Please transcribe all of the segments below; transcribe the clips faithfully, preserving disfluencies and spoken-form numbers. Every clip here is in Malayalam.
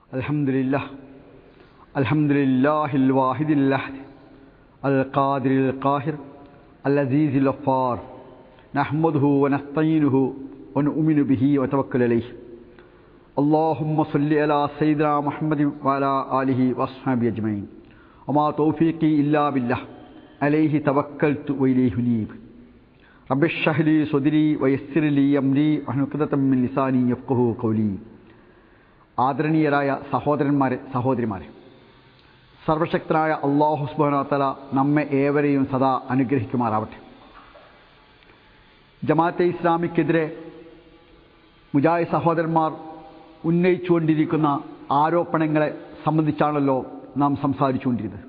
الحمدلله الحمد لله الواحد الأحد القادر القاهر العزيز الغفار نحمده ونستعينه ونؤمن به ونتوكل عليه اللهم صل على سيدنا محمد وعلى آله وأصحابه أجمعين وما توفيقي إلا بالله عليه توكلت وإليه أنيب رب اشرح لي صدري ويسر لي أمري واحلل عقدة من لساني يفقهوا قولي. ആദരണീയരായ സഹോദരന്മാരെ, സഹോദരിമാരെ, സർവശക്തനായ അല്ലാഹു സുബ്ഹാനഹു വ തആല നമ്മെ ഏവരെയും സദാ അനുഗ്രഹിക്കുമാറാവട്ടെ. ജമാഅത്തെ ഇസ്ലാമിക്കെതിരെ മുജാഹിദ് സഹോദരന്മാർ ഉന്നയിച്ചുകൊണ്ടിരിക്കുന്ന ആരോപണങ്ങളെ സംബന്ധിച്ചാണല്ലോ നാം സംസാരിച്ചുകൊണ്ടിരുന്നത്.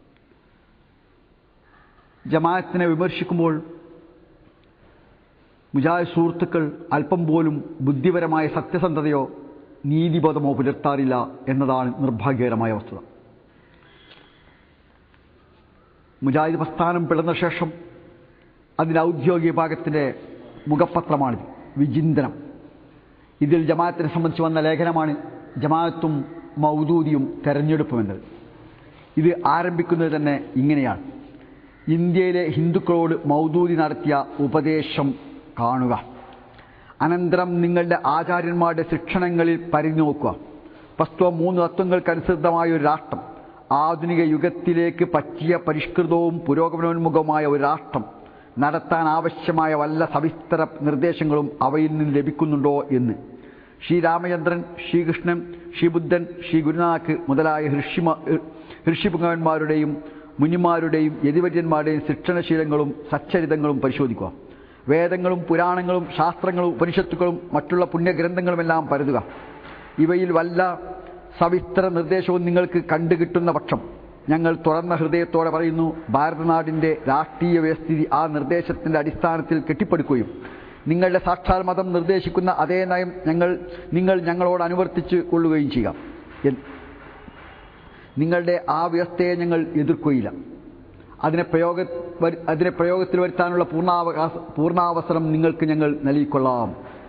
ജമാഅത്തിനെ വിമർശിക്കുമ്പോൾ മുജാഹിദ് സുഹൃത്തുക്കൾ അല്പം പോലും ബുദ്ധിപരമായ സത്യസന്ധതയോ നീതിബോധമോ പുലർത്താറില്ല എന്നതാണ് നിർഭാഗ്യകരമായ വസ്തുത. മുജാഹിദ് പ്രസ്ഥാനം പിളർന്ന ശേഷം അതിൻ്റെ ഔദ്യോഗിക വിഭാഗത്തിൻ്റെ മുഖപത്രമാണിത്, വിചിന്തനം. ഇതിൽ ജമാഅത്തിനെ സംബന്ധിച്ച് വന്ന ലേഖനമാണ് ജമാഅത്തും മൗദൂദിയും തെരഞ്ഞെടുപ്പും എന്നത്. ഇത് ആരംഭിക്കുന്നത് തന്നെ ഇങ്ങനെയാണ്: ഇന്ത്യയിലെ ഹിന്ദുക്കളോട് മൗദൂദി നടത്തിയ ഉപദേശം കാണുക. അനന്തരം നിങ്ങളുടെ ആചാര്യന്മാരുടെ ശിക്ഷണങ്ങളിൽ പരിനോക്കുക. വസ്തുവ മൂന്ന് തത്വങ്ങൾക്കനുസൃതമായ ഒരു രാഷ്ട്രം, ആധുനിക യുഗത്തിലേക്ക് പറ്റിയ പരിഷ്കൃതവും പുരോഗമനോന്മുഖവുമായ ഒരു രാഷ്ട്രം നടത്താൻ ആവശ്യമായ വല്ല സവിസ്തര നിർദ്ദേശങ്ങളും അവയിൽ നിന്ന് ലഭിക്കുന്നുണ്ടോ എന്ന് ശ്രീരാമചന്ദ്രൻ, ശ്രീകൃഷ്ണൻ, ശ്രീബുദ്ധൻ, ശ്രീ ഗുരുനാനക്ക് മുതലായ ഋഷിമ ഋഷിപുങ്ങന്മാരുടെയും മുനിമാരുടെയും യതിവര്യന്മാരുടെയും ശിക്ഷണശീലങ്ങളും സച്ചരിതങ്ങളും പരിശോധിക്കുക. വേദങ്ങളും പുരാണങ്ങളും ശാസ്ത്രങ്ങളും ഉപനിഷത്തുക്കളും മറ്റുള്ള പുണ്യഗ്രന്ഥങ്ങളുമെല്ലാം പരതുക. ഇവയിൽ വല്ല സവിസ്തര നിർദ്ദേശവും നിങ്ങൾക്ക് കണ്ടുകിട്ടുന്ന പക്ഷം ഞങ്ങൾ തുറന്ന ഹൃദയത്തോടെ പറയുന്നു, ഭാരതനാടിൻ്റെ രാഷ്ട്രീയ വ്യവസ്ഥിതി ആ നിർദ്ദേശത്തിൻ്റെ അടിസ്ഥാനത്തിൽ കെട്ടിപ്പടുക്കുകയും നിങ്ങളുടെ സാക്ഷാൽ മതം നിർദ്ദേശിക്കുന്ന അതേ നയം ഞങ്ങൾ നിങ്ങൾ ഞങ്ങളോട് അനുവർത്തിച്ച് കൊള്ളുകയും ചെയ്യാം. നിങ്ങളുടെ ആ വ്യവസ്ഥയെ ഞങ്ങൾ എതിർക്കുകയില്ല. അതിനെ പ്രയോഗ അതിനെ പ്രയോഗത്തിൽ വരുത്താനുള്ള പൂർണ്ണാവകാശ പൂർണ്ണാവസരം നിങ്ങൾക്ക് ഞങ്ങൾ നൽകിക്കൊള്ളാം.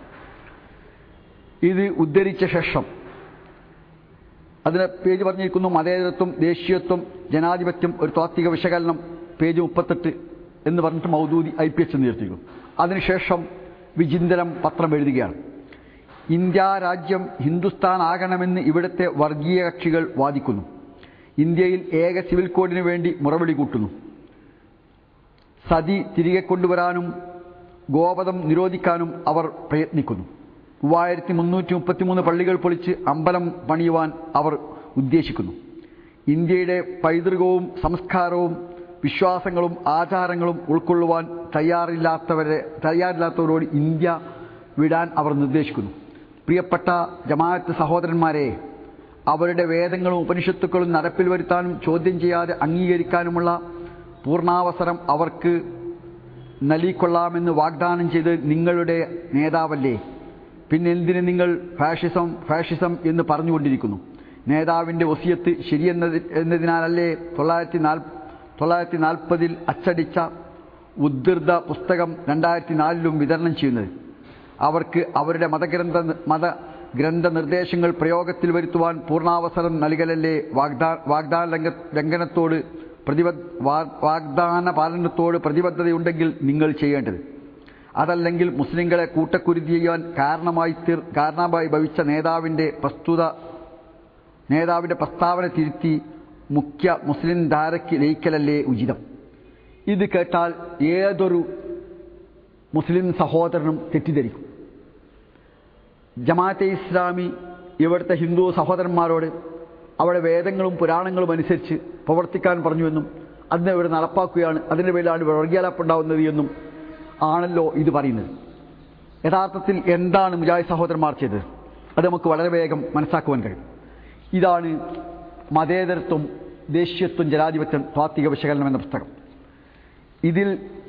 ഇത് ഉദ്ധരിച്ച ശേഷം അതിന് പേജ് പറഞ്ഞിരിക്കുന്നു: മതേതരത്വം, ദേശീയത്വം, ജനാധിപത്യം, ഒരു താത്വിക വിശകലനം, പേജ് മുപ്പത്തെട്ട് എന്ന് പറഞ്ഞിട്ട് മൗദൂദി ഐ പി എച്ച് നിർത്തിയിരിക്കുന്നു. അതിനുശേഷം വിചിന്തനം പത്രം എഴുതുകയാണ്: ഇന്ത്യ രാജ്യം ഹിന്ദുസ്ഥാൻ ആകണമെന്ന് ഇവിടുത്തെ വർഗീയ കക്ഷികൾ വാദിക്കുന്നു. ഇന്ത്യയിൽ ഏക സിവിൽ കോഡിന് വേണ്ടി മുറവിളി കൂട്ടുന്നു. സതി തിരികെ കൊണ്ടുവരാനും ഗോവധം നിരോധിക്കാനും അവർ പ്രയത്നിക്കുന്നു. മൂവായിരത്തി മുന്നൂറ്റി മുപ്പത്തി മൂന്ന് പള്ളികൾ പൊളിച്ച് അമ്പലം പണിയുവാൻ അവർ ഉദ്ദേശിക്കുന്നു. ഇന്ത്യയുടെ പൈതൃകവും സംസ്കാരവും വിശ്വാസങ്ങളും ആചാരങ്ങളും ഉൾക്കൊള്ളുവാൻ തയ്യാറില്ലാത്തവരെ തയ്യാറില്ലാത്തവരോട് ഇന്ത്യ വിടാൻ അവർ നിർദ്ദേശിക്കുന്നു. പ്രിയപ്പെട്ട ജമാഅത്ത് സഹോദരന്മാരെ, അവരുടെ വേദങ്ങളും ഉപനിഷത്തുക്കളും നടപ്പിൽ വരുത്താനും ചോദ്യം ചെയ്യാതെ അംഗീകരിക്കാനുമുള്ള പൂർണ്ണാവസരം അവർക്ക് നൽകിക്കൊള്ളാമെന്ന് വാഗ്ദാനം ചെയ്ത് നിങ്ങളുടെ നേതാവല്ലേ? പിന്നെ എന്തിന് നിങ്ങൾ ഫാഷിസം ഫാഷിസം എന്ന് പറഞ്ഞുകൊണ്ടിരിക്കുന്നു? നേതാവിൻ്റെ വസിയത്ത് ശരിയെന്നത് എന്നതിനാലല്ലേ തൊള്ളായിരത്തി നാല് തൊള്ളായിരത്തി നാൽപ്പതിൽ അച്ചടിച്ച ഉദ്ധൃത പുസ്തകം രണ്ടായിരത്തി നാലിലും വിതരണം ചെയ്യുന്നത്? അവർക്ക് അവരുടെ മതഗ്രന്ഥ മത ഗ്രന്ഥ നിർദ്ദേശങ്ങൾ പ്രയോഗത്തിൽ വരുത്തുവാൻ പൂർണ്ണാവസരം നൽകലല്ലേ വാഗ്ദാ വാഗ്ദാന ലംഘ ലംഘനത്തോട് പ്രതിബദ്ധ വാഗ്ദാന പാലനത്തോട് പ്രതിബദ്ധതയുണ്ടെങ്കിൽ നിങ്ങൾ ചെയ്യേണ്ടത്. അതല്ലെങ്കിൽ മുസ്ലിങ്ങളെ കൂട്ടക്കുരുതി ചെയ്യാൻ കാരണമായി തീർ കാരണമായി ഭവിച്ച നേതാവിൻ്റെ പ്രസ്തുത നേതാവിൻ്റെ പ്രസ്താവന തിരുത്തി മുഖ്യ മുസ്ലിം ധാരയ്ക്ക് ലയിക്കലല്ലേ ഉചിതം. ഇത് കേട്ടാൽ ഏതൊരു മുസ്ലിം സഹോദരനും തെറ്റിദ്ധരിക്കും. ജമാഅത്തെ ഇസ്ലാമി ഇവിടുത്തെ ഹിന്ദു സഹോദരന്മാരോട് അവിടെ വേദങ്ങളും പുരാണങ്ങളും അനുസരിച്ച് പ്രവർത്തിക്കാൻ പറഞ്ഞുവെന്നും അതിനെ ഇവിടെ നടപ്പാക്കുകയാണ്, അതിൻ്റെ പേരിലാണ് വർഗീയലാപ്പുണ്ടാവുന്നത് എന്നും ആണല്ലോ ഇത് പറയുന്നത്. യഥാർത്ഥത്തിൽ എന്താണ് മുജാഹിദ് സഹോദരന്മാർ ചെയ്തത്? അത് നമുക്ക് വളരെ വേഗം മനസ്സിലാക്കുവാൻ കഴിയും. ഇതാണ് മതേതരത്വം, ദേശീയത്വം, ജനാധിപത്യം, താത്വിക വിശകലനം എന്ന പുസ്തകം. ഇതിൽ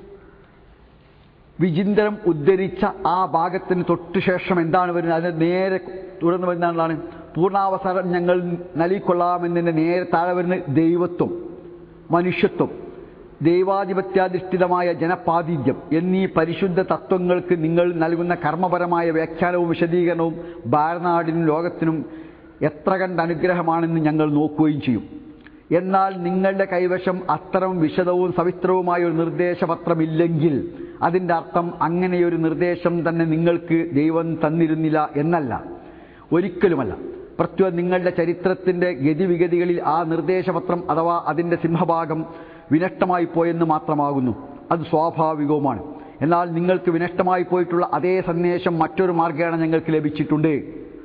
വിചിന്തനം ഉദ്ധരിച്ച ആ ഭാഗത്തിന് തൊട്ടുശേഷം എന്താണ് വരുന്നത്? അതിന് നേരെ തുടർന്ന് വരുന്നതാണ് പൂർണ്ണാവസരം ഞങ്ങൾ നൽകിക്കൊള്ളാമെന്നതിൻ്റെ നേരെ താഴെ വരുന്ന ദൈവത്വം, മനുഷ്യത്വം, ദൈവാധിപത്യാധിഷ്ഠിതമായ ജനപാതിഥ്യം എന്നീ പരിശുദ്ധ തത്വങ്ങൾക്ക് നിങ്ങൾ നൽകുന്ന കർമ്മപരമായ വ്യാഖ്യാനവും വിശദീകരണവും ഭാരതനാടിനും ലോകത്തിനും എത്ര കണ്ട് അനുഗ്രഹമാണെന്ന് ഞങ്ങൾ നോക്കുകയും ചെയ്യും. എന്നാൽ നിങ്ങളുടെ കൈവശം അത്തരം വിശദവും സവിസ്തരവുമായ ഒരു നിർദ്ദേശപത്രമില്ലെങ്കിൽ അതിൻ്റെ അർത്ഥം അങ്ങനെയൊരു നിർദ്ദേശം തന്നെ നിങ്ങൾക്ക് ദൈവം തന്നിരുന്നില്ല എന്നല്ല, ഒരിക്കലുമല്ല. പ്രത്യേകം നിങ്ങളുടെ ചരിത്രത്തിൻ്റെ ഗതിവിഗതികളിൽ ആ നിർദ്ദേശപത്രം അഥവാ അതിൻ്റെ സിംഹഭാഗം വിനഷ്ടമായി പോയെന്ന് മാത്രമാകുന്നു. അത് സ്വാഭാവികവുമാണ്. എന്നാൽ നിങ്ങൾക്ക് വിനഷ്ടമായി പോയിട്ടുള്ള അതേ സന്ദേശം മറ്റൊരു മാർഗ്ഗേണ ഞങ്ങൾക്ക് ലഭിച്ചിട്ടുണ്ട്.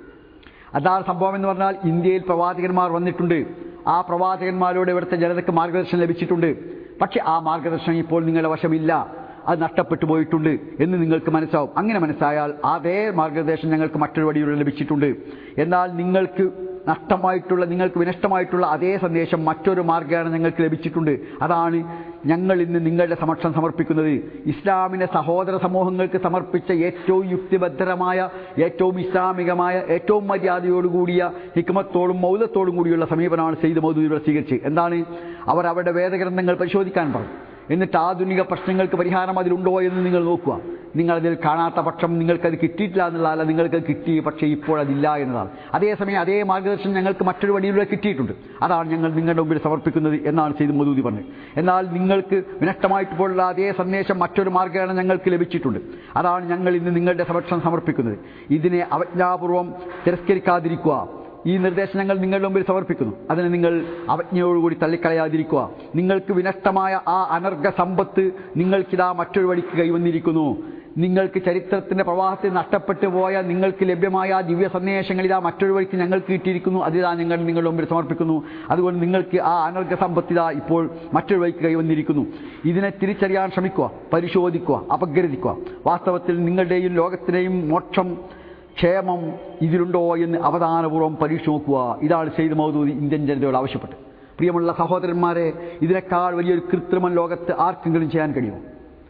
അതാണ് സംഭവം എന്ന് പറഞ്ഞാൽ, ഇന്ത്യയിൽ പ്രവാചകന്മാർ വന്നിട്ടുണ്ട്. ആ പ്രവാചകന്മാരോട് ഇവിടുത്തെ ജനതയ്ക്ക് മാർഗദർശനം ലഭിച്ചിട്ടുണ്ട്. പക്ഷെ ആ മാർഗദർശനം ഇപ്പോൾ നിങ്ങളുടെ വശമില്ല, അത് നഷ്ടപ്പെട്ടു പോയിട്ടുണ്ട് എന്ന് നിങ്ങൾക്ക് മനസ്സാവും. അങ്ങനെ മനസ്സായാൽ അതേ മാർഗദർശനം ഞങ്ങൾക്ക് മറ്റൊരു വഴിയിലൂടെ ലഭിച്ചിട്ടുണ്ട്. എന്നാൽ നിങ്ങൾക്ക് നഷ്ടമായിട്ടുള്ള നിങ്ങൾക്ക് വിനഷ്ടമായിട്ടുള്ള അതേ സന്ദേശം മറ്റൊരു മാർഗ്ഗമാണ് ഞങ്ങൾക്ക് ലഭിച്ചിട്ടുണ്ട്. അതാണ് ഞങ്ങൾ ഇന്ന് നിങ്ങളുടെ സമക്ഷം സമർപ്പിക്കുന്നത്. ഇസ്ലാമിനെ സഹോദര സമൂഹങ്ങൾക്ക് സമർപ്പിച്ച ഏറ്റവും യുക്തിബദ്ധരമായ, ഏറ്റവും ഇസ്ലാമികമായ, ഏറ്റവും മര്യാദയോടുകൂടിയ ഹിക്മത്തോടും മൗലത്തോടും കൂടിയുള്ള സമീപനമാണ് സെയ്ദ് മൗദൂദിയുടെ സ്വീകരിച്ച്. എന്താണ്? അവർ അവരുടെ വേദഗ്രന്ഥങ്ങൾ പരിശോധിക്കാൻ പറഞ്ഞു. എന്നിട്ട് ആധുനിക പ്രശ്നങ്ങൾക്ക് പരിഹാരം അതിലുണ്ടോ എന്ന് നിങ്ങൾ നോക്കുക. നിങ്ങളതിൽ കാണാത്ത പക്ഷം നിങ്ങൾക്കത് കിട്ടിയിട്ടില്ല എന്നുള്ളതല്ല, നിങ്ങൾക്കത് കിട്ടി, പക്ഷേ ഇപ്പോൾ അതില്ല എന്നതാണ്. അതേസമയം അതേ മാർഗദർശനം ഞങ്ങൾക്ക് മറ്റൊരു വഴിയിലൂടെ കിട്ടിയിട്ടുണ്ട്. അതാണ് ഞങ്ങൾ നിങ്ങളുടെ മുമ്പിൽ സമർപ്പിക്കുന്നത് എന്നാണ് സെയ്ദ് മൗദൂദി പറഞ്ഞത്. എന്നാൽ നിങ്ങൾക്ക് വിനഷ്ടമായിട്ട് പോലുള്ള അതേ സന്ദേശം മറ്റൊരു മാർഗ്ഗമാണ് ഞങ്ങൾക്ക് ലഭിച്ചിട്ടുണ്ട്. അതാണ് ഞങ്ങൾ ഇന്ന് നിങ്ങളുടെ സമക്ഷം സമർപ്പിക്കുന്നത്. ഇതിനെ അവജ്ഞാപൂർവം തിരസ്കരിക്കാതിരിക്കുക. ഈ നിർദ്ദേശം ഞങ്ങൾ നിങ്ങളുടെ മുമ്പിൽ സമർപ്പിക്കുന്നു. അതിനെ നിങ്ങൾ അവജ്ഞയോടുകൂടി തള്ളിക്കളയാതിരിക്കുക. നിങ്ങൾക്ക് വിനഷ്ടമായ ആ അനർഘ സമ്പത്ത് നിങ്ങൾക്കിതാ മറ്റൊരു വഴിക്ക് കൈവന്നിരിക്കുന്നു. നിങ്ങൾക്ക് ചരിത്രത്തിൻ്റെ പ്രവാഹത്തിൽ നഷ്ടപ്പെട്ടു പോയ നിങ്ങൾക്ക് ലഭ്യമായ ആ ദിവ്യ സന്ദേശങ്ങൾ ഇതാ മറ്റൊരു വഴിക്ക് ഞങ്ങൾക്ക് കിട്ടിയിരിക്കുന്നു. അതിതാ ഞങ്ങൾ നിങ്ങളുടെ മുമ്പിൽ സമർപ്പിക്കുന്നു. അതുകൊണ്ട് നിങ്ങൾക്ക് ആ അനർഘ സമ്പത്ത് ഇതാ ഇപ്പോൾ മറ്റൊരു വഴിക്ക് കൈവന്നിരിക്കുന്നു. ഇതിനെ തിരിച്ചറിയാൻ ശ്രമിക്കുക, പരിശോധിക്കുക, അപഗ്രഥിക്കുക. വാസ്തവത്തിൽ നിങ്ങളുടെയും ലോകത്തിൻ്റെയും മോക്ഷം, ക്ഷേമം ഇതിലുണ്ടോ എന്ന് അവധാനപൂർവ്വം പരീക്ഷ നോക്കുക. ഇതാണ് സെയ്ദ് മൗദൂദി ഇന്ത്യൻ ജനതയോട് ആവശ്യപ്പെട്ടത്. പ്രിയമുള്ള സഹോദരന്മാരെ, ഇതിനേക്കാൾ വലിയൊരു കൃത്രിമം ലോകത്ത് ആർക്കെങ്കിലും ചെയ്യാൻ കഴിയുമോ?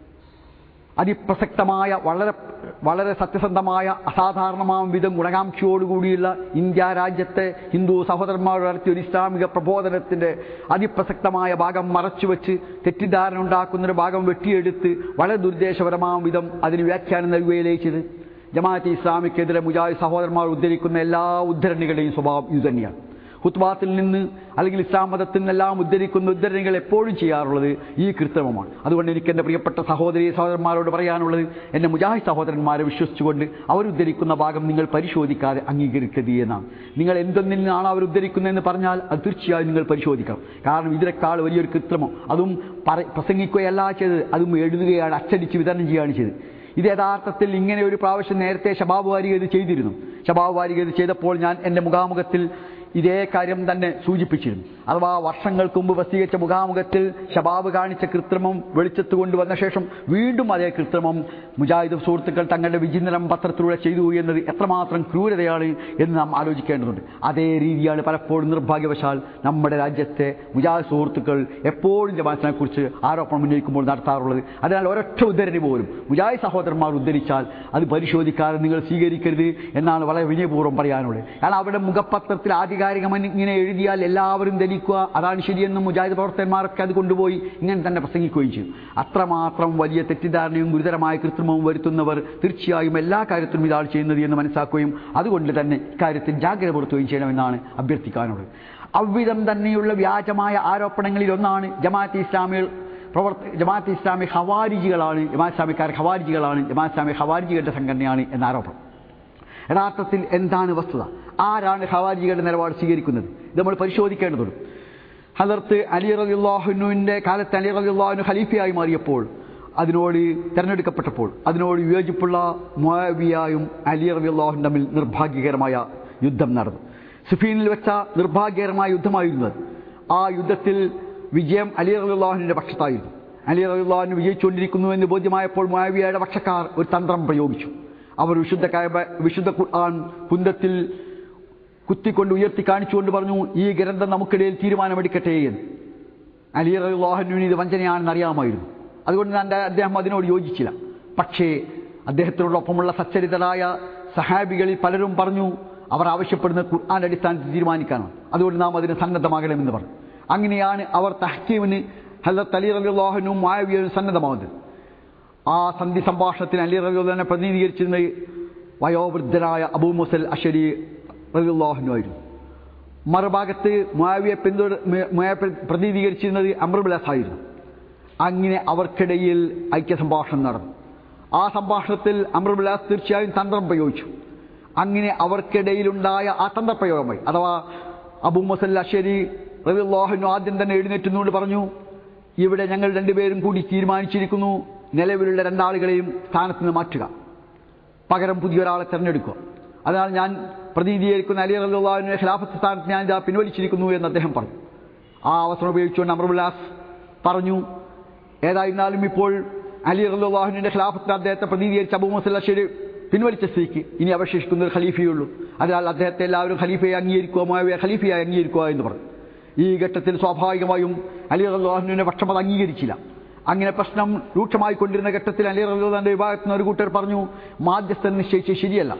അതിപ്രസക്തമായ, വളരെ വളരെ സത്യസന്ധമായ, അസാധാരണമായ വിധം ഗുണകാംക്ഷയോടുകൂടിയുള്ള ഇന്ത്യ രാജ്യത്തെ ഹിന്ദു സഹോദരന്മാർ നടത്തിയ ഒരു ഇസ്ലാമിക പ്രബോധനത്തിൻ്റെ അതിപ്രസക്തമായ ഭാഗം മറച്ചുവെച്ച് തെറ്റിദ്ധാരണ ഉണ്ടാക്കുന്നൊരു ഭാഗം വെട്ടിയെടുത്ത് വളരെ ദുരുദ്ദേശപരമായ വിധം അതിന് വ്യാഖ്യാനം നൽകുകയിലേച്ചത്. ജമാഅത്തെ ഇസ്ലാമിക്കെതിരെ മുജാഹിദ് സഹോദരന്മാർ ഉദ്ധരിക്കുന്ന എല്ലാ ഉദ്ധരണികളുടെയും സ്വഭാവം ഇതുതന്നെയാണ്. ഹുത്ബാത്തിൽ നിന്ന് അല്ലെങ്കിൽ ഇസ്ലാം മതത്തിൽ നിന്നെല്ലാം ഉദ്ധരിക്കുന്ന ഉദ്ധരണികൾ എപ്പോഴും ചെയ്യാറുള്ളത് ഈ കൃത്രിമമാണ്. അതുകൊണ്ട് എനിക്ക് എൻ്റെ പ്രിയപ്പെട്ട സഹോദരി സഹോദരന്മാരോട് പറയാനുള്ളത്, എൻ്റെ മുജാഹിദ് സഹോദരന്മാരെ വിശ്വസിച്ചുകൊണ്ട് അവരുദ്ധരിക്കുന്ന ഭാഗം നിങ്ങൾ പരിശോധിക്കാതെ അംഗീകരിക്കരുത് എന്നാണ്. നിങ്ങൾ എന്തൊന്നിൽ നിന്നാണ് അവർ ഉദ്ധരിക്കുന്നതെന്ന് പറഞ്ഞാൽ അത് തീർച്ചയായും നിങ്ങൾ പരിശോധിക്കണം. കാരണം ഇതിനേക്കാൾ വലിയൊരു കൃത്രിമം, അതും പറ പ്രസംഗിക്കുകയല്ല ചെയ്തത്, അതും എഴുതുകയാണ്, അച്ചടിച്ച് വിതരണം ചെയ്യുകയാണ് ചെയ്തത്. ഇത് യഥാർത്ഥത്തിൽ ഇങ്ങനെ ഒരു പ്രാവശ്യം നേരത്തെ ശബാബ് വാരിക ഇത് ചെയ്തിരുന്നു. ശബാബ് വാരിക ഇത് ചെയ്തപ്പോൾ ഞാൻ എൻ്റെ മുഖാമുഖത്തിൽ ഇതേ കാര്യം തന്നെ സൂചിപ്പിച്ചിരുന്നു. അഥവാ വർഷങ്ങൾക്ക് മുമ്പ് പ്രസിദ്ധീകരിച്ച മുഖാമുഖത്തിൽ ശബാബ് കാണിച്ച കൃത്രിമം വെളിച്ചത്ത് കൊണ്ടുവന്ന ശേഷം വീണ്ടും അതേ കൃത്രിമം മുജാഹിദ് സുഹൃത്തുക്കൾ തങ്ങളുടെ വിചിന്തനം പത്രത്തിലൂടെ ചെയ്തു എന്നത് എത്രമാത്രം ക്രൂരതയാണ് എന്ന് നാം ആലോചിക്കേണ്ടതുണ്ട്. അതേ രീതിയാണ് പലപ്പോഴും നിർഭാഗ്യവശാൽ നമ്മുടെ രാജ്യത്തെ മുജാഹിദ് സുഹൃത്തുക്കൾ എപ്പോഴും ജമാഅത്തിനെ കുറിച്ച് ആരോപണം ഉന്നയിക്കുമ്പോൾ നടത്താറുള്ളത്. അതിനാൽ ഒരൊറ്റ ഉദ്ധരണി പോലും മുജാഹിദ് സഹോദരന്മാർ ഉദ്ധരിച്ചാൽ അത് പരിശോധിക്കാതെ നിങ്ങൾ സ്വീകരിക്കരുത് എന്നാണ് വളരെ വിനയപൂർവ്വം പറയാനുള്ളത്. കാരണം അവിടെ മുഖപത്രത്തിൽ ആധികാരികമായി ഇങ്ങനെ എഴുതിയാൽ എല്ലാവരും ധരിക്കുക അതാണ് ശരിയെന്നും മുജാഹിദ് പ്രവർത്തകന്മാരൊക്കെ അത് കൊണ്ടുപോയി ഇങ്ങനെ തന്നെ പ്രസംഗിക്കുകയും ചെയ്യും. അത്രമാത്രം വലിയ തെറ്റിദ്ധാരണയും ഗുരുതരമായ കൃത്രിമവും വരുത്തുന്നവർ തീർച്ചയായും എല്ലാ കാര്യത്തിലും ഇതാണ് ചെയ്യുന്നത് എന്ന് മനസ്സിലാക്കുകയും അതുകൊണ്ട് തന്നെ ഇക്കാര്യത്തിൽ ജാഗ്രത പുലർത്തുകയും ചെയ്യണമെന്നാണ് അഭ്യർത്ഥിക്കാനുള്ളത്. അவ்விധം തന്നെയുള്ള വ്യാജമായ ആരോപണങ്ങളിൽ ഒന്നാണ് ജമാഅത്തെ ഇസ്ലാമികൾ പ്രവർത്ത ജമാഅത്തെ ഇസ്ലാമി ഖവാരിജികളാണ് ജമാഅത്ത് ഇസ്ലാമിക്കാർ ഖവാരിജികളാണ് ജമാഅത്ത് ഇസ്ലാമി ഖവാരിജികളുടെ സംഘടനയാണ് എന്ന ആരോപണം. യഥാർത്ഥത്തിൽ എന്താണ് വസ്തുത? ആരാണ് ഖവാരിജികളുടെ നിലപാട് സ്വീകരിക്കുന്നത്? ഇത് നമ്മൾ പരിശോധിക്കേണ്ടതുണ്ട്. ഹദർത്ത് അലി റളിയല്ലാഹു അൻഹുവിൻ്റെ കാലത്ത് അലി റളിയല്ലാഹു അൻഹു ഖലീഫയായി മാറിയപ്പോൾ, അതിനോട് തിരഞ്ഞെടുക്കപ്പെട്ടപ്പോൾ അതിനോട് വിയോജിപ്പുള്ള മുആവിയയും അലി റളിയല്ലാഹു അൻഹു തമ്മിൽ നിർഭാഗ്യകരമായ യുദ്ധം നടന്നു. സിഫീനിൽ വെച്ച നിർഭാഗ്യകരമായ യുദ്ധമായിരുന്നത്. ആ യുദ്ധത്തിൽ വിജയം അലി റളിയല്ലാഹു അൻഹുവിൻ്റെ പക്ഷത്തായിരുന്നു. അലി റളിയല്ലാഹു അൻഹു വിജയിച്ചുകൊണ്ടിരിക്കുന്നു എന്ന് ബോധ്യമായപ്പോൾ മുആവിയയുടെ പക്ഷക്കാർ ഒരു തന്ത്രം പ്രയോഗിച്ചു. അവർ വിശുദ്ധ കഅബ വിശുദ്ധ ഖുർആൻ കുന്തത്തിൽ കുത്തിക്കൊണ്ട് ഉയർത്തി കാണിച്ചുകൊണ്ട് പറഞ്ഞു, ഈ ഗ്രന്ഥം നമുക്കിടയിൽ തീരുമാനമെടുക്കട്ടെ എന്ന്. അലി റളിയല്ലാഹു അൻഹുവിന് ഇത് വഞ്ചനയാണെന്ന് അറിയാമായിരുന്നു. അതുകൊണ്ട് തന്നെ അദ്ദേഹം അതിനോട് യോജിച്ചില്ല. പക്ഷേ അദ്ദേഹത്തിനോടൊപ്പമുള്ള സച്ചരിതരായ സഹാബികളിൽ പലരും പറഞ്ഞു, അവർ ആവശ്യപ്പെടുന്ന ഖുർആന്റെ അടിസ്ഥാനത്തിൽ തീരുമാനിക്കാനാണ്, അതുകൊണ്ട് നാം അതിന് സന്നദ്ധമാകണമെന്ന് പറഞ്ഞു. അങ്ങനെയാണ് അവർ തഹ്കീമിന് ഹദരത്ത് അലി റളിയല്ലാഹു അൻഹുവും മുആവിയയും സന്നദ്ധമാകുന്നത്. ആ സന്ധി സംഭാഷണത്തിന് അലി റളിയല്ലാഹു അൻഹു പ്രതിനിധീകരിച്ചിരുന്നത് വയോവൃദ്ധനായ അബൂ മൂസൽ അശ്അരി റളിയല്ലാഹു അൻഹു ആയിരുന്നു. മറുഭാഗത്ത് മുആവിയെ പിന്തുട മുആവിയെ പ്രതിനിധീകരിച്ചിരുന്നത് അംർ ഇബ്നു അസ് ആയിരുന്നു. അങ്ങനെ അവർക്കിടയിൽ ഐക്യ സംഭാഷണം നടന്നു. ആ സംഭാഷണത്തിൽ അംർ ഇബ്നു അസ് തീർച്ചയായും തന്ത്രം പ്രയോഗിച്ചു. അങ്ങനെ അവർക്കിടയിലുണ്ടായ ആ തന്ത്രപ്രയോഗമായി, അഥവാ അബൂ മുസൽ അശ്ശരി റളിയല്ലാഹു അൻഹു ആദ്യം തന്നെ എഴുന്നേറ്റുന്നുകൊണ്ട് പറഞ്ഞു, ഇവിടെ ഞങ്ങൾ രണ്ടുപേരും കൂടി തീരുമാനിച്ചിരിക്കുന്നു, നിലവിലുള്ള രണ്ടാളുകളെയും സ്ഥാനത്ത് നിന്ന് മാറ്റുക, പകരം പുതിയൊരാളെ തിരഞ്ഞെടുക്കുക. അതിനാൽ ഞാൻ പ്രതിനിധീകരിക്കുന്ന അലി റളിയല്ലാഹു അൻഹുവിന്റെ ഖിലാഫത്ത് സ്ഥാനത്ത് ഞാൻ ഇതാ പിൻവലിച്ചിരിക്കുന്നു എന്ന് അദ്ദേഹം പറഞ്ഞു. ആ അവസരം ഉപയോഗിച്ചുകൊണ്ട് അംർ ഇബ്നു അസ് പറഞ്ഞു, ഏതായിരുന്നാലും ഇപ്പോൾ അലി റളിയല്ലാഹു അൻഹുവിന്റെ ഖിലാഫത്തിന് അദ്ദേഹത്തെ പ്രതിനിധീകരിച്ച അബൂ മുസൽ അശ്ശരി പിൻവലിച്ച സ്ഥിതിക്ക് ഇനി അവശേഷിക്കുന്ന ഒരു ഖലീഫയുള്ളൂ. അതിനാൽ അദ്ദേഹത്തെ എല്ലാവരും ഖലീഫയെ അംഗീകരിക്കുക, മുആവിയ ഖലീഫയായി അംഗീകരിക്കുക എന്ന് പറഞ്ഞു. ഈ ഘട്ടത്തിൽ സ്വാഭാവികമായും അലി റളിയല്ലാഹു അൻഹുവിന്റെ പക്ഷം അത് അംഗീകരിച്ചില്ല. അങ്ങനെ പ്രശ്നം രൂക്ഷമായിക്കൊണ്ടിരുന്ന ഘട്ടത്തിൽ അലി റളിയല്ലാഹു അൻഹുവിന്റെ വിഭാഗത്തിൽ നിന്ന് ഒരു കൂട്ടർ പറഞ്ഞു, മാധ്യസ്ഥൻ നിശ്ചയിച്ചത് ശരിയല്ല,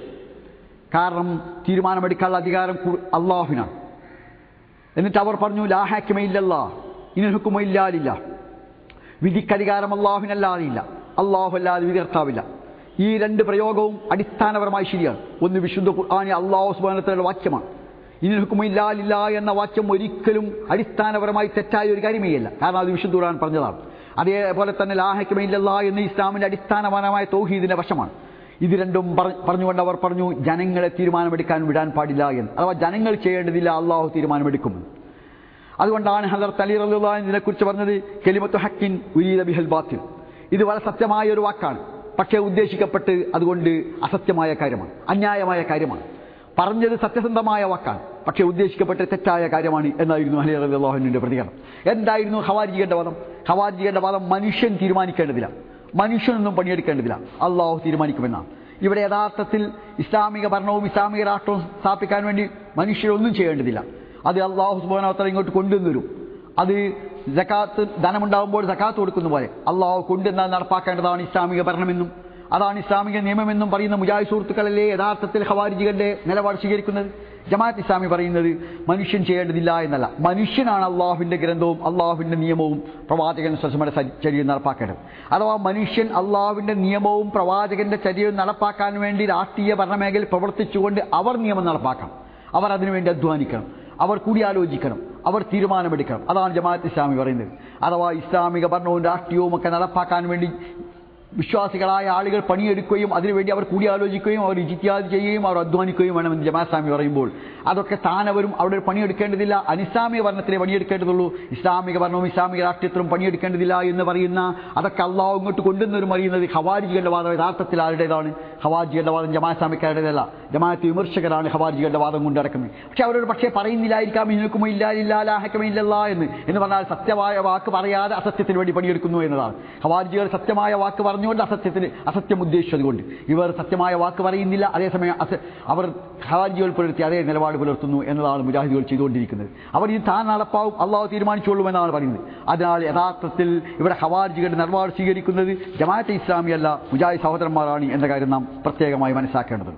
കാരണം തീരുമാനമെടുക്കാനുള്ള അധികാരം അള്ളാഹുവിനാണ്. എന്നിട്ട് അവർ പറഞ്ഞു, ലാ ഹാക്കിമ ഇല്ലല്ലാഹ് ഇൻ ഹുക്മു ഇല്ലാ ലില്ലാഹ്, വിധിക്കധികാരം അള്ളാഹുവിനല്ലാതില്ല, അള്ളാഹു അല്ലാതെ വിധികർത്താവില്ല. ഈ രണ്ട് പ്രയോഗവും അടിസ്ഥാനപരമായി ശരിയാണ്. ഒന്ന് വിശുദ്ധ ഖുർആനിലെ അള്ളാഹു സുബ്ഹാനഹു വ തആലയുടെ വാക്യമാണ്. ഇൻ ഹുക്മു ഇല്ലാ ലില്ലാഹ് എന്ന വാക്യം ഒരിക്കലും അടിസ്ഥാനപരമായി തെറ്റായ ഒരു കാര്യമേയല്ല, കാരണം അത് വിശുദ്ധ ഖുർആൻ പറഞ്ഞതാണ്. അതേപോലെ തന്നെ ലാ ഹാക്കിമ ഇല്ലല്ലാഹ് എന്ന ഇസ്ലാമിന്റെ അടിസ്ഥാനപരമായ തൗഹീദിന്റെ വശമാണ്. ഇത് രണ്ടും പറഞ്ഞുകൊണ്ട് അവർ പറഞ്ഞു, ജനങ്ങളെ തീരുമാനമെടുക്കാൻ വിടാൻ പാടില്ല എന്ന്, അഥവാ ജനങ്ങൾ ചെയ്യേണ്ടതില്ല, അള്ളാഹു തീരുമാനമെടുക്കുമെന്ന്. അതുകൊണ്ടാണ് ഹദറത്ത് അലി റളിയല്ലാഹു അൻഹു ഇതിനെക്കുറിച്ച് പറഞ്ഞത്, കലിമത്തു ഹഖിൻ ഉരീദ ബിഹൽ ബാത്തിൽ. ഇത് വളരെ സത്യമായ ഒരു വാക്കാണ്, പക്ഷേ ഉദ്ദേശിക്കപ്പെട്ട് അതുകൊണ്ട് അസത്യമായ കാര്യമാണ്, അന്യായമായ കാര്യമാണ്. പറഞ്ഞത് സത്യസന്ധമായ വാക്കാണ്, പക്ഷേ ഉദ്ദേശിക്കപ്പെട്ട തെറ്റായ കാര്യമാണ് എന്നായിരുന്നു അലി റളിയല്ലാഹു അൻഹുവിന്റെ പ്രതികരണം. എന്തായിരുന്നു ഖവാരിജികളുടെ വാദം? ഖവാരിജികളുടെ വാദം മനുഷ്യൻ തീരുമാനിക്കേണ്ടതില്ല, മനുഷ്യനൊന്നും പണിയെടുക്കേണ്ടതില്ല, അള്ളാഹു തീരുമാനിക്കുമെന്നാണ്. ഇവിടെ യഥാർത്ഥത്തിൽ ഇസ്ലാമിക ഭരണവും ഇസ്ലാമിക രാഷ്ട്രവും സ്ഥാപിക്കാൻ വേണ്ടി മനുഷ്യരൊന്നും ചെയ്യേണ്ടതില്ല, അത് അള്ളാഹു സുബ്ഹാനഹു വ തആല ഇങ്ങോട്ട് കൊണ്ടുവന്നരും. അത് സകാത്ത് ധനമുണ്ടാകുമ്പോൾ സകാത്ത് കൊടുക്കുന്ന പോലെ അള്ളാഹു കൊണ്ടുവന്നാൽ നടപ്പാക്കേണ്ടതാണ് ഇസ്ലാമിക ഭരണമെന്നും അതാണ് ഇസ്ലാമിക നിയമമെന്നും പറയുന്ന മുജാഹിദ് സുഹൃത്തുക്കളല്ലേ യഥാർത്ഥത്തിൽ ഖവാരിജികളുടെ നിലപാട് സ്വീകരിക്കുന്നത്. ജമാഅത്ത് ഇസ്ലാമി പറയുന്നത് മനുഷ്യൻ ചെയ്യേണ്ടതില്ല എന്നല്ല, മനുഷ്യനാണ് അള്ളാഹുവിൻ്റെ ഗ്രന്ഥവും അള്ളാഹുവിൻ്റെ നിയമവും പ്രവാചകൻ സ്വലമയുടെ ചര്യയും നടപ്പാക്കേണ്ടത്. അഥവാ മനുഷ്യൻ അള്ളാഹുവിൻ്റെ നിയമവും പ്രവാചകന്റെ ചര്യയും നടപ്പാക്കാൻ വേണ്ടി രാഷ്ട്രീയ ഭരണമേഖലയിൽ പ്രവർത്തിച്ചുകൊണ്ട് അവർ നിയമം നടപ്പാക്കണം, അവർ അതിനുവേണ്ടി അധ്വാനിക്കണം, അവർ കൂടിയാലോചിക്കണം, അവർ തീരുമാനമെടുക്കണം. അതാണ് ജമാഅത്ത് ഇസ്ലാമി പറയുന്നത്. അഥവാ ഇസ്ലാമിക ഭരണവും രാഷ്ട്രീയവും ഒക്കെ നടപ്പാക്കാൻ വേണ്ടി വിശ്വാസികളായ ആളുകൾ പണിയെടുക്കുകയും അതിനുവേണ്ടി അവർ കൂടിയാലോചിക്കുകയും അവർ ഇജ്തിഹാദ് ചെയ്യുകയും അവർ അധ്വാനിക്കുകയും വേണമെന്ന് ജമാഅത്ത് ഇസ്ലാമി പറയുമ്പോൾ അതൊക്കെ താനവരും അവിടെ പണിയെടുക്കേണ്ടതില്ല, അനിസ്ലാമിക ഭരണത്തിലെ പണിയെടുക്കേണ്ടതുള്ളൂ, ഇസ്ലാമിക ഭരണവും ഇസ്ലാമിക രാഷ്ട്രീയത്തിലും പണിയെടുക്കേണ്ടതില്ല എന്ന് പറയുന്ന അതൊക്കെ അള്ളാഹു ഇങ്ങോട്ട് കൊണ്ടുവന്നവരും അറിയുന്നത് ഖവാരിജികളുടെ വാദം യഥാർത്ഥത്തിൽ ആരുടേതാണ്? ഖവാരിജികളുടെ വാദം ജമാഅത്ത് ഇസ്ലാമിക്കാരുടേതല്ല, ജമാഅത്ത് വിമർശകരാണ് ഖവാരിജികളുടെ വാദം കൊണ്ട് നടക്കുന്നത്. പക്ഷെ അവരോട് പക്ഷേ പറയുന്നില്ലായിരിക്കാം ഇൻഹുക്മു ഇല്ലാ ലില്ലാഹ് ലാ ഹക്കമ ഇല്ലല്ലാഹ് എന്ന് എന്ന് പറഞ്ഞാൽ സത്യമായ വാക്ക് പറയാതെ അസത്യത്തിന് വേണ്ടി പണിയെടുക്കുന്നു എന്നതാണ്. ഖവാരിജികൾ സത്യമായ വാക്ക് പറഞ്ഞുകൊണ്ട് അസത്യത്തിന് അസത്യം ഉദ്ദേശിച്ചതുകൊണ്ട് ഇവർ സത്യമായ വാക്ക് പറയുന്നില്ല, അതേസമയം അവർ ഖവാരിജികൾ പുലർത്തി അതേ നിലപാട് പുലർത്തുന്നു എന്നതാണ് മുജാഹിദുകൾ ചെയ്തുകൊണ്ടിരിക്കുന്നത്. അവർ ഇത് താൻ നടപ്പാവും, അള്ളാഹു തീരുമാനിച്ചോളും എന്നാണ് പറയുന്നത്. അതിനാൽ യഥാർത്ഥത്തിൽ ഇവിടെ ഖവാരിജികളുടെ നിലപാട് സ്വീകരിക്കുന്നത് ജമാഅത്തെ ഇസ്ലാമി അല്ല, മുജാഹിദ് സഹോദരന്മാരാണ് എന്ന കാര്യം നാം പ്രത്യേകമായി മനസ്സിലാക്കേണ്ടത്.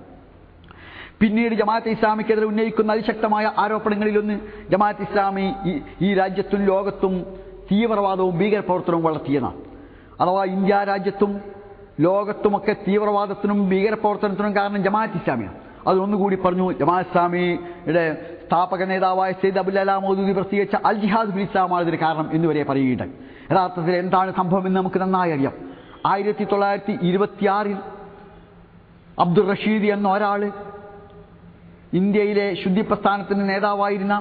പിന്നീട് ജമാഅത്തെ ഇസ്ലാമിക്കെതിരെ ഉന്നയിക്കുന്ന അതിശക്തമായ ആരോപണങ്ങളിലൊന്ന് ജമാഅത്തെ ഇസ്ലാമി ഈ രാജ്യത്തും ലോകത്തും തീവ്രവാദവും ഭീകരപ്രവർത്തനവും വളർത്തിയെന്നാണ്. അഥവാ ഇന്ത്യ രാജ്യത്തും ലോകത്തുമൊക്കെ തീവ്രവാദത്തിനും ഭീകരപ്രവർത്തനത്തിനും കാരണം ജമാഅത്ത് ഇസ്ലാമിയാണ്. അതൊന്നുകൂടി പറഞ്ഞു. ജമാഅത്ത് ഇസ്ലാമിയുടെ സ്ഥാപക നേതാവായ സയ്യിദ് അബുൽ അലാ മൗദൂദി പ്രസിദ്ധീകരിച്ച അൽ ജിഹാദ് ഫിൽ ഇസ്ലാമാണ് ഇതിന് കാരണം എന്നുവരെ പറയുകയുണ്ടായി. യഥാർത്ഥത്തിൽ എന്താണ് സംഭവം എന്ന് നമുക്ക് നന്നായി അറിയാം. ആയിരത്തി തൊള്ളായിരത്തി ഇരുപത്തിയാറിൽ അബ്ദുൾ റഷീദ് എന്ന ഒരാൾ ഇന്ത്യയിലെ ശുദ്ധി പ്രസ്ഥാനത്തിൻ്റെ നേതാവായിരുന്ന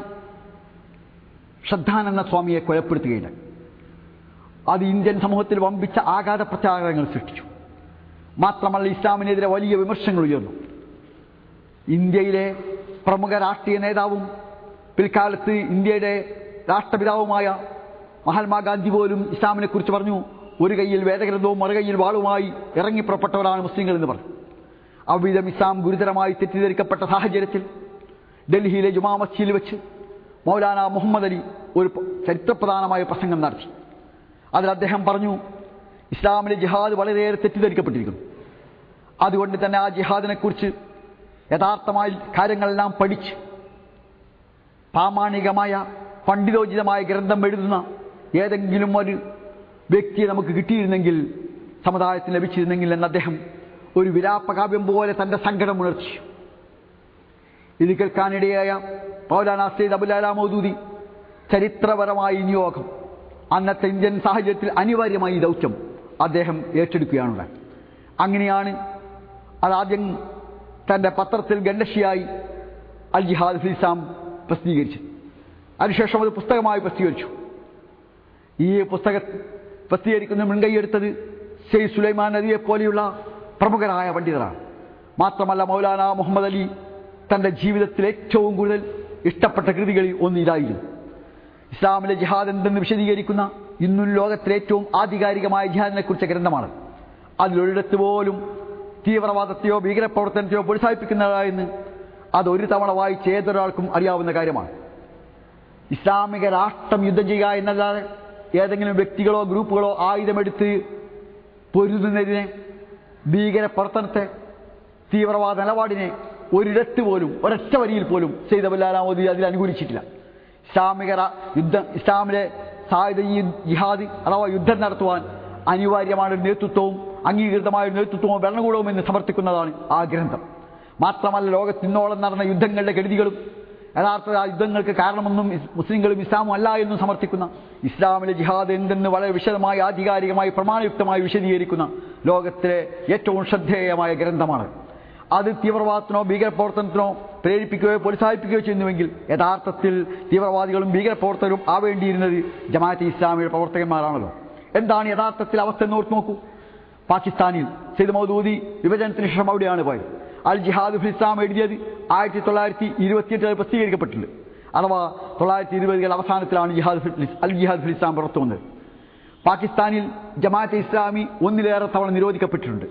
ശ്രദ്ധാനന്ദ സ്വാമിയെ കൊലപ്പെടുത്തുകയുണ്ടായി. അത് ഇന്ത്യൻ സമൂഹത്തിൽ വമ്പിച്ച ആഘാത പ്രചാരങ്ങൾ സൃഷ്ടിച്ചു. മാത്രമല്ല ഇസ്ലാമിനെതിരെ വലിയ വിമർശനങ്ങൾ ഉയർന്നു. ഇന്ത്യയിലെ പ്രമുഖ രാഷ്ട്രീയ നേതാവും പിൽക്കാലത്ത് ഇന്ത്യയുടെ രാഷ്ട്രപിതാവുമായ മഹാത്മാഗാന്ധി പോലും ഇസ്ലാമിനെ കുറിച്ച് പറഞ്ഞു, ഒരു കൈയിൽ വേദഗ്രന്ഥവും മറുകൈയിൽ വാളുമായി ഇറങ്ങിപ്പുറപ്പെട്ടവരാണ് മുസ്ലിങ്ങൾ എന്ന് പറഞ്ഞു. അവിധം ഇസ്ലാം ഗുരുതരമായി തെറ്റിദ്ധരിക്കപ്പെട്ട സാഹചര്യത്തിൽ ഡൽഹിയിലെ ജുമാ മസ്ജിദിൽ വെച്ച് മൗലാന മുഹമ്മദ് അലി ഒരു ചരിത്രപ്രധാനമായ പ്രസംഗം നടത്തി. അതിൽ അദ്ദേഹം പറഞ്ഞു, ഇസ്ലാമിലെ ജിഹാദ് വളരെയേറെ തെറ്റിദ്ധരിക്കപ്പെട്ടിരിക്കുന്നു, അതുകൊണ്ട് തന്നെ ആ ജിഹാദിനെ കുറിച്ച് യഥാർത്ഥമായി കാര്യങ്ങളെല്ലാം പഠിച്ച് പ്രാമാണികമായ പണ്ഡിതോചിതമായ ഗ്രന്ഥം എഴുതുന്ന ഏതെങ്കിലും ഒരു വ്യക്തിയെ നമുക്ക് കിട്ടിയിരുന്നെങ്കിൽ, സമുദായത്തിന് ലഭിച്ചിരുന്നെങ്കിൽ എന്ന് അദ്ദേഹം ഒരു വിലാപകാവ്യം പോലെ തൻ്റെ സങ്കടം ഉണർത്തി. ഇത് കേൾക്കാനിടയായ മൗലാന സയ്യിദ് അബുൽ മൗദൂദി ചരിത്രപരമായ നിയോഗം അന്നത്തെ ഇന്ത്യൻ സാഹചര്യത്തിൽ അനിവാര്യമായ ഈ ദൗത്യം അദ്ദേഹം ഏറ്റെടുക്കുകയാണുണ്ടായത്. അങ്ങനെയാണ് അതാദ്യം തൻ്റെ പത്രത്തിൽ ഗണ്ഡശിയായി അൽ ജിഹാദ് ഫിൽ ഇസ്ലാം പ്രസിദ്ധീകരിച്ചു. അതിനുശേഷം അത് പുസ്തകമായി പ്രസിദ്ധീകരിച്ചു. ഈ പുസ്തകം പ്രസിദ്ധീകരിക്കുന്ന മുൻകൈയെടുത്തത് സയ്യിദ് സുലൈമാൻ നദിയെ പോലെയുള്ള പ്രമുഖരായ പണ്ഡിതരാണ്. മാത്രമല്ല മൗലാന മുഹമ്മദ് അലി തൻ്റെ ജീവിതത്തിൽ ഏറ്റവും കൂടുതൽ ഇഷ്ടപ്പെട്ട കൃതികളിൽ ഒന്നിതായിരുന്നു. ഇസ്ലാമിലെ ജിഹാദ് എന്തെന്ന് വിശദീകരിക്കുന്ന ഇന്നും ലോകത്തിലെ ഏറ്റവും ആധികാരികമായ ജിഹാദിനെ കുറിച്ച ഗ്രന്ഥമാണ്. അതിലൊരിടത്ത് പോലും തീവ്രവാദത്തെയോ ഭീകരപ്രവർത്തനത്തെയോ പ്രോത്സാഹിപ്പിക്കുന്നതായെന്ന് അതൊരു തവണ വായിച്ച ഏതൊരാൾക്കും അറിയാവുന്ന കാര്യമാണ്. ഇസ്ലാമിക രാഷ്ട്രം യുദ്ധം ചെയ്യുക എന്നല്ലാതെ ഏതെങ്കിലും വ്യക്തികളോ ഗ്രൂപ്പുകളോ ആയുധമെടുത്ത് പൊരുതുന്നതിനെ, ഭീകരപ്രവർത്തനത്തെ, തീവ്രവാദ നിലപാടിനെ ഒരിടത്ത് പോലും ഒരൊറ്റ വരിയിൽ പോലും സയ്യിദ് അബുൽ മോദി അതിൽ അനുകൂലിച്ചിട്ടില്ല. ഇസ്ലാമിക യുദ്ധം ഇസ്ലാമിലെ സായുധ ജിഹാദ് അഥവാ യുദ്ധം നടത്തുവാൻ അനിവാര്യമായ ഒരു നേതൃത്വവും അംഗീകൃതമായ ഒരു നേതൃത്വവും ഭരണകൂടവും എന്ന് സമർത്ഥിക്കുന്നതാണ് ആ ഗ്രന്ഥം. മാത്രമല്ല ലോകത്ത് ഇന്നോളം നടന്ന യുദ്ധങ്ങളുടെ കെടുതികളും യഥാർത്ഥ ആ യുദ്ധങ്ങൾക്ക് കാരണമൊന്നും മുസ്ലിങ്ങളും ഇസ്ലാമും അല്ല എന്നും സമർത്ഥിക്കുന്ന, ഇസ്ലാമിലെ ജിഹാദ് എന്തെന്ന് വളരെ വിശദമായി ആധികാരികമായി പ്രമാണയുക്തമായി വിശദീകരിക്കുന്ന ലോകത്തിലെ ഏറ്റവും ശ്രദ്ധേയമായ ഗ്രന്ഥമാണ്. അത് തീവ്രവാദത്തിനോ ഭീകരപ്രവർത്തനത്തിനോ പ്രേരിപ്പിക്കുകയോ പ്രോത്സാഹിപ്പിക്കുകയോ ചെയ്യുന്നുവെങ്കിൽ യഥാർത്ഥത്തിൽ തീവ്രവാദികളും ഭീകരപ്രവർത്തകരും ആവേണ്ടിയിരുന്നത് ജമാഅത്തെ ഇസ്ലാമിയുടെ പ്രവർത്തകന്മാരാണല്ലോ. എന്താണ് യഥാർത്ഥത്തിൽ അവസ്ഥ എന്ന് ഓർത്ത് നോക്കൂ. പാകിസ്ഥാനിൽ സയ്യിദ് മൗദൂദി വിഭജനത്തിന് ശേഷം അവിടെയാണ് പോയത്. അൽ ജിഹാദ് ഫിൽ ഇസ്ലാം എഴുതിയത് ആയിരത്തി തൊള്ളായിരത്തി ഇരുപത്തിയെട്ടിൽ പ്രസിദ്ധീകരിക്കപ്പെട്ടിട്ടുണ്ട്. അഥവാ തൊള്ളായിരത്തി ഇരുപതുകളുടെ അവസാനത്തിലാണ് ജിഹാദ് അൽ ജിഹാദ് ഫിൽ ഇസ്ലാം പുറത്തു വന്നത്. പാകിസ്ഥാനിൽ ജമാഅത്തെ ഇസ്ലാമി ഒന്നിലേറെ തവണ നിരോധിക്കപ്പെട്ടിട്ടുണ്ട്.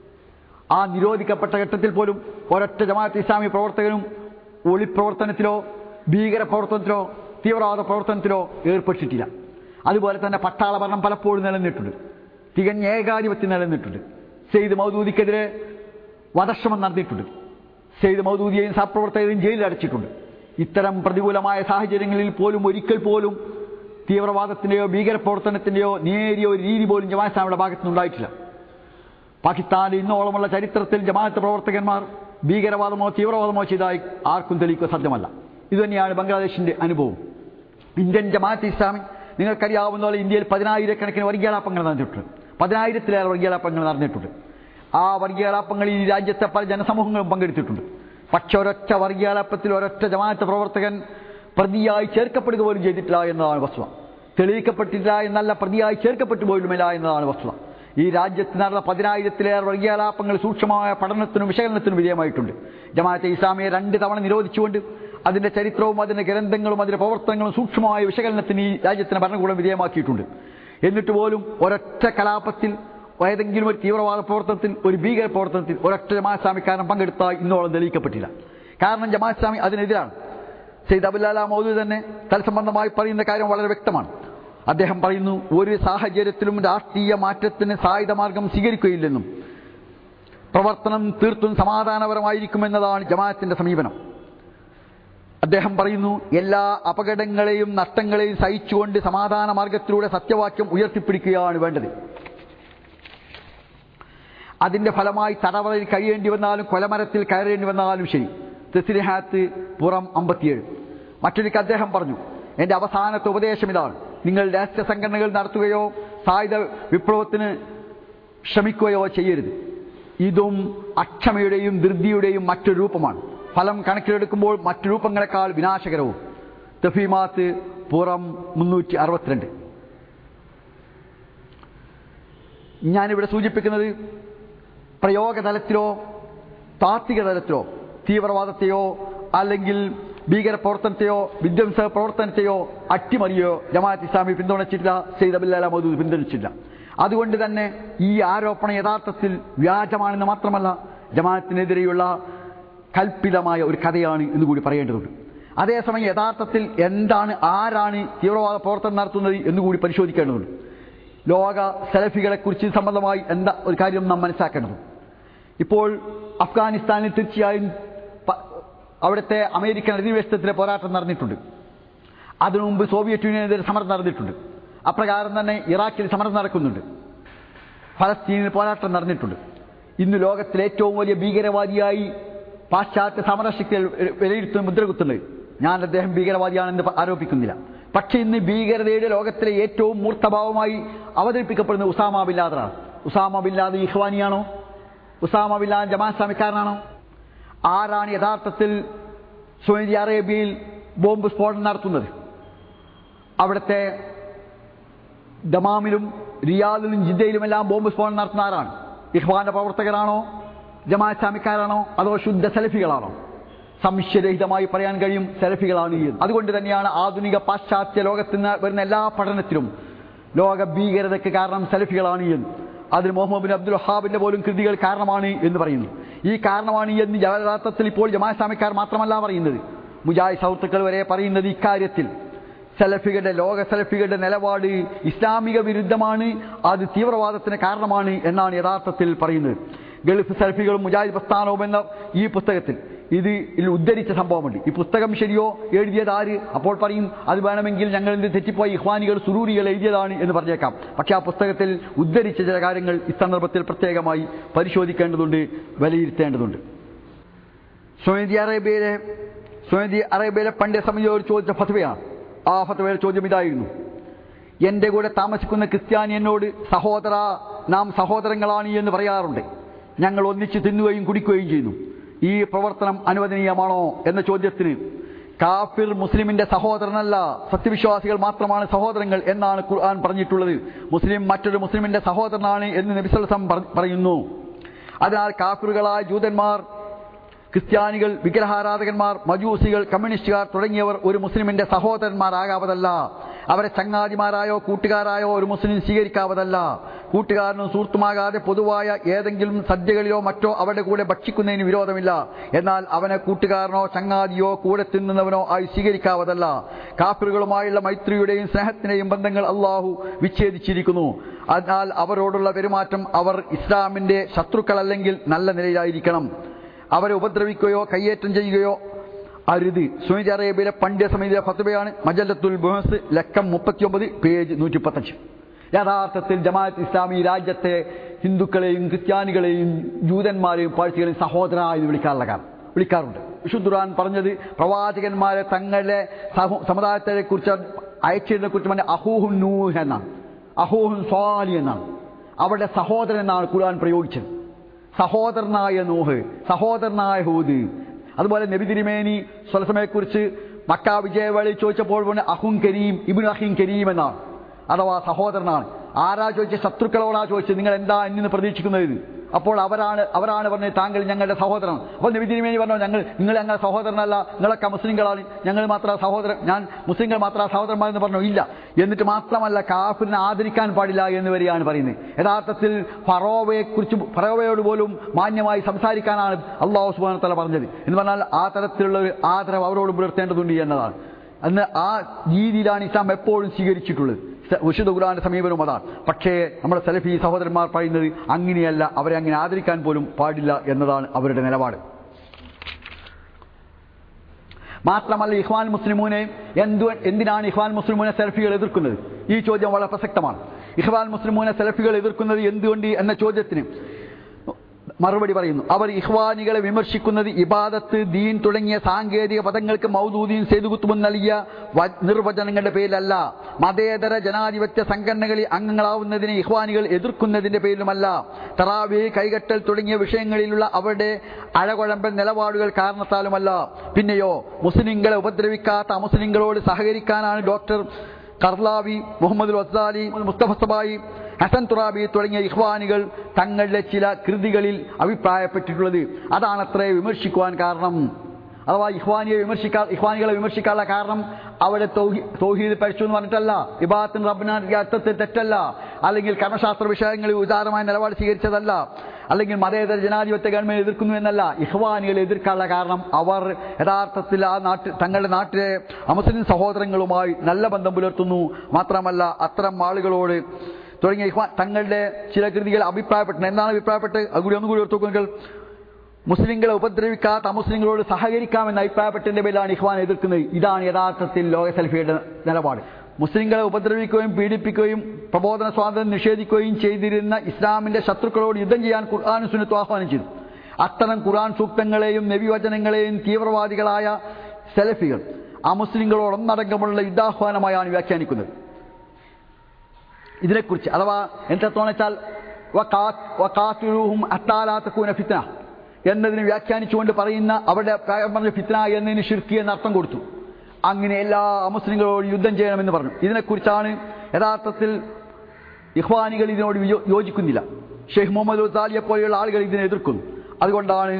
ആ നിരോധിക്കപ്പെട്ട ഘട്ടത്തിൽ പോലും ഒരൊറ്റ ജമാഅത്തെ ഇസ്ലാമി പ്രവർത്തകനും ഒളിപ്രവർത്തനത്തിലോ ഭീകരപ്രവർത്തനത്തിലോ തീവ്രവാദ പ്രവർത്തനത്തിലോ ഏർപ്പെട്ടിട്ടില്ല. അതുപോലെ തന്നെ പട്ടാള ഭരണം പലപ്പോഴും നിലനിന്നിട്ടുണ്ട്. തികഞ്ഞ ഏകാധിപത്യം നിലനിന്നിട്ടുണ്ട്. സയ്യിദ് മൗദൂദിക്കെതിരെ വധശ്രമം നടന്നിട്ടുണ്ട്. സയ്യിദ് മൗദൂദിയെയും സഹപ്രവർത്തകരെയും ജയിലിൽ അടച്ചിട്ടുണ്ട്. ഇത്തരം പ്രതികൂലമായ സാഹചര്യങ്ങളിൽ പോലും ഒരിക്കൽ പോലും തീവ്രവാദത്തിൻ്റെയോ ഭീകരപ്രവർത്തനത്തിൻ്റെയോ നേരിയ ഒരു രീതി പോലും ജമാഅത്ത് ഇസ്ലാമിയുടെ ഭാഗത്തുനിന്നുണ്ടായിട്ടില്ല. പാകിസ്ഥാനിൽ ഇന്നോളമുള്ള ചരിത്രത്തിൽ ജമാഅത്ത് പ്രവർത്തകന്മാർ ഭീകരവാദമോ തീവ്രവാദമോ ചെയ്തതായി ആർക്കും തെളിയിക്കുക സാധ്യമല്ല. ഇതുതന്നെയാണ് ബംഗ്ലാദേശിൻ്റെ അനുഭവം. ഇന്ത്യൻ ജമാഅത്ത് ഇസ്ലാമി നിങ്ങൾക്കറിയാവുന്ന പോലെ ഇന്ത്യയിൽ പതിനായിരക്കണക്കിന് വർഗീയലാപങ്ങൾ നടന്നിട്ടുണ്ട്. പതിനായിരത്തിലേറെ വർഗീയലാപങ്ങൾ നടന്നിട്ടുണ്ട്. ആ വർഗീയലാപങ്ങളിൽ ഈ രാജ്യത്തെ പല ജനസമൂഹങ്ങളും പങ്കെടുത്തിട്ടുണ്ട്. പക്ഷെ ഒരൊറ്റ വർഗീയലാപത്തിൽ ഒരൊറ്റ ജമാഅത്ത് പ്രവർത്തകൻ പ്രതിയായി ചേർക്കപ്പെടുക പോലും ചെയ്തിട്ടില്ല എന്നതാണ് വസ്തുത. തെളിയിക്കപ്പെട്ടിട്ടില്ല എന്നല്ല, പ്രതിയായി ചേർക്കപ്പെട്ടു പോലുമില്ല എന്നതാണ് വസ്തുത. ഈ രാജ്യത്ത് നടന്ന പതിനായിരത്തിലേറെ വർഗീയലാപങ്ങൾ സൂക്ഷ്മമായ പഠനത്തിനും വിശകലനത്തിനും വിധേയമായിട്ടുണ്ട്. ജമാഅത്തെ ഇസ്ലാമിയെ രണ്ട് തവണ നിരോധിച്ചുകൊണ്ട് അതിൻ്റെ ചരിത്രവും അതിൻ്റെ ഗ്രന്ഥങ്ങളും അതിൻ്റെ പ്രവർത്തനങ്ങളും സൂക്ഷ്മമായ വിശകലനത്തിന് ഈ രാജ്യത്തിന് ഭരണകൂടം വിധേയമാക്കിയിട്ടുണ്ട്. എന്നിട്ട് പോലും ഒരൊറ്റ കലാപത്തിൽ, ഏതെങ്കിലും ഒരു തീവ്രവാദ പ്രവർത്തനത്തിൽ, ഒരു ഭീകര പ്രവർത്തനത്തിൽ ഒരൊറ്റ ജമാഅത്ത് ഇസ്ലാമിക്കാരൻ പങ്കെടുത്താൽ ഇന്നോളം തെളിയിക്കപ്പെട്ടില്ല. കാരണം ജമാഅത്ത് ഇസ്ലാമി അതിനെതിരാണ്. സയ്യിദ് അബുൽ മൗദൂദി തന്നെ തൽസംബന്ധമായി പറയുന്ന കാര്യം വളരെ വ്യക്തമാണ്. അദ്ദേഹം പറയുന്നു, ഒരു സാഹചര്യത്തിലും രാഷ്ട്രീയ മാറ്റത്തിന് സായുധമാർഗം സ്വീകരിക്കുകയില്ലെന്നും പ്രവർത്തനം തീർത്തും സമാധാനപരമായിരിക്കുമെന്നതാണ് ജമാഅത്തിന്റെ സമീപനം. അദ്ദേഹം പറയുന്നു, എല്ലാ അപകടങ്ങളെയും നഷ്ടങ്ങളെയും സഹിച്ചുകൊണ്ട് സമാധാന മാർഗത്തിലൂടെ സത്യവാക്യം ഉയർത്തിപ്പിടിക്കുകയാണ് വേണ്ടത്. അതിന്റെ ഫലമായി തടവറയിൽ കഴിയേണ്ടി വന്നാലും കൊലമരത്തിൽ കയറേണ്ടി വന്നാലും ശരി. തസ്രീഹാത്ത് പുറം അമ്പത്തിയേഴ്. മറ്റൊരിക്കൽ അദ്ദേഹം പറഞ്ഞു, എൻ്റെ അവസാനത്തെ ഉപദേശം ഇതാണ്: നിങ്ങൾ രാഷ്ട്രീയ സംഘടനകൾ നടത്തുകയോ സായുധ വിപ്ലവത്തിന് ശ്രമിക്കുകയോ ചെയ്യരുത്. ഇതും അക്ഷമയുടെയും ധൃതിയുടെയും മറ്റൊരു രൂപമാണ്. ഫലം കണക്കിലെടുക്കുമ്പോൾ മറ്റു രൂപങ്ങളെക്കാൾ വിനാശകരവും. തഫീമാത്ത് പുറം മുന്നൂറ്റി അറുപത്തിരണ്ട്. ഞാനിവിടെ സൂചിപ്പിക്കുന്നത് പ്രയോഗതലത്തിലോ താത്വിക തലത്തിലോ തീവ്രവാദത്തെയോ അല്ലെങ്കിൽ ഭീകരപ്രവർത്തനത്തെയോ വിധ്വംസ പ്രവർത്തനത്തെയോ അട്ടിമറിയോ ജമാഅത്ത് ഇസ്ലാമി പിന്തുണച്ചിട്ടില്ല, സയ്യിദ് അബുൽ മൗദൂദി പിന്തുണച്ചിട്ടില്ല. അതുകൊണ്ട് തന്നെ ഈ ആരോപണം യഥാർത്ഥത്തിൽ വ്യാജമാണെന്ന് മാത്രമല്ല, ജമാഅത്തിനെതിരെയുള്ള കൽപ്പിതമായ ഒരു കഥയാണ് എന്ന് കൂടി പറയേണ്ടതുണ്ട്. അതേസമയം യഥാർത്ഥത്തിൽ എന്താണ്, ആരാണ് തീവ്രവാദ പ്രവർത്തനം നടത്തുന്നത് എന്നുകൂടി പരിശോധിക്കേണ്ടതുണ്ട്. ലോക സലഫികളെക്കുറിച്ച് സംബന്ധമായി എന്താ ഒരു കാര്യം നാം മനസ്സിലാക്കേണ്ടതുണ്ട്. ഇപ്പോൾ അഫ്ഗാനിസ്ഥാനിൽ തീർച്ചയായും അവിടുത്തെ അമേരിക്കൻ അധിനിവേശത്തിലെ പോരാട്ടം നടന്നിട്ടുണ്ട്. അതിനു മുമ്പ് സോവിയറ്റ് യൂണിയനെതിരെ സമരം നടന്നിട്ടുണ്ട്. അപ്രകാരം തന്നെ ഇറാഖിൽ സമരം നടക്കുന്നുണ്ട്. ഫലസ്തീനിൽ പോരാട്ടം നടന്നിട്ടുണ്ട്. ഇന്ന് ലോകത്തിലെ ഏറ്റവും വലിയ ഭീകരവാദിയായി പാശ്ചാത്യ സമരശക്തികൾ വിലയിരുത്തുന്ന മുദ്ര കുത്തുന്നത്. ഞാൻ അദ്ദേഹം ഭീകരവാദിയാണെന്ന് ആരോപിക്കുന്നില്ല. പക്ഷെ ഇന്ന് ഭീകരതയുടെ ലോകത്തിലെ ഏറ്റവും മൂർത്തഭാവമായി അവതരിപ്പിക്കപ്പെടുന്ന ഉസാമ ബിൻ ലാദനാണ്. ഉസാമ ബിൻ ലാദൻ ഇഖ്വാനിയാണോ? ഉസാമ ബിൻ ലാദൻ ജമാഅത്ത് ഇസ്ലാമിക്കാരനാണോ? ആരാണ് യഥാർത്ഥത്തിൽ സൗദി അറേബ്യയിൽ ബോംബ് സ്ഫോടനം നടത്തുന്നത്? അവിടുത്തെ ദമാമിലും റിയാദിലും ജിദ്ദയിലുമെല്ലാം ബോംബ് സ്ഫോടനം നടത്തുന്ന ആരാണ്? ഇഖ്വാന്റെ പ്രവർത്തകരാണോ? ജമാഅത്ത് ഇസ്ലാമിക്കാരാണോ? അതോ ശുദ്ധ സലഫികളാണോ? സംശയരഹിതമായി പറയാൻ കഴിയും സലഫികളാണ് എന്ന്. അതുകൊണ്ട് തന്നെയാണ് ആധുനിക പാശ്ചാത്യ ലോകത്ത് നിന്ന് വരുന്ന എല്ലാ പഠനത്തിലും ലോക ഭീകരതയ്ക്ക് കാരണം സലഫികളാണ് എന്ന്. അതിന് മുഹമ്മദ് ബിൻ അബ്ദുൽ വഹാബിന്റെ പോലും കൃതികൾ കാരണമാണ് എന്ന് പറയുന്നു. ഈ കാരണമാണ് എന്ന് യഥാർത്ഥത്തിൽ ഇപ്പോൾ ജമാഅത്ത് ഇസ്ലാമിക്കാർ മാത്രമല്ല പറയുന്നത്, മുജാഹിദ് സുഹൃത്തുക്കൾ വരെ പറയുന്നത് ഇക്കാര്യത്തിൽ സലഫികളുടെ ലോക സലഫികളുടെ നിലപാട് ഇസ്ലാമിക വിരുദ്ധമാണ്, അത് തീവ്രവാദത്തിന് കാരണമാണ് എന്നാണ് യഥാർത്ഥത്തിൽ പറയുന്നത്. ഗൾഫ് സലഫികളും മുജാഹിദ് പ്രസ്ഥാനവും എന്ന ഈ പുസ്തകത്തിൽ ഇത് ഉദ്ധരിച്ച സംഭവമുണ്ട്. ഈ പുസ്തകം ശരിയോ, എഴുതിയത് ആര്? അപ്പോൾ പറയും അത് വേണമെങ്കിൽ ഞങ്ങൾ എന്ത് തെറ്റിപ്പോയി ഇഖ്വാനികൾ സുറൂരികൾ എഴുതിയതാണ് എന്ന് പറഞ്ഞേക്കാം. പക്ഷെ ആ പുസ്തകത്തിൽ ഉദ്ധരിച്ച ചില കാര്യങ്ങൾ ഈ സന്ദർഭത്തിൽ പ്രത്യേകമായി പരിശോധിക്കേണ്ടതുണ്ട്, വിലയിരുത്തേണ്ടതുണ്ട്. സൗദി അറേബ്യയിലെ സൗദി അറേബ്യയിലെ പണ്ഡിത സമിതിയോട് ചോദിച്ച ഫത്വയാണ്. ആ ഫത്വയുടെ ചോദ്യം ഇതായിരുന്നു: എൻ്റെ കൂടെ താമസിക്കുന്ന ക്രിസ്ത്യാനി എന്നോട് സഹോദര, നാം സഹോദരങ്ങളാണ് എന്ന് പറയാറുണ്ട്. ഞങ്ങൾ ഒന്നിച്ച് തിന്നുകയും കുടിക്കുകയും ചെയ്യുന്നു. ഈ പ്രവർത്തനം അനുവദനീയമാണോ എന്ന ചോദ്യത്തിന് കാഫിർ മുസ്ലിമിന്റെ സഹോദരനല്ല, സത്യവിശ്വാസികൾ മാത്രമാണ് സഹോദരങ്ങൾ എന്നാണ് ഖുർആൻ പറഞ്ഞിട്ടുള്ളത്. മുസ്ലിം മറ്റൊരു മുസ്ലിമിന്റെ സഹോദരനാണ് എന്ന് നബി സല്ലല്ലാഹു അലൈഹി വസല്ലം പറയുന്നു. അതിനാൽ കാഫിറുകളായ ജൂതന്മാർ, ക്രിസ്ത്യാനികൾ, വിഗ്രഹാരാധകന്മാർ, മജൂസികൾ, കമ്മ്യൂണിസ്റ്റുകാർ തുടങ്ങിയവർ ഒരു മുസ്ലിമിന്റെ സഹോദരന്മാരാകാവതല്ല. അവരെ ചങ്ങാതിമാരായോ കൂട്ടുകാരായോ ഒരു മുസ്ലിം സ്വീകരിക്കാവതല്ല. കൂട്ടുകാരനും സുഹൃത്തുമാകാതെ പൊതുവായ ഏതെങ്കിലും സദ്യകളിലോ മറ്റോ അവരുടെ കൂടെ ഭക്ഷിക്കുന്നതിന് വിരോധമില്ല. എന്നാൽ അവനെ കൂട്ടുകാരനോ ചങ്ങാതിയോ കൂടെ തിന്നുന്നവനോ ആയി സ്വീകരിക്കാവതല്ല. കാഫിറുകളുമായുള്ള മൈത്രിയുടെയും സ്നേഹത്തിന്റെയും ബന്ധങ്ങൾ അള്ളാഹു വിച്ഛേദിച്ചിരിക്കുന്നു. അതിനാൽ അവരോടുള്ള പെരുമാറ്റം അവർ ഇസ്ലാമിന്റെ ശത്രുക്കളല്ലെങ്കിൽ നല്ല നിലയിലായിരിക്കണം. അവരെ ഉപദ്രവിക്കുകയോ കയ്യേറ്റം ചെയ്യുകയോ അരുത്. സൗദി അറേബ്യയിലെ പണ്ഡിത സമിതിയുടെ ഫത്വയാണ്. മജല്ലത്തുൽ ബുഹസ് ലക്കം മുപ്പത്തിയൊമ്പത് പേജ് നൂറ്റി മുപ്പത്തഞ്ച്. യഥാർത്ഥത്തിൽ ജമാഅത്ത് ഇസ്ലാമി രാജ്യത്തെ ഹിന്ദുക്കളെയും ക്രിസ്ത്യാനികളെയും ജൂതന്മാരെയും പാഴ്സികളെയും സഹോദര എന്ന് വിളിക്കാറുള്ള കാരണം വിളിക്കാറുണ്ട്. വിശുദ്ധ ഖുർആൻ പറഞ്ഞത് പ്രവാചകന്മാരെ തങ്ങളുടെ സമുദായത്തെ കുറിച്ച് അയച്ചതിനെ കുറിച്ച് പറഞ്ഞ അഹൂഹുൻ നൂഹ് എന്നാണ്, അഹൂഹുൻ സ്വാലി എന്നാണ്. അവരുടെ സഹോദരൻ എന്നാണ് ഖുർആൻ പ്രയോഗിച്ചത്. സഹോദരനായ നൂഹ്, സഹോദരനായ ഹൂദ്. അതുപോലെ നബി തിരുമേനി സ്വലസമയെ കുറിച്ച് മക്ക വിജയവേളയിൽ ചോദിച്ചപ്പോൾ പറഞ്ഞ അഹുൻ കരീം, ഇബ്നു അഖീൻ കരീം എന്നാണ്, അഥവാ സഹോദരനാണ്. ആരാ ചോദിച്ച? ശത്രുക്കളോടാ ചോദിച്ചത്, നിങ്ങൾ എന്താ എന്നിന്ന് പ്രതീക്ഷിക്കുന്നത്? അപ്പോൾ അവരാണ് അവരാണ് പറഞ്ഞത് താങ്കൾ ഞങ്ങളുടെ സഹോദരൻ. അപ്പോൾ നബി തിരുമേനി പറഞ്ഞു, ഞങ്ങൾ നിങ്ങൾ ഞങ്ങളുടെ സഹോദരനല്ല, നിങ്ങളൊക്കെ മുസ്ലിങ്ങളാണ്, ഞങ്ങൾ മാത്രം സഹോദരൻ, ഞാൻ മുസ്ലിങ്ങൾ മാത്രം സഹോദരന്മാരെന്ന് പറഞ്ഞു. ഇല്ല. എന്നിട്ട് മാത്രമല്ല കാഫിറിനെ ആദരിക്കാൻ പാടില്ല എന്ന് വരെയാണ് പറയുന്നത്. യഥാർത്ഥത്തിൽ ഫറോവയെ കുറിച്ച് ഫറോവയോട് പോലും മാന്യമായി സംസാരിക്കാനാണ് അള്ളാഹു സുബ്ഹാനഹു വ തആല പറഞ്ഞത്. എന്ന് പറഞ്ഞാൽ ആ തരത്തിലുള്ള ഒരു ആദരവ് അവരോട് പുലർത്തേണ്ടതുണ്ട് എന്നതാണ്. അന്ന് ആ രീതിയിലാണ് ഇസ്ലാം എപ്പോഴും സ്വീകരിച്ചിട്ടുള്ളത്. വിശുദ്ധ ഖുർആന്റെ സമീപനം അതാണ്. പക്ഷേ നമ്മുടെ സലഫി സഹോദരന്മാർ പറയുന്നത് അങ്ങനെയല്ല, അവരെ അങ്ങനെ ആദരിക്കാൻ പോലും പാടില്ല എന്നതാണ് അവരുടെ നിലപാട്. മാത്രമല്ല ഇഖ്വാൻ മുസ്ലിമൂനെ എന്തു എന്തിനാണ് ഇഖ്വാൻ മുസ്ലിമൂനെ സലഫികൾ എതിർക്കുന്നത്? ഈ ചോദ്യം വളരെ പ്രസക്തമാണ്. ഇഖ്വാൻ മുസ്ലിമൂനെ സലഫികൾ എതിർക്കുന്നത് എന്തുകൊണ്ട് എന്ന ചോദ്യത്തിന് മറുപടി പറയുന്നു. അവർ ഇഖ്വാനികളെ വിമർശിക്കുന്നത് ഇബാദത്ത്, ദീൻ തുടങ്ങിയ സാങ്കേതിക പദങ്ങൾക്ക് മൗദൂദിയും സേതുകുത്തുമും നൽകിയ നിർവചനങ്ങളുടെ പേരിലല്ല, മതേതര ജനാധിപത്യ സംഘടനകളിൽ അംഗങ്ങളാവുന്നതിനെ ഇഖ്വാനികൾ എതിർക്കുന്നതിന്റെ പേരിലുമല്ല, തറാവീഹ്, കൈകെട്ടൽ തുടങ്ങിയ വിഷയങ്ങളിലുള്ള അവരുടെ അഴകുഴമ്പൻ നിലപാടുകൾ കാരണത്താലുമല്ല. പിന്നെയോ മുസ്ലിങ്ങളെ ഉപദ്രവിക്കാത്ത അമുസ്ലിങ്ങളോട് സഹകരിക്കാനാണ് ഡോക്ടർ കർലാവി, മുഹമ്മദ് വസാലി, മുസ്തഫ സബായി, ഹസൻ തുറാബി തുടങ്ങിയ ഇഖ്വാനികൾ തങ്ങളുടെ ചില കൃതികളിൽ അഭിപ്രായപ്പെട്ടിട്ടുള്ളത്. അതാണത്രേ വിമർശിക്കുവാൻ കാരണം. അഥവാ ഇഖ്വാനിയെ വിമർശിക്കാൻ ഇഖ്വാനികളെ വിമർശിക്കാനുള്ള കാരണം അവിടെ തൗഹീദ് പഠിച്ചു എന്ന് പറഞ്ഞിട്ടല്ല, ഇബാദത്തിന് റബ്ബിനെ അർത്ഥത്തിൽ തെറ്റല്ല, അല്ലെങ്കിൽ കർമ്മശാസ്ത്ര വിഷയങ്ങളിൽ ഉദാരമായ നിലപാട് സ്വീകരിച്ചതല്ല, അല്ലെങ്കിൽ മതേതര ജനാധിപത്യ ഗവൺമെന്റ് എതിർക്കുന്നു എന്നല്ല. ഇഖ്വാനികളെ എതിർക്കാനുള്ള കാരണം അവർ യഥാർത്ഥത്തിൽ ആ നാട്ടിൽ തങ്ങളുടെ നാട്ടിലെ അമുസ്ലിം സഹോദരങ്ങളുമായി നല്ല ബന്ധം പുലർത്തുന്നു. മാത്രമല്ല അത്തരം ആളുകളോട് തുടങ്ങിയ ഇഖ്വാൻ തങ്ങളുടെ ചില കൃതികൾ അഭിപ്രായപ്പെട്ടു. എന്താണ് അഭിപ്രായപ്പെട്ട്? അതുകൂടി ഒന്നുകൂടി ഓർത്തു നോക്കുക. മുസ്ലിങ്ങളെ ഉപദ്രവിക്കാത്ത അമുസ്ലിങ്ങളോട് സഹകരിക്കാമെന്ന് അഭിപ്രായപ്പെട്ടതിന്റെ പേരിലാണ് ഇഖ്വാൻ എതിർക്കുന്നത്. ഇതാണ് യഥാർത്ഥത്തിൽ ലോക സലഫിയുടെ നിലപാട്. മുസ്ലിങ്ങളെ ഉപദ്രവിക്കുകയും പീഡിപ്പിക്കുകയും പ്രബോധന സ്വാതന്ത്ര്യം നിഷേധിക്കുകയും ചെയ്തിരുന്ന ഇസ്ലാമിന്റെ ശത്രുക്കളോട് യുദ്ധം ചെയ്യാൻ ഖുർആനും സുന്നത്തും ആഹ്വാനം ചെയ്തു. അത്തരം ഖുർആൻ സൂക്തങ്ങളെയും നബിവചനങ്ങളെയും തീവ്രവാദികളായ സലഫികൾ അമുസ്ലിങ്ങളോട് ഒന്നടങ്കമുള്ള യുദ്ധാഹ്വാനമായാണ് വ്യാഖ്യാനിക്കുന്നത്. ഇതിനെക്കുറിച്ച് അഥവാ എന്താണെന്ന് വെച്ചാൽ വഖാതിലൂഹും ഹത്താ ലാ തകൂന ഫിത്ന എന്നതിന് വ്യാഖ്യാനിച്ചുകൊണ്ട് പറയുന്ന അവരുടെ പറഞ്ഞ ഫിത്ന എന്നതിന് ശിർക്ക് എന്ന അർത്ഥം കൊടുത്തു. അങ്ങനെ എല്ലാ അമുസ്ലിങ്ങളോടും യുദ്ധം ചെയ്യണമെന്ന് പറഞ്ഞു. ഇതിനെക്കുറിച്ചാണ് യഥാർത്ഥത്തിൽ ഇഖ്വാനികൾ ഇതിനോട് യോജിക്കുന്നില്ല. ഷെയ്ഖ് മുഹമ്മദ് റസാലിയെ പോലെയുള്ള ആളുകൾ ഇതിനെ എതിർക്കുന്നു. അതുകൊണ്ടാണ്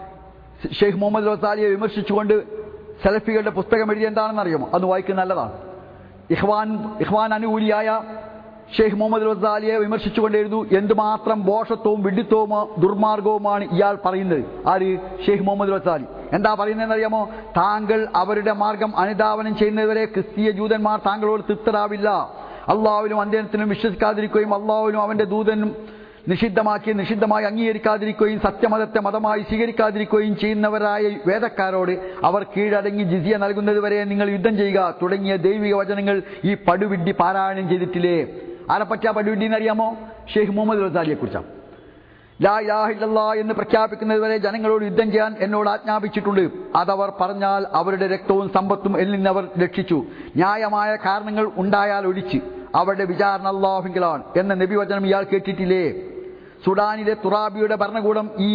ഷെയ്ഖ് മുഹമ്മദ് റസാലിയെ വിമർശിച്ചുകൊണ്ട് സലഫികളുടെ പുസ്തകം എഴുതി എന്താണെന്ന് അറിയുമോ? അത് വായിക്കുന്നത് നല്ലതാണ്. ഇഖ്വാൻ ഇഖ്വാൻ അനുകൂലിയായ ഷെയ്ഖ് മുഹമ്മദ് റസാലിയെ വിമർശിച്ചുകൊണ്ട് എഴുതു, എന്തുമാത്രം ബോഷത്വവും വിഡിത്വവും ദുർമാർഗവുമാണ് ഇയാൾ പറയുന്നത്. ആര്? ഷെയ്ഖ് മുഹമ്മദ് റസാലി. എന്താ പറയുന്നതെന്ന് അറിയാമോ? താങ്കൾ അവരുടെ മാർഗം അനുധാവനം ചെയ്യുന്നവരെ ക്രിസ്തീയ ജൂതന്മാർ താങ്കളോട് തൃപ്തരാവില്ല. അള്ളാഹുവിനും അന്ത്യത്തിനും വിശ്വസിക്കാതിരിക്കുകയും അള്ളാഹുവിനും അവന്റെ ദൂതനും നിഷിദ്ധമാക്കി നിഷിദ്ധമായി അംഗീകരിക്കാതിരിക്കുകയും സത്യമതത്തെ മതമായി സ്വീകരിക്കാതിരിക്കുകയും ചെയ്യുന്നവരായ വേദക്കാരോട് അവർ കീഴടങ്ങി ജിസിയ നൽകുന്നതുവരെ നിങ്ങൾ യുദ്ധം ചെയ്യുക തുടങ്ങിയ ദൈവിക വചനങ്ങൾ ഈ പടുവിഡ്ഢി പാരായണം ചെയ്തിട്ടില്ലേ? ആരെപ്പറ്റിയാ പടുവിഡ്ഢി എന്നറിയാമോ? ഷെയ്ഖ് മുഹമ്മദ് റസാലിയെ കുറിച്ചാണ്. ലാ ഇലാഹ ഇല്ലല്ലാഹ് എന്ന് പ്രഖ്യാപിക്കുന്നതുവരെ ജനങ്ങളോട് യുദ്ധം ചെയ്യാൻ എന്നോട് ആജ്ഞാപിച്ചിട്ടുണ്ട്. അതവർ പറഞ്ഞാൽ അവരുടെ രക്തവും സമ്പത്തും എന്നിൽ നിന്നവർ രക്ഷിച്ചു. ന്യായമായ കാരണങ്ങൾ ഉണ്ടായാൽ ഒഴിച്ച് അവരുടെ വിചാരണ അല്ലാഹുവിങ്കലാണ് എന്ന നബിവചനം ഇയാൾ കേട്ടിട്ടില്ലേ? സുഡാനിലെ തുറാബിയുടെ ഭരണകൂടം ഈ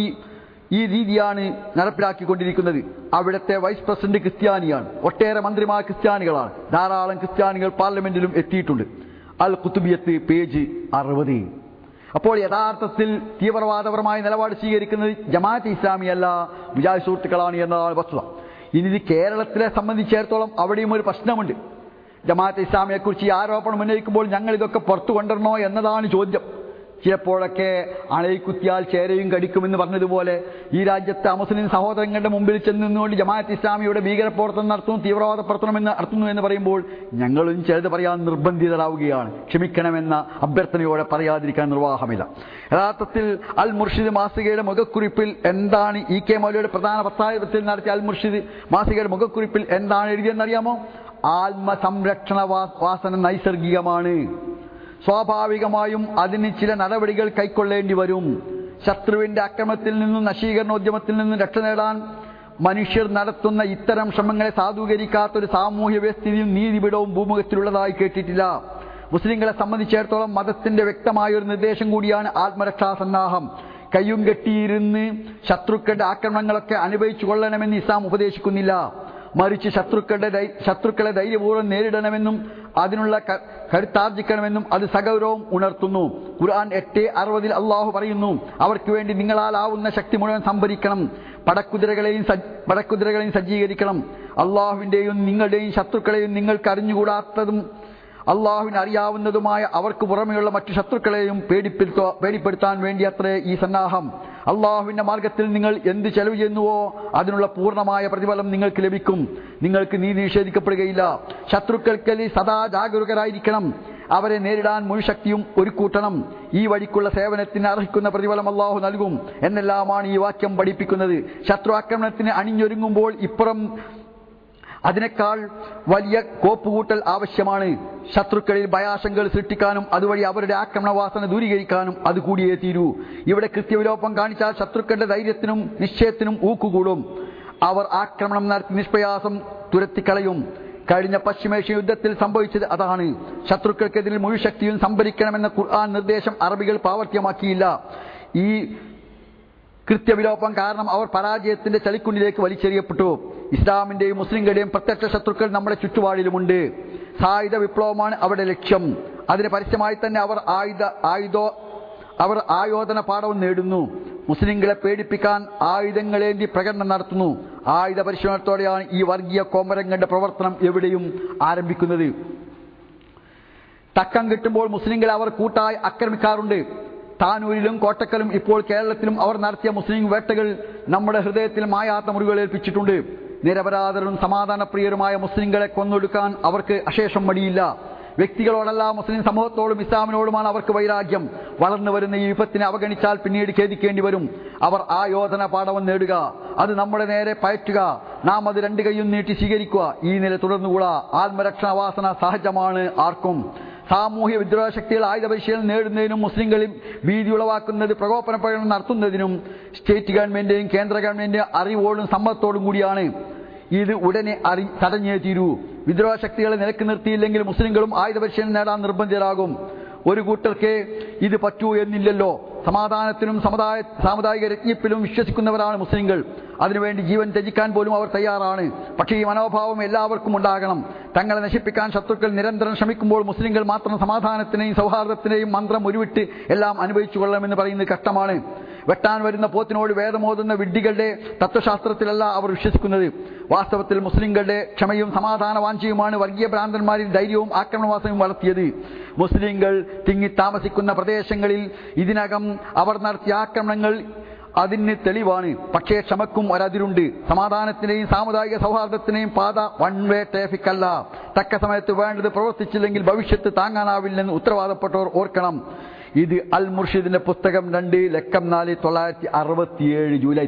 ഈ രീതിയാണ് നടപ്പിലാക്കിക്കൊണ്ടിരിക്കുന്നത്. അവിടുത്തെ വൈസ് പ്രസിഡന്റ് ക്രിസ്ത്യാനിയാണ്. ഒട്ടേറെ മന്ത്രിമാർ ക്രിസ്ത്യാനികളാണ്. ധാരാളം ക്രിസ്ത്യാനികൾ പാർലമെന്റിലും എത്തിയിട്ടുണ്ട്. അൽ ഖുതുബിയത്ത് പേജ് അറുപത്. അപ്പോൾ യഥാർത്ഥത്തിൽ തീവ്രവാദപരമായ നിലപാട് സ്വീകരിക്കുന്നത് ജമാഅത്ത് ഇസ്ലാമിയല്ല, മുജാഹിദ് സുഹൃത്തുക്കളാണ് എന്നതാണ് വസ്തുത. ഇനി ഇത് കേരളത്തിലെ സംബന്ധിച്ചിടത്തോളം അവിടെയും ഒരു പ്രശ്നമുണ്ട്. ജമാഅത്ത് ഇസ്ലാമിയെക്കുറിച്ച് ഈ ആരോപണം ഉന്നയിക്കുമ്പോൾ ഞങ്ങൾ ഇതൊക്കെ പുറത്തു കൊണ്ടുവരണോ എന്നതാണ് ചോദ്യം. ചിലപ്പോഴൊക്കെ അണയിക്കുത്തിയാൽ ചേരയും കടിക്കുമെന്ന് പറഞ്ഞതുപോലെ ഈ രാജ്യത്തെ അമുസ്ലിം സഹോദരങ്ങളുടെ മുമ്പിൽ ചെന്ന് നിന്നുകൊണ്ട് ജമാഅത്ത് ഇസ്ലാമിയുടെ ഭീകരപ്രവർത്തനം നടത്തുന്നു, തീവ്രവാദ പ്രവർത്തനമെന്ന് നടത്തുന്നു എന്ന് പറയുമ്പോൾ ഞങ്ങളും ചിലത് പറയാൻ നിർബന്ധിതരാവുകയാണ്. ക്ഷമിക്കണമെന്ന അഭ്യർത്ഥനയോടെ പറയാതിരിക്കാൻ നിർവാഹമില്ല. യഥാർത്ഥത്തിൽ അൽ മുർഷിദ് മാസികയുടെ മുഖക്കുറിപ്പിൽ എന്താണ് ഇ കെ മൗലവിയുടെ പ്രധാന പത്തായത്തിൽ നടത്തിയ അൽ മുർഷിദ് മാസികയുടെ മുഖക്കുറിപ്പിൽ എന്താണ് എഴുതിയെന്നറിയാമോ? ആത്മസംരക്ഷണ വാസന നൈസർഗികമാണ്. സ്വാഭാവികമായും അതിന് ചില നടപടികൾ കൈക്കൊള്ളേണ്ടി വരും. ശത്രുവിന്റെ ആക്രമണത്തിൽ നിന്നും നശീകരണോദ്യമത്തിൽ നിന്നും രക്ഷ നേടാൻ മനുഷ്യർ നടത്തുന്ന ഇത്തരം ശ്രമങ്ങളെ സാധൂകരിക്കാത്തൊരു സാമൂഹ്യ വ്യവസ്ഥിതിയും നീതിപീഠവും ഭൂമുഖത്തിലുള്ളതായി കേട്ടിട്ടില്ല. മുസ്ലിങ്ങളെ സംബന്ധിച്ചിടത്തോളം മതത്തിന്റെ വ്യക്തമായ ഒരു നിർദ്ദേശം കൂടിയാണ് ആത്മരക്ഷാ സന്നാഹം. കയ്യും കെട്ടിയിരുന്ന് ശത്രുക്കളുടെ ആക്രമണങ്ങളൊക്കെ അനുഭവിച്ചു കൊള്ളണമെന്ന് ഇസ്ലാം ഉപദേശിക്കുന്നില്ല. മറിച്ച് ശത്രുക്കളുടെ ശത്രുക്കളെ ധൈര്യപൂർവ്വം നേരിടണമെന്നും അതിനുള്ള കരുത്താർജിക്കണമെന്നും അത് സഗൗരവം ഉണർത്തുന്നു. ഖുർആൻ എട്ട് അറുപതിൽ അള്ളാഹു പറയുന്നു, അവർക്ക് വേണ്ടി നിങ്ങളാലാവുന്ന ശക്തി മുഴുവൻ സംഭരിക്കണം, പടക്കുതിരകളെയും പടക്കുതിരകളെയും സജ്ജീകരിക്കണം. അള്ളാഹുവിന്റെയും നിങ്ങളുടെയും ശത്രുക്കളെയും നിങ്ങൾക്ക് അറിഞ്ഞുകൂടാത്തതും അള്ളാഹുവിന് അറിയാവുന്നതുമായ അവർക്ക് പുറമെയുള്ള മറ്റു ശത്രുക്കളെയും പേടിപ്പെടുത്ത പേടിപ്പെടുത്താൻ വേണ്ടി അത്രേ ഈ സന്നാഹം. അള്ളാഹുവിന്റെ മാർഗത്തിൽ നിങ്ങൾ എന്ത് ചെലവ് ചെയ്യുന്നുവോ അതിനുള്ള പൂർണ്ണമായ പ്രതിഫലം നിങ്ങൾക്ക് ലഭിക്കും. നിങ്ങൾക്ക് നീതി നിഷേധിക്കപ്പെടുകയില്ല. ശത്രുക്കൾക്കൽ സദാ ജാഗരൂകരായിരിക്കണം. അവരെ നേരിടാൻ മുഴുശക്തിയും ഒരുക്കൂട്ടണം. ഈ വഴിക്കുള്ള സേവനത്തിന് അർഹിക്കുന്ന പ്രതിഫലം അള്ളാഹു നൽകും എന്നെല്ലാമാണ് ഈ വാക്യം പഠിപ്പിക്കുന്നത്. ശത്രു ആക്രമണത്തിന് അണിഞ്ഞൊരുങ്ങുമ്പോൾ ഇപ്പുറം അതിനേക്കാൾ വലിയ കോപ്പുകൂട്ടൽ ആവശ്യമാണ്. ശത്രുക്കളിൽ ഭയാശങ്കകൾ സൃഷ്ടിക്കാനും അതുവഴി അവരുടെ ആക്രമണവാസന ദൂരീകരിക്കാനും അത് കൂടിയേ തീരൂ. ഇവിടെ കൃത്യവിലോപം കാണിച്ചാൽ ശത്രുക്കളുടെ ധൈര്യത്തിനും നിശ്ചയത്തിനും ഊക്കുകൂടും. അവർ ആക്രമണം നടത്തി നിഷ്പ്രയാസം തുരത്തിക്കളയും. കഴിഞ്ഞ പശ്ചിമേഷ്യൻ യുദ്ധത്തിൽ സംഭവിച്ചത് അതാണ്. ശത്രുക്കൾക്കെതിരിൽ മുഴുശക്തിയും സംഭരിക്കണമെന്ന ഖുർആൻ നിർദ്ദേശം അറബികൾ പ്രാവർത്തികമാക്കിയില്ല. ഈ കൃത്യവിലോപം കാരണം അവർ പരാജയത്തിന്റെ ചളിക്കുണ്ടിലേക്ക് വലിച്ചെറിയപ്പെട്ടു. ഇസ്ലാമിന്റെയും മുസ്ലിങ്ങളുടെയും പ്രത്യക്ഷ ശത്രുക്കൾ നമ്മുടെ ചുറ്റുപാടിലുമുണ്ട്. സായുധ വിപ്ലവമാണ് അവരുടെ ലക്ഷ്യം. അതിന് പരസ്യമായി തന്നെ അവർ ആയുധ ആയുധോ അവർ ആയോധന പാഠവും നേടുന്നു. മുസ്ലിങ്ങളെ പേടിപ്പിക്കാൻ ആയുധങ്ങളേന്തി പ്രകടനം നടത്തുന്നു. ആയുധ പരിശീലനത്തോടെയാണ് ഈ വർഗീയ കോമരങ്ങളുടെ പ്രവർത്തനം എവിടെയും ആരംഭിക്കുന്നത്. തക്കം കിട്ടുമ്പോൾ മുസ്ലിങ്ങളെ അവർ കൂട്ടായി ആക്രമിക്കാറുണ്ട്. താനൂരിലും കോട്ടക്കലും ഇപ്പോൾ കേരളത്തിലും അവർ നടത്തിയ മുസ്ലിം വേട്ടകൾ നമ്മുടെ ഹൃദയത്തിൽ മായാത്ത മുറിവുകൾ ഏൽപ്പിച്ചിട്ടുണ്ട്. നിരപരാധരും സമാധാനപ്രിയരുമായ മുസ്ലിങ്ങളെ കൊന്നൊടുക്കാൻ അവർക്ക് അശേഷം മടിയില്ല. വ്യക്തികളോടല്ല, മുസ്ലിം സമൂഹത്തോടും ഇസ്ലാമിനോടുമാണ് അവർക്ക് വൈരാഗ്യം. വളർന്നു വരുന്ന ഈ വിപത്തിനെ അവഗണിച്ചാൽ പിന്നീട് ഖേദിക്കേണ്ടി വരും. അവർ ആയോധന പാഠവും നേടുക, അത് നമ്മുടെ നേരെ പയറ്റുക, നാം അത് രണ്ട് കൈയും നീട്ടി സ്വീകരിക്കുക. ഈ നില തുടർന്നുകൂടാ. ആത്മരക്ഷാ വാസന സഹജമാണ് ആർക്കും. സാമൂഹ്യ വിദ്രോഹ ശക്തികൾ ആയുധ പരിശീലനം നേടുന്നതിനും മുസ്ലിങ്ങളിൽ ഭീതി ഉളവാക്കുന്നത് പ്രകോപന പ്രകടനം നടത്തുന്നതിനും സ്റ്റേറ്റ് ഗവൺമെന്റിന്റെയും കേന്ദ്ര ഗവൺമെന്റിന്റെയും അറിവോടും സമ്മതത്തോടും കൂടിയാണ്. ഇത് ഉടനെ അറി തടഞ്ഞേ തീരൂ. വിദ്രോഹ ശക്തികളെ നിലക്ക് നിർത്തിയില്ലെങ്കിൽ മുസ്ലിങ്ങളും ആയുധ പരിശീലനം നേടാൻ നിർബന്ധിതരാകും. ഒരു കൂട്ടർക്ക് ഇത് പറ്റൂ എന്നില്ലല്ലോ. സമാധാനത്തിനും സമുദായ സാമുദായിക രജ്ഞിപ്പിലും വിശ്വസിക്കുന്നവരാണ് മുസ്ലിങ്ങൾ. അതിനുവേണ്ടി ജീവൻ ത്യജിക്കാൻ പോലും അവർ തയ്യാറാണ്. പക്ഷേ ഈ മനോഭാവം എല്ലാവർക്കും ഉണ്ടാകണം. തങ്ങളെ നശിപ്പിക്കാൻ ശത്രുക്കൾ നിരന്തരം ശ്രമിക്കുമ്പോൾ മുസ്ലിങ്ങൾ മാത്രം സമാധാനത്തിനെയും സൗഹാർദ്ദത്തിനെയും മന്ത്രം ഉരുവിട്ട് എല്ലാം അനുഭവിച്ചു കൊള്ളണമെന്ന് പറയുന്നത് കഷ്ടമാണ്. വെട്ടാൻ വരുന്ന പോത്തിനോട് വേദമോതുന്ന വിഡ്ഢികളുടെ തത്വശാസ്ത്രത്തിലല്ല അവർ വിശ്വസിക്കുന്നത്. വാസ്തവത്തിൽ മുസ്ലിങ്ങളുടെ ക്ഷമയും സമാധാന വാഞ്ചയുമാണ് വർഗീയ ഭ്രാന്തന്മാരിൽ ധൈര്യവും ആക്രമണവാസവും വളർത്തിയത്. മുസ്ലിങ്ങൾ തിങ്ങി താമസിക്കുന്ന പ്രദേശങ്ങളിൽ ഇതിനകം അവർ നടത്തിയ ആക്രമണങ്ങൾ അതിന് തെളിവാണ്. പക്ഷേ ക്ഷമക്കും ഒരതിരുണ്ട്. സമാധാനത്തിനെയും സാമുദായിക സൗഹാർദ്ദത്തിനെയും പാത വൺ വേ ട്രാഫിക് അല്ല. തക്ക സമയത്ത് വേണ്ടത് പ്രവർത്തിച്ചില്ലെങ്കിൽ ഭവിഷ്യത്ത് താങ്ങാനാവില്ലെന്ന് ഉത്തരവാദപ്പെട്ടവർ ഓർക്കണം. ഇത് അൽ മുർഷിദിന്റെ പുസ്തകം രണ്ട് ലക്കം നാല് തൊള്ളായിരത്തി അറുപത്തിയേഴ് ജൂലൈ.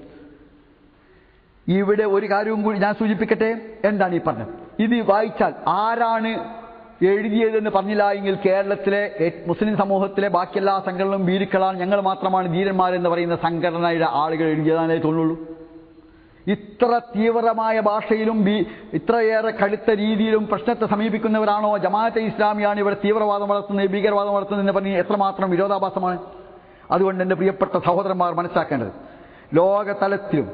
ഇവിടെ ഒരു കാര്യവും കൂടി ഞാൻ സൂചിപ്പിക്കട്ടെ. എന്താണ് ഈ പറഞ്ഞത്? ഇത് വായിച്ചാൽ ആരാണ് എഴുതിയതെന്ന് പറഞ്ഞില്ല എങ്കിൽ കേരളത്തിലെ മുസ്ലിം സമൂഹത്തിലെ ബാക്കി എല്ലാ സംഘടനകളും ഭീരുക്കളാണ്, ഞങ്ങൾ മാത്രമാണ് ധീരന്മാരെന്ന് പറയുന്ന സംഘടനയുടെ ആളുകൾ എഴുതിയതാണേ തോന്നുള്ളൂ. ഇത്ര തീവ്രമായ ഭാഷയിലും ഇത്രയേറെ കടുത്ത രീതിയിലും പ്രശ്നത്തെ സമീപിക്കുന്നവരാണോ ജമാഅത്തെ ഇസ്ലാമിയാണ് ഇവിടെ തീവ്രവാദം വളർത്തുന്നത്, ഭീകരവാദം വളർത്തുന്നത് എന്ന് പറഞ്ഞ് എത്രമാത്രം വിരോധാഭാസമാണ്. അതുകൊണ്ട് എൻ്റെ പ്രിയപ്പെട്ട സഹോദരന്മാർ മനസ്സിലാക്കേണ്ടത്, ലോകതലത്തിലും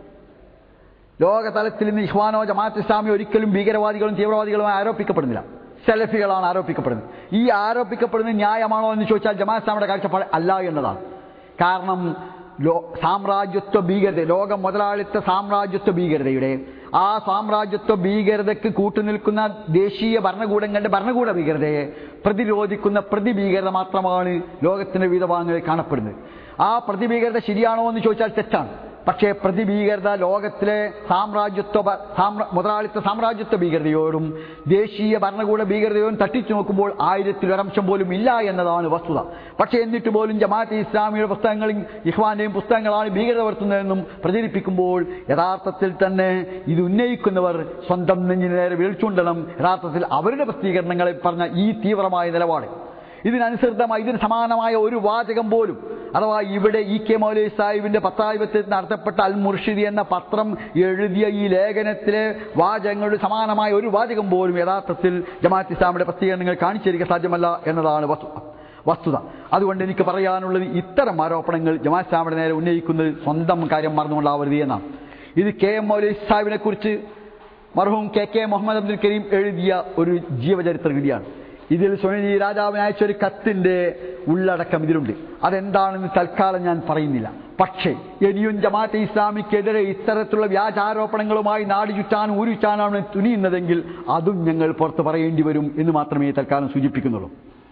ലോകതലത്തിൽ ഇന്ന് ഇഖ്വാനോ ജമാഅത്ത് ഇസ്ലാമി ഒരിക്കലും ഭീകരവാദികളും തീവ്രവാദികളും ആരോപിക്കപ്പെടുന്നില്ല. സെലഫികളാണ് ആരോപിക്കപ്പെടുന്നത്. ഈ ആരോപിക്കപ്പെടുന്നത് ന്യായമാണോ എന്ന് ചോദിച്ചാൽ ജമാഅത്ത് ഇസ്ലാമിയുടെ കാഴ്ചപ്പാട് അല്ല എന്നതാണ്. കാരണം ലോ സാമ്രാജ്യത്വ ഭീകരത, ലോക മുതലാളിത്ത സാമ്രാജ്യത്വ ഭീകരതയുടെ ആ സാമ്രാജ്യത്വ ഭീകരതയ്ക്ക് കൂട്ടുനിൽക്കുന്ന ദേശീയ ഭരണകൂടങ്ങളുടെ ഭരണകൂട ഭീകരതയെ പ്രതിരോധിക്കുന്ന പ്രതിഭീകരത മാത്രമാണ് ലോകത്തിന്റെ വിവിധ ഭാഗങ്ങളിൽ കാണപ്പെടുന്നത്. ആ പ്രതിഭീകരത ശരിയാണോ എന്ന് ചോദിച്ചാൽ തെറ്റാണ്. പക്ഷേ പ്രതിഭീകരത ലോകത്തിലെ സാമ്രാജ്യത്വ മുതലാളിത്ത സാമ്രാജ്യത്വ ഭീകരതയോടും ദേശീയ ഭരണകൂട ഭീകരതയോടും തട്ടിച്ചു നോക്കുമ്പോൾ ആയിരത്തിലൊരംശം പോലും ഇല്ല എന്നതാണ് വസ്തുത. പക്ഷേ എന്നിട്ട് പോലും ജമാഅത്തെ ഇസ്ലാമിയുടെ പുസ്തകങ്ങളും ഇഖ്വാന്റെയും പുസ്തകങ്ങളാണ് ഭീകരത വരുത്തുന്നതെന്നും പ്രചരിപ്പിക്കുമ്പോൾ യഥാർത്ഥത്തിൽ തന്നെ ഇത് ഉന്നയിക്കുന്നവർ സ്വന്തം നെഞ്ചിന് നേരെ വീഴ്ചുണ്ടണം. യഥാർത്ഥത്തിൽ അവരുടെ പ്രസിദ്ധീകരണങ്ങളെ പറഞ്ഞ ഈ തീവ്രമായ നിലപാട് ഇതിനനുസൃതമായി ഇതിന് സമാനമായ ഒരു വാചകം പോലും, അഥവാ ഇവിടെ ഇ കെ മൗലവി സാഹിബിന്റെ പത്രാധിപത്യത്തിൽ നടത്തപ്പെട്ട അൽ മുർഷിദി എന്ന പത്രം എഴുതിയ ഈ ലേഖനത്തിലെ വാചകങ്ങളുടെ സമാനമായ ഒരു വാചകം പോലും യഥാർത്ഥത്തിൽ ജമാഅത്ത് ഇസ്ലാമിയുടെ പ്രസിദ്ധീകരണങ്ങൾ കാണിച്ചിരിക്കാൻ സാധ്യമല്ല എന്നതാണ് വസ്തുത. അതുകൊണ്ട് എനിക്ക് പറയാനുള്ളത്, ഇത്തരം ആരോപണങ്ങൾ ജമാഅത്ത് ഇസ്ലാമിയുടെ നേരെ ഉന്നയിക്കുന്നത് സ്വന്തം കാര്യം മറന്നുകൊണ്ടാവരുത് എന്നാണ്. ഇത് കെ എം മൗലവി സാഹിബിനെ കുറിച്ച് മർഹൂം കെ കെ മുഹമ്മദ് അബ്ദുൽ കരീം എഴുതിയ ഒരു ജീവചരിത്ര കൃതിയാണ്. ഇതിൽ സുനനി രാജാവിന് അയച്ചൊരു കത്തിന്റെ ഉള്ളടക്കം ഇതിലുണ്ട്. അതെന്താണെന്ന് തൽക്കാലം ഞാൻ പറയുന്നില്ല. പക്ഷേ ഇനിയും ജമാഅത്തെ ഇസ്ലാമിക്കെതിരെ ഇത്തരത്തിലുള്ള വ്യാജാരോപണങ്ങളുമായി നാട് ചുറ്റാനും ഊരു ചുറ്റാനാണ് തുനിയുന്നതെങ്കിൽ അതും ഞങ്ങൾ പുറത്ത് പറയേണ്ടി വരും എന്ന് മാത്രമേ തൽക്കാലം സൂചിപ്പിക്കുന്നുള്ളൂ.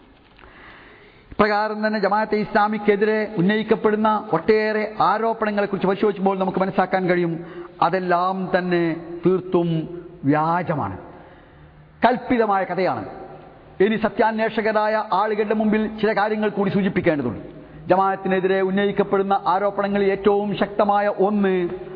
ഇപ്രകാരം തന്നെ ജമാഅത്തെ ഇസ്ലാമിക്കെതിരെ ഉന്നയിക്കപ്പെടുന്ന ഒട്ടേറെ ആരോപണങ്ങളെക്കുറിച്ച് പരിശോധിക്കുമ്പോൾ നമുക്ക് മനസ്സിലാക്കാൻ കഴിയും, അതെല്ലാം തന്നെ തീർത്തും വ്യാജമാണ്, കൽപ്പിതമായ കഥയാണ്. ഇനി സത്യാന്വേഷകരായ ആളുകളുടെ മുമ്പിൽ ചില കാര്യങ്ങൾ കൂടി സൂചിപ്പിക്കേണ്ടതുണ്ട്. ജമാഅത്തിനെതിരെ ഉന്നയിക്കപ്പെടുന്ന ആരോപണങ്ങളിൽ ഏറ്റവും ശക്തമായ ഒന്ന്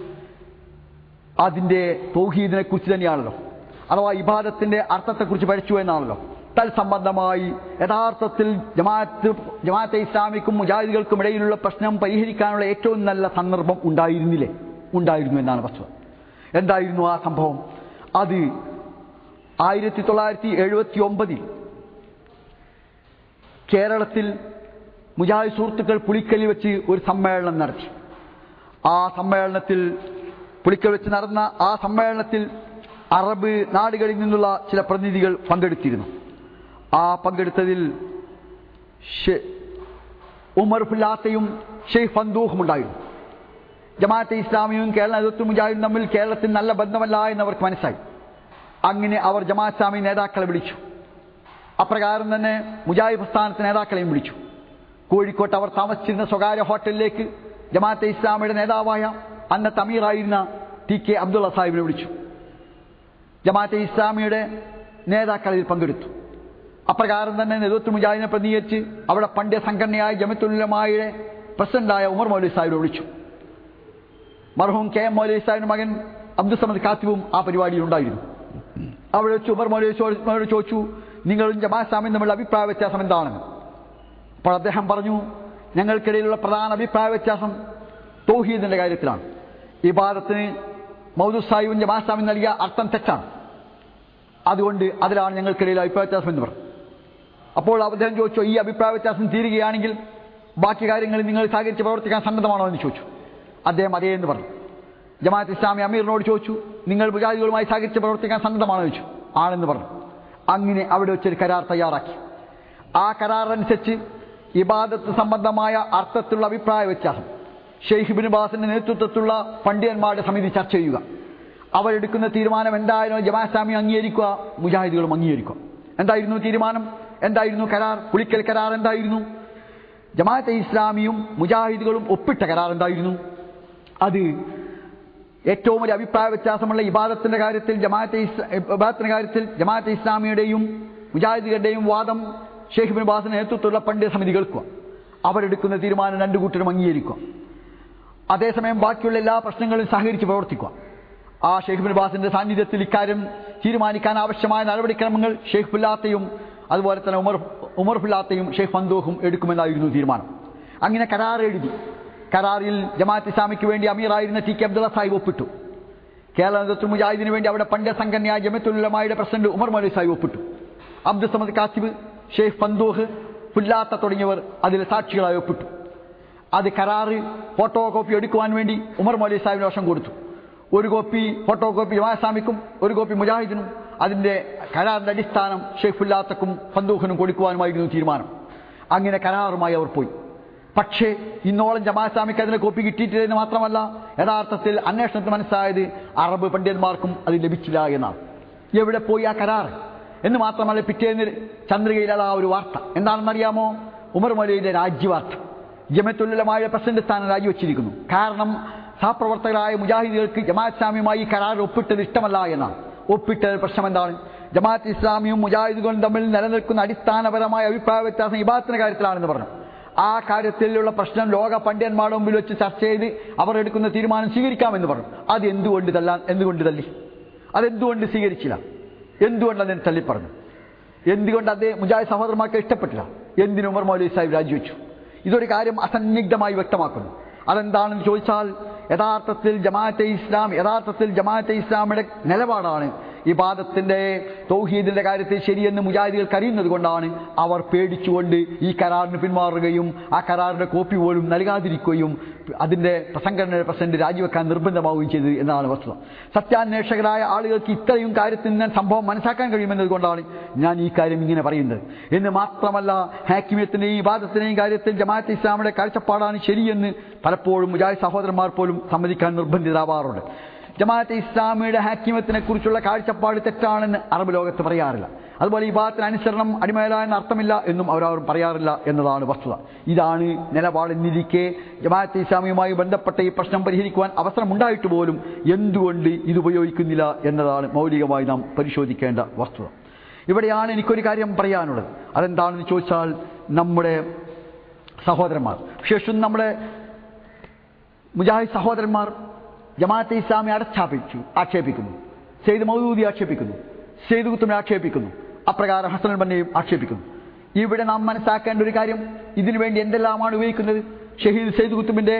അതിൻ്റെ തൗഹീദിനെ കുറിച്ച് തന്നെയാണല്ലോ, അഥവാ ഇബാദത്തിന്റെ അർത്ഥത്തെക്കുറിച്ച് പഠിച്ചു എന്നാണല്ലോ. തൽസംബന്ധമായി യഥാർത്ഥത്തിൽ ജമാഅത്ത് ജമാഅത്തെ ഇസ്ലാമിക്കും മുജാഹിദുകൾക്കും ഇടയിലുള്ള പ്രശ്നം പരിഹരിക്കാനുള്ള ഏറ്റവും നല്ല സന്ദർഭം ഉണ്ടായിരുന്നില്ലേ? ഉണ്ടായിരുന്നു എന്നാണ് വസ്തുത. എന്തായിരുന്നു ആ സംഭവം? അത് ആയിരത്തി തൊള്ളായിരത്തി എഴുപത്തി ഒമ്പതിൽ കേരളത്തിൽ മുജാഹിദ് സുഹൃത്തുക്കൾ പുളിക്കലിൽ വെച്ച് ഒരു സമ്മേളനം നടത്തി. ആ സമ്മേളനത്തിൽ പുളിക്കൽ വെച്ച് നടന്ന ആ സമ്മേളനത്തിൽ അറബ് നാടുകളിൽ നിന്നുള്ള ചില പ്രതിനിധികൾ പങ്കെടുത്തിരുന്നു. ആ പങ്കെടുത്തതിൽ ഉമർ ഫുല്ലാത്തയും ഷെയ്ഖ് ഫന്തൂഹും ഉണ്ടായിരുന്നു. ജമാഅത്തെ ഇസ്ലാമിയും കേരള നേതൃത്വ മുജാഹിദും തമ്മിൽ കേരളത്തിൽ നല്ല ബന്ധമല്ല എന്നവർക്ക് മനസ്സിലായി. അങ്ങനെ അവർ ജമാഅത്ത് ഇസ്ലാമി നേതാക്കളെ വിളിച്ചു. അപ്രകാരം തന്നെ മുജാഹിദ് പ്രസ്ഥാനത്തെ നേതാക്കളെയും വിളിച്ചു. കോഴിക്കോട്ട് അവർ താമസിച്ചിരുന്ന സ്വകാര്യ ഹോട്ടലിലേക്ക് ജമാഅത്തെ ഇസ്ലാമിയുടെ നേതാവായ അന്നത്തെ അമീറായിരുന്ന ടി കെ അബ്ദുള്ള സാഹിബിനെ വിളിച്ചു. ജമാഅത്തെ ഇസ്ലാമിയുടെ നേതാക്കളിൽ പങ്കെടുത്തു. അപ്രകാരം തന്നെ നേതൃത്വ മുജാഹിദിനെ പ്രതിനിധീകരിച്ച് അവിടെ പണ്ഡിത സംഘടനയായ ജമിഅത്തുൽ ഉലമായുടെ പ്രസിഡന്റായ ഉമർ മൗലവി സാഹിബിനെ വിളിച്ചു. മർഹൂം കെ എം മൗലവി സാഹിബിന്റെ മകൻ അബ്ദുൽ സമദ് കാത്തിബും ആ പരിപാടിയിൽ ഉണ്ടായിരുന്നു. അവിടെ വെച്ച് ഉമർ മൗലവി ചോദിച്ചു, നിങ്ങളും ജമാഅത്ത് ഇസ്ലാമിയും തമ്മിലുള്ള അഭിപ്രായ വ്യത്യാസം എന്താണെന്ന്. അപ്പോൾ അദ്ദേഹം പറഞ്ഞു, ഞങ്ങൾക്കിടയിലുള്ള പ്രധാന അഭിപ്രായ വ്യത്യാസം തൗഹീദിന്റെ കാര്യത്തിലാണ്. ഇബാദത്തിന് മൗദൂദ് സാഹിബും ജമാഅത്ത് ഇസ്ലാമിയും നൽകിയ അർത്ഥം തെറ്റാണ്. അതുകൊണ്ട് അതിലാണ് ഞങ്ങൾക്കിടയിൽ അഭിപ്രായ വ്യത്യാസം എന്ന് പറഞ്ഞു. അപ്പോൾ അദ്ദേഹം ചോദിച്ചു, ഈ അഭിപ്രായ വ്യത്യാസം തീരുകയാണെങ്കിൽ ബാക്കി കാര്യങ്ങളിൽ നിങ്ങൾ സഹകരിച്ച് പ്രവർത്തിക്കാൻ സന്നദ്ധമാണോ എന്ന് ചോദിച്ചു. അദ്ദേഹം അതേ എന്ന് പറഞ്ഞു. ജമാഅത്ത് ഇസ്ലാമി അമീറിനോട് ചോദിച്ചു, നിങ്ങൾ മുജാഹിദുകളുമായി സഹകരിച്ച് പ്രവർത്തിക്കാൻ സന്നദ്ധമാണോ എന്ന് ചോദിച്ചു. ആണെന്ന് പറഞ്ഞു. അങ്ങനെ അവിടെ വെച്ചൊരു കരാർ തയ്യാറാക്കി. ആ കരാറനുസരിച്ച് ഇബാദത്ത് സംബന്ധമായ അർത്ഥത്തിലുള്ള അഭിപ്രായ വ്യത്യാസം ഷെയ്ഖ് ഇബ്നു ബാസിന്റെ നേതൃത്വത്തിലുള്ള പണ്ഡിതന്മാരുടെ സമിതി ചർച്ച ചെയ്യുക. അവരെടുക്കുന്ന തീരുമാനം എന്തായാലും ജമാഅത്ത് ഇസ്ലാമി അംഗീകരിക്കുക, മുജാഹിദുകളും അംഗീകരിക്കുക. എന്തായിരുന്നു തീരുമാനം? എന്തായിരുന്നു കരാർ? പുളിക്കൽ കരാർ എന്തായിരുന്നു? ജമാഅത്തെ ഇസ്ലാമിയും മുജാഹിദുകളും ഒപ്പിട്ട കരാർ എന്തായിരുന്നു? അത് ഏറ്റവും വലിയ അഭിപ്രായ വ്യത്യാസമുള്ള ഇബാദത്തിന്റെ കാര്യത്തിൽ ജമാഅത്തെ ഇബാദത്തിന്റെ കാര്യത്തിൽ ജമാഅത്തെ ഇസ്ലാമിയുടെയും മുജാഹിദുകളുടെയും വാദം ഷെയ്ഖ് ഇബ്നു ബാസിന്റെ നേതൃത്വത്തിലുള്ള പണ്ഡിത സമിതി കേൾക്കുക. അവരെടുക്കുന്ന തീരുമാനം രണ്ടു കൂട്ടരും അംഗീകരിക്കുക. അതേസമയം ബാക്കിയുള്ള എല്ലാ പ്രശ്നങ്ങളും സഹകരിച്ച് പ്രവർത്തിക്കുക. ആ ഷെയ്ഖ് ഇബ്നു ബാസിന്റെ സാന്നിധ്യത്തിൽ ഇക്കാര്യം തീരുമാനിക്കാൻ ആവശ്യമായ നടപടിക്രമങ്ങൾ ഷെയ്ഖ് ഫുല്ലാത്തയും അതുപോലെ തന്നെ ഉമർ ഉമർ ഫുല്ലാത്തയും ഷെയ്ഖ് ഫന്തൂഖും എടുക്കുമെന്നായിരുന്നു തീരുമാനം. അങ്ങനെ കരാർ എഴുതി. കരാറിൽ ജമാഅത്ത് ഇസ്ലാമിക്ക് വേണ്ടി അമീറായിരുന്ന ടി കെ അബ്ദുള്ള സാഹിബ് ഒപ്പിട്ടു. കേരള നേതൃത്വ മുജാഹിദിന് വേണ്ടി അവിടെ പണ്ഡിത സംഘടനയായ ജമിഅത്തുൽ ഉലമായുടെ പ്രസിഡന്റ് ഉമർ മൗലവി സാഹിബ് ഒപ്പിട്ടു. അബ്ദുൽ സമദ് കാസിബ്, ഷെയ്ഖ് ഫന്തൂഖ്, ഫുല്ലാത്ത തുടങ്ങിയവർ അതിൽ സാക്ഷികളായി ഒപ്പിട്ടു. അത് കരാറ് ഫോട്ടോ കോപ്പി എടുക്കുവാൻ വേണ്ടി ഉമർ മൗലവി സാഹിബിന് വർഷം കൊടുത്തു. ഒരു കോപ്പി ഫോട്ടോ കോപ്പി ജമാഅത്ത് ഇസ്ലാമിക്കും ഒരു കോപ്പി മുജാഹിദിനും. അതിന്റെ കരാറിന്റെ അടിസ്ഥാനം ഷെയ്ഖ് ഫുല്ലാത്തക്കും ഫന്തൂഖിനും കൊടുക്കുവാനുമായിരുന്നു തീരുമാനം. അങ്ങനെ കരാറുമായി അവർ പോയി. പക്ഷേ ഇന്നോളം ജമാഅത്ത് ഇസ്ലാമിക്ക് അതിനെ കോപ്പി കിട്ടിയിട്ടില്ലെന്ന് മാത്രമല്ല, യഥാർത്ഥത്തിൽ അന്വേഷണത്തിൽ മനസ്സിലായത് അറബ് പണ്ഡിതന്മാർക്കും അത് ലഭിച്ചില്ല എന്നാണ്. എവിടെ പോയി ആ കരാർ എന്ന് മാത്രമല്ല, പിറ്റേന്ന് ചന്ദ്രികയിലുള്ള ആ ഒരു വാർത്ത എന്താണെന്നറിയാമോ? ഉമർ മൗലവിയുടെ രാജ്യവാർത്ത. ജമിഅത്തുൽ ഉലമായുടെ പ്രസിഡന്റ് സ്ഥാനം രാജിവെച്ചിരിക്കുന്നു. കാരണം സഹപ്രവർത്തകരായ മുജാഹിദുകൾക്ക് ജമാഅത്ത് ഇസ്ലാമിയുമായി കരാർ ഒപ്പിട്ടത് ഇഷ്ടമല്ല എന്നാണ്. ഒപ്പിട്ട പ്രശ്നം എന്താണ്? ജമാഅത്ത് ഇസ്ലാമിയും മുജാഹിദുകളും തമ്മിൽ നിലനിൽക്കുന്ന അടിസ്ഥാനപരമായ അഭിപ്രായ വ്യത്യാസം ഇബാദത്തിന്റെ കാര്യത്തിലാണെന്ന് പറഞ്ഞു. ആ കാര്യത്തിലുള്ള പ്രശ്നം ലോക പണ്ഡിതന്മാരുടെ മുമ്പിൽ വെച്ച് ചർച്ച ചെയ്ത് അവർ എടുക്കുന്ന തീരുമാനം സ്വീകരിക്കാമെന്ന് പറഞ്ഞു. അത് എന്തുകൊണ്ട് തല്ലാൻ എന്തുകൊണ്ട് തല്ലി? അതെന്തുകൊണ്ട് സ്വീകരിച്ചില്ല? എന്തുകൊണ്ട് അതിനെ തള്ളിപ്പറഞ്ഞു? എന്തുകൊണ്ട് അദ്ദേഹം മുജാഹിദ് സഹോദരന്മാർക്ക് ഇഷ്ടപ്പെട്ടില്ല? എന്തിന് ഉമർ മൗലവി സാഹിബ് രാജിവെച്ചു? ഇതൊരു കാര്യം അസന്നിഗ്ധമായി വ്യക്തമാക്കുന്നു. അതെന്താണെന്ന് ചോദിച്ചാൽ, യഥാർത്ഥത്തിൽ ജമാഅത്തെ ഇസ്ലാം യഥാർത്ഥത്തിൽ ജമാഅത്തെ ഇസ്ലാമിയുടെ നിലപാടാണ് ഇബാദത്തിന്റെ തൗഹീദിന്റെ കാര്യത്തിൽ ശരിയെന്ന് മുജാഹിദുകൾക്ക് അറിയുന്നത് കൊണ്ടാണ് അവർ പേടിച്ചുകൊണ്ട് ഈ കരാറിന് പിന്മാറുകയും ആ കരാറിന്റെ കോപ്പി പോലും നൽകാതിരിക്കുകയും അതിന്റെ സംഘടനയുടെ പ്രസിഡന്റ് രാജിവെക്കാൻ നിർബന്ധമാവുകയും ചെയ്തത് എന്നാണ് വസ്തുത. സത്യാന്വേഷകരായ ആളുകൾക്ക് ഇത്രയും കാര്യത്തിൽ നിന്ന് സംഭവം മനസ്സിലാക്കാൻ കഴിയുമെന്നതുകൊണ്ടാണ് ഞാൻ ഈ കാര്യം ഇങ്ങനെ പറയുന്നത്. എന്ന് മാത്രമല്ല, ഹാക്കിമിയത്തിന്റെയും ഇബാദത്തിന്റെയും കാര്യത്തിൽ ജമാഅത്തെ ഇസ്ലാമിയുടെ കാഴ്ചപ്പാടാണ് ശരിയെന്ന് പലപ്പോഴും മുജാഹിദ് സഹോദരന്മാർ പോലും സമ്മതിക്കാൻ നിർബന്ധിതരാവാറുണ്ട്. ജമാഅത്തെ ഇസ്ലാമിയുടെ ഹാക്കിമത്തിനെ കുറിച്ചുള്ള കാഴ്ചപ്പാട് തെറ്റാണെന്ന് അറബ് ലോകത്ത് പറയാറില്ല. അതുപോലെ ഇബാദത്തിന് അനുസരണം അടിമേല എന്ന അർത്ഥമില്ല എന്നും അവരവരും പറയാറില്ല എന്നതാണ് വസ്തുത. ഇതാണ് നിലപാടെന്നിരിക്കെ ജമാഅത്തെ ഇസ്ലാമിയുമായി ബന്ധപ്പെട്ട ഈ പ്രശ്നം പരിഹരിക്കുവാൻ അവസരമുണ്ടായിട്ട് പോലും എന്തുകൊണ്ട് ഇത് ഉപയോഗിക്കുന്നില്ല എന്നതാണ് മൗലികമായി നാം പരിശോധിക്കേണ്ട വസ്തുത. ഇവിടെയാണ് എനിക്കൊരു കാര്യം പറയാനുള്ളത്. അതെന്താണെന്ന് ചോദിച്ചാൽ, നമ്മുടെ സഹോദരന്മാർ, വിശേഷം നമ്മുടെ മുജാഹിദ് സഹോദരന്മാർ ജമാഅത്തെ ഇസ്ലാമി അടച്ചാപിച്ചു ആക്ഷേപിക്കുന്നു, സെയ്ദ് മൗദൂദി ആക്ഷേപിക്കുന്നു, സെയ്ദ് കുത്തുബിനെ ആക്ഷേപിക്കുന്നു, അപ്രകാരം ഹസനുൽ ബന്നയും ആക്ഷേപിക്കുന്നു. ഇവിടെ നാം മനസ്സിലാക്കേണ്ട ഒരു കാര്യം, ഇതിനു വേണ്ടി എന്തെല്ലാമാണ് ഉപയോഗിക്കുന്നത്? ഷഹീദ് സെയ്ദ് കുത്തുബിന്റെ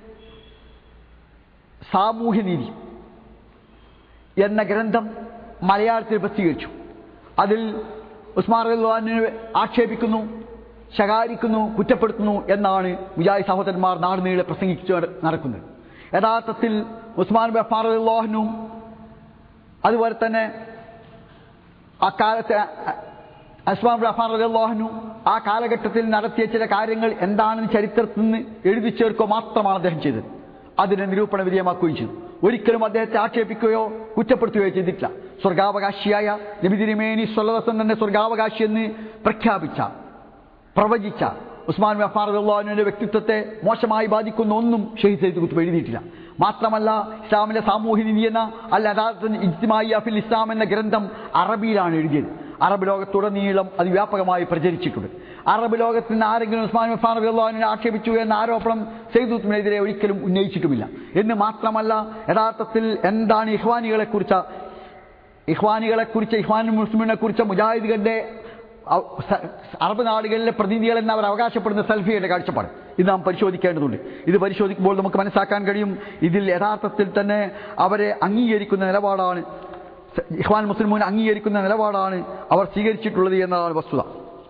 സാമൂഹ്യനീതി എന്ന ഗ്രന്ഥം മലയാളത്തിൽ പ്രസിദ്ധീകരിച്ചു. അതിൽ ഉസ്മാൻ റളിയല്ലാഹു അൻഹുവിനെ ആക്ഷേപിക്കുന്നു, ശകാരിക്കുന്നു, കുറ്റപ്പെടുത്തുന്നു എന്നാണ് മുജാഹിദ് സഹോദരന്മാർ നാടുനീളെ പ്രസംഗിച്ചു നടക്കുന്നത്. യഥാർത്ഥത്തിൽ ഉസ്മാൻ ബിൻ അഫ്ഫാൻ റളിയല്ലാഹു അൻഹു അതുപോലെ തന്നെ അക്കാലത്തെ ഉസ്മാൻ ബിൻ അഫ്ഫാൻ റളിയല്ലാഹു അൻഹു ആ കാലഘട്ടത്തിൽ നടത്തിയ ചില കാര്യങ്ങൾ എന്താണെന്ന് ചരിത്രത്തിൽ നിന്ന് എഴുതി ചേർക്കുക മാത്രമാണ് അദ്ദേഹം ചെയ്തത്. അതിനെ നിരൂപണ വിധേയമാക്കുകയും ചെയ്തു. ഒരിക്കലും അദ്ദേഹത്തെ ആക്ഷേപിക്കുകയോ കുറ്റപ്പെടുത്തുകയോ ചെയ്തിട്ടില്ല. സ്വർഗാവകാശിയായ നബി തിരുമേനി സ്വല്ലല്ലാഹു അലൈഹി വസല്ലം തന്നെ സ്വർഗാവകാശിയെന്ന് പ്രഖ്യാപിച്ച പ്രവചിച്ച ഉസ്മാൻ ബിൻ അഫ്ഫാൻ റളിയല്ലാഹു അൻഹുവിന്റെ വ്യക്തിത്വത്തെ മോശമായി ബാധിക്കുന്ന ഒന്നും ഷഹീദ് സെയ്ദ് കുത്തുബ് എഴുതിയിട്ടില്ല. മാത്രമല്ല, ഇസ്ലാമിന്റെ സാമൂഹ്യ നീതി എന്ന അൽ അദാലത്തുൽ ഇജ്തിമാഇയ്യ ഫിൽ ഇസ്ലാം എന്ന ഗ്രന്ഥം അറബിയിലാണ് എഴുതിയത്. അറബ് ലോകത്തുടനീളം അത് വ്യാപകമായി പ്രചരിച്ചിട്ടുണ്ട്. അറബ് ലോകത്തിൽ നിന്ന് ആരെങ്കിലും ഉസ്മാൻ ബിൻ അഫ്ഫാൻ റളിയല്ലാഹു അൻഹുവിനെ ആക്ഷേപിച്ചു എന്ന ആരോപണം സെയ്ദ് കുത്തുബിനെതിരെ ഒരിക്കലും ഉന്നയിച്ചിട്ടുമില്ല. എന്ന് മാത്രമല്ല, യഥാർത്ഥത്തിൽ എന്താണ് ഇഖ്വാനികളെ കുറിച്ച ഇഖ്വാനികളെ കുറിച്ച് ഇഖ്വാനുൽ മുസ്ലിമീനെ കുറിച്ച് മുജാഹിദുകളുടെ അറബ് നാടുകളിലെ പ്രതിനിധികൾ എന്ന് അവർ അവകാശപ്പെടുന്ന സൽഫിയുടെ കാഴ്ചപ്പാട് ഇത് നാം പരിശോധിക്കേണ്ടതുണ്ട്. ഇത് പരിശോധിക്കുമ്പോൾ നമുക്ക് മനസ്സിലാക്കാൻ കഴിയും ഇതിൽ യഥാർത്ഥത്തിൽ തന്നെ അവരെ അംഗീകരിക്കുന്ന നിലപാടാണ്, ഇഖ്വാൻ മുസ്ലിമൂൻ അംഗീകരിക്കുന്ന നിലപാടാണ് അവർ സ്വീകരിച്ചിട്ടുള്ളത് എന്നതാണ് വസ്തുത.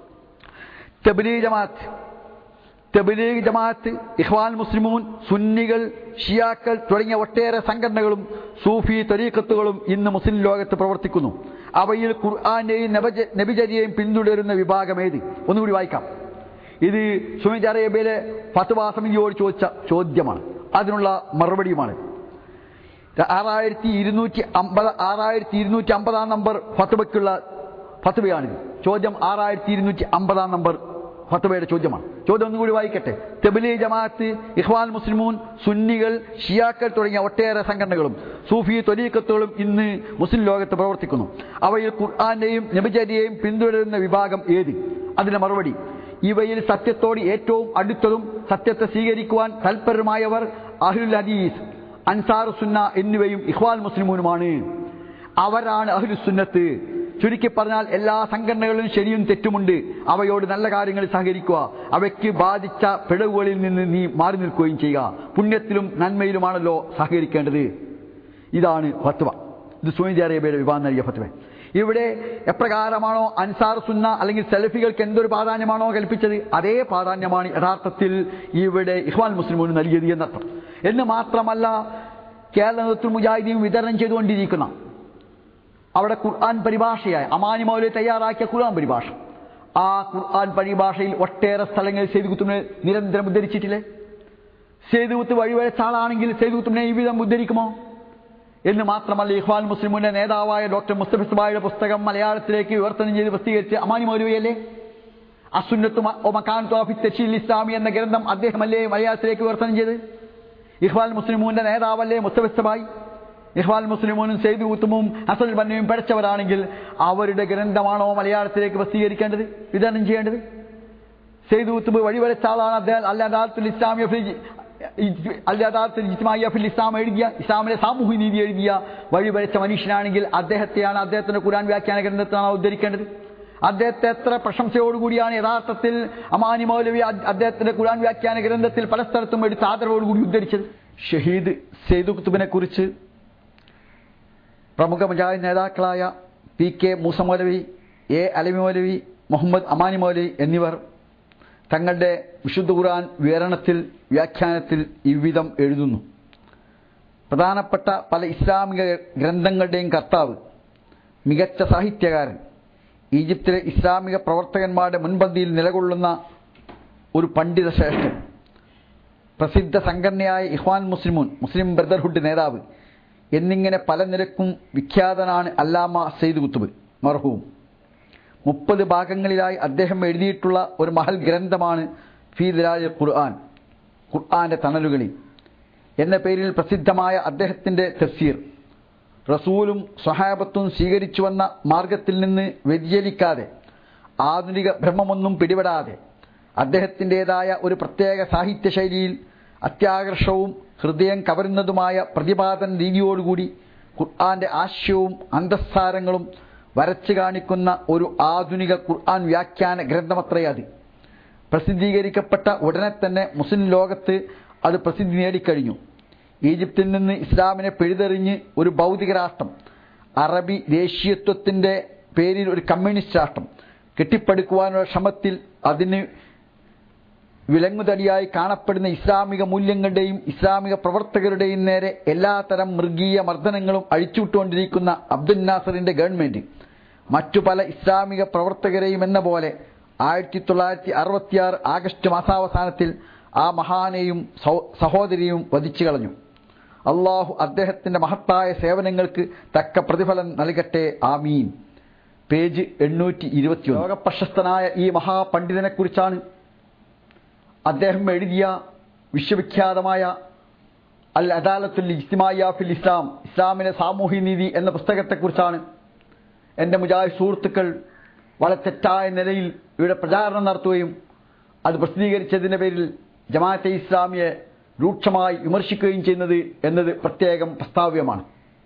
തബ്ലീഗ് ജമാഅത്ത് തബ്ലീഗ് ജമാഅത്ത് ഇഖ്വാൻ മുസ്ലിമൂൻ, സുന്നികൾ, ഷിയാക്കൾ തുടങ്ങിയ ഒട്ടേറെ സംഘടനകളും സൂഫി തരീഖത്തുകളും ഇന്ന് മുസ്ലിം ലോകത്ത് പ്രവർത്തിക്കുന്നു. അവയിൽ ഖുർആന്റെയും നബിചര്യയും പിന്തുടരുന്ന വിഭാഗം ഏത്? ഒന്നുകൂടി വായിക്കാം. ഇത് സൗദി അറേബ്യയിലെ ഫത്വ സമിതിയോട് ചോദിച്ച ചോദ്യമാണ്, അതിനുള്ള മറുപടിയുമാണ്. ആറായിരത്തി ഇരുന്നൂറ്റി അമ്പത് ആറായിരത്തി ഇരുന്നൂറ്റി അമ്പതാം നമ്പർ ഫത്വയ്ക്കുള്ള ഫത്വയാണിത്. ചോദ്യം ആറായിരത്തി ഇരുന്നൂറ്റി അമ്പതാം നമ്പർ ഫത്വയുടെ ചോദ്യമാണ്. ചോദ്യം ഒന്നുകൂടി വായിക്കട്ടെ. തബ്ലീഗ് ജമാഅത്ത്, ഇഖ്വാൻ മുസ്ലിമൂൻ, സുന്നികൾ, ഷിയാക്കൾ തുടങ്ങിയ ഒട്ടേറെ സംഘടനകളും സൂഫി ത്വരീഖത്തുകളും ഇന്ന് മുസ്ലിം ലോകത്ത് പ്രവർത്തിക്കുന്നു. അവയിൽ ഖുർആന്റെയും നബിചര്യയെയും പിന്തുടരുന്ന വിഭാഗം ഏത്? അതിന്റെ മറുപടി: ഇവയിൽ സത്യത്തോട് ഏറ്റവും അടുത്തതും സത്യത്തെ സ്വീകരിക്കുവാൻ തൽപരമായവർ അഹ്ലുൽ ഹദീസ്, അൻസാർ സുന്ന എന്നിവയും ഇഖ്വാൻ മുസ്ലിമൂനുമാണ്. അവരാണ് അഹ്ലുസുന്നത്ത്. ചുരുക്കി പറഞ്ഞാൽ എല്ലാ സംഘടനകളിലും ശരിയും തെറ്റുമുണ്ട്. അവയോട് നല്ല കാര്യങ്ങളിൽ സഹകരിക്കുക, അവയ്ക്ക് ബാധിച്ച പിഴവുകളിൽ നിന്ന് നീ മാറി നിൽക്കുകയും ചെയ്യുക. പുണ്യത്തിലും നന്മയിലുമാണല്ലോ സഹകരിക്കേണ്ടത്. ഇതാണ് ഫത്വ. ഇത് സൗദി അറേബ്യയുടെ വിഭാഗം നൽകിയ ഫത്വ. ഇവിടെ എപ്രകാരമാണോ അൻസാർ സുന്ന അല്ലെങ്കിൽ സലഫികൾക്ക് എന്തൊരു പ്രാധാന്യമാണോ കൽപ്പിച്ചത്, അതേ പ്രാധാന്യമാണ് യഥാർത്ഥത്തിൽ ഇവിടെ ഇഖ്വാൻ മുസ്ലിമൂന് നൽകിയത് എന്നർത്ഥം. എന്ന് മാത്രമല്ല, കേരള നേതൃത്വ മുജാഹിദീൻ വിതരണം ചെയ്തുകൊണ്ടിരിക്കുന്ന അവിടെ ഖുർആൻ പരിഭാഷയായ അമാനി മൗലവി തയ്യാറാക്കിയ ഖുർആൻ പരിഭാഷ, ആ ഖുർആൻ പരിഭാഷയിൽ ഒട്ടേറെ സ്ഥലങ്ങളിൽ സെയ്ദ് കുത്തുബിനെ നിരന്തരം ഉദ്ധരിച്ചിട്ടില്ലേ? സെയ്ദ് കുത്തുബ് വഴിവരച്ച ആളാണെങ്കിൽ സെയ്ദ് കുത്തുബിനെ ഈ വിധം ഉദ്ധരിക്കുമോ? എന്ന് മാത്രമല്ല, ഇഖ്വാൻ മുസ്ലിമൂന്റെ നേതാവായ ഡോക്ടർ മുസ്തഫ സുബായിയുടെ പുസ്തകം മലയാളത്തിലേക്ക് വിവർത്തനം ചെയ്ത് പ്രസിദ്ധീകരിച്ച് അമാനി മൗലവിയല്ലേ? അസുന്നത്തും ഇസ്ലാമി എന്ന ഗ്രന്ഥം അദ്ദേഹമല്ലേ മലയാളത്തിലേക്ക് വിവർത്തനം ചെയ്ത്? ഇഖ്വാൻ മുസ്ലിമൂന്റെ നേതാവല്ലേ മുസ്തഫ സുബായി? ഇഖ്വാൻ മുസ്ലിമൂനും സെയ്ദ് കുത്തുബും ഹസൻ ബന്നയും പഠിച്ചവരാണെങ്കിൽ അവരുടെ ഗ്രന്ഥമാണോ മലയാളത്തിലേക്ക് പ്രസിദ്ധീകരിക്കേണ്ടത്, വിതരണം ചെയ്യേണ്ടത്? സെയ്ദ് കുത്തുബ് വഴിവരച്ച ആളാണ്. അദ്ദേഹം അൽ-അദാലത്തുൽ ഇസ്ലാമിയ അൽ-അദാലത്തുൽ ഇജ്തിമാഇയ്യ ഫിൽ ഇസ്ലാം എഴുതിയ, ഇസ്ലാമിലെ സാമൂഹ്യ നീതി എഴുതിയ വഴിവരച്ച മനുഷ്യനാണെങ്കിൽ അദ്ദേഹത്തെയാണ്, അദ്ദേഹത്തിന്റെ ഖുർആൻ വ്യാഖ്യാന ഗ്രന്ഥത്തിനാണ് ഉദ്ധരിക്കേണ്ടത്. അദ്ദേഹത്തെ എത്ര പ്രശംസയോടുകൂടിയാണ് യഥാർത്ഥത്തിൽ അമാനി മൗലവി അദ്ദേഹത്തിന്റെ ഖുർആൻ വ്യാഖ്യാന ഗ്രന്ഥത്തിൽ പല സ്ഥലത്തും എടുത്ത് ആദരവോടുകൂടി ഉദ്ധരിച്ചത്. ഷഹീദ് സെയ്ദ് കുത്തുബിനെ കുറിച്ച് പ്രമുഖ മുജാഹിദ് നേതാക്കളായ P K Moosa Maulavi, A Alavi Maulavi, Muhammad Amani Maulavi എന്നിവർ തങ്ങളുടെ വിശുദ്ധ ഖുർആൻ വിവരണത്തിൽ വ്യാഖ്യാനത്തിൽ ഇவ்விധം എഴുതുന്നു: പ്രധാനപ്പെട്ട പല ഇസ്ലാമിക ഗ്രന്ഥങ്ങളുടെയും കർത്താവ്, മികച്ച സാഹിത്യകാരൻ, ഈജിപ്തിലെ ഇസ്ലാമിക പ്രവർത്തകന്മാരുടെ മുൻപന്തിയിൽ നിലകൊള്ളുന്ന ഒരു പണ്ഡിത ശ്രേഷ്ഠൻ, പ്രസിദ്ധ സംഘടനയായ ഇഖ്വാൻ മുസ്ലിമൂൻ, മുസ്ലിം ബ്രദർഹുഡ് നേതാവ് എന്നിങ്ങനെ പല നിലക്കും വിഖ്യാതനാണ് അല്ലാമ സെയ്ദ് കുത്തുബ് മർഹൂം. മുപ്പത് ഭാഗങ്ങളിലായി അദ്ദേഹം എഴുതിയിട്ടുള്ള ഒരു മഹൽ ഗ്രന്ഥമാണ് ഫീ ദിലാലിൽ ഖുർആൻ, ഖുർആന്റെ തണലുകളിൽ എന്ന പേരിൽ പ്രസിദ്ധമായ അദ്ദേഹത്തിന്റെ തഫ്സീർ, റസൂലും സ്വഹാബത്തും സ്വീകരിച്ചു വന്ന മാർഗത്തിൽ നിന്ന് വ്യതിചലിക്കാതെ, ആധുനിക ഭ്രമമൊന്നും പിടിപെടാതെ, അദ്ദേഹത്തിൻ്റെതായ ഒരു പ്രത്യേക സാഹിത്യ ശൈലിയിൽ അത്യാകർഷവും ഹൃദയം കവരുന്നതുമായ പ്രതിപാദന രീതിയോടുകൂടി ഖുർആന്റെ ആശയവും അന്തസ്സാരങ്ങളും വരച്ചു കാണിക്കുന്ന ഒരു ആധുനിക ഖുർആൻ വ്യാഖ്യാന ഗ്രന്ഥമത്രേ അത്. പ്രസിദ്ധീകരിക്കപ്പെട്ട ഉടനെ തന്നെ മുസ്ലിം ലോകത്ത് അത് പ്രസിദ്ധി നേടിക്കഴിഞ്ഞു. ഈജിപ്തിൽ നിന്ന് ഇസ്ലാമിനെ പിഴുതെറിഞ്ഞ് ഒരു ഭൗതിക രാഷ്ട്രം, അറബി ദേശീയത്വത്തിന്റെ പേരിൽ ഒരു കമ്മ്യൂണിസ്റ്റ് രാഷ്ട്രം കെട്ടിപ്പടുക്കുവാനുള്ള ശ്രമത്തിൽ അതിന് വിലങ്ങുതടിയായി കാണപ്പെടുന്ന ഇസ്ലാമിക മൂല്യങ്ങളുടെയും ഇസ്ലാമിക പ്രവർത്തകരുടെയും നേരെ എല്ലാത്തരം മൃഗീയ മർദ്ദനങ്ങളും അഴിച്ചുവിട്ടുകൊണ്ടിരിക്കുന്ന അബ്ദുൽ നാസറിന്റെ ഗവൺമെന്റ് മറ്റു പല ഇസ്ലാമിക പ്രവർത്തകരെയും എന്ന പോലെ ആയിരത്തി തൊള്ളായിരത്തി അറുപത്തിയാറ് ആഗസ്റ്റ് മാസാവസാനത്തിൽ ആ മഹാനെയും സഹോദരിയും വധിച്ചു കളഞ്ഞു. അള്ളാഹു അദ്ദേഹത്തിന്റെ മഹത്തായ സേവനങ്ങൾക്ക് തക്ക പ്രതിഫലം നൽകട്ടെ, ആമീൻ. പേജ് എണ്ണൂറ്റി ഇരുപത്തി ലോക പ്രശസ്തനായ ഈ മഹാപണ്ഡിതനെ കുറിച്ചാണ് അദ്ദേഹം എഴുതിയ വിശ്വവിഖ്യാതമായ അൽ അദാലത്തുൽ ഇജ്തിമാഇയ്യ ഫിൽ ഇസ്ലാം, ഇസ്ലാമിലെ സാമൂഹ്യ നീതി എന്ന പുസ്തകത്തെക്കുറിച്ചാണ് എൻ്റെ മുജാഹിദ് സുഹൃത്തുക്കൾ വളരെ തെറ്റായ നിലയിൽ ഇവിടെ പ്രചാരണം നടത്തുകയും അത് പ്രസിദ്ധീകരിച്ചതിൻ്റെ പേരിൽ ജമാഅത്തെ ഇസ്ലാമിയെ രൂക്ഷമായി വിമർശിക്കുകയും ചെയ്യുന്നത് എന്നത് പ്രത്യേകം പ്രസ്താവ്യമാണ്.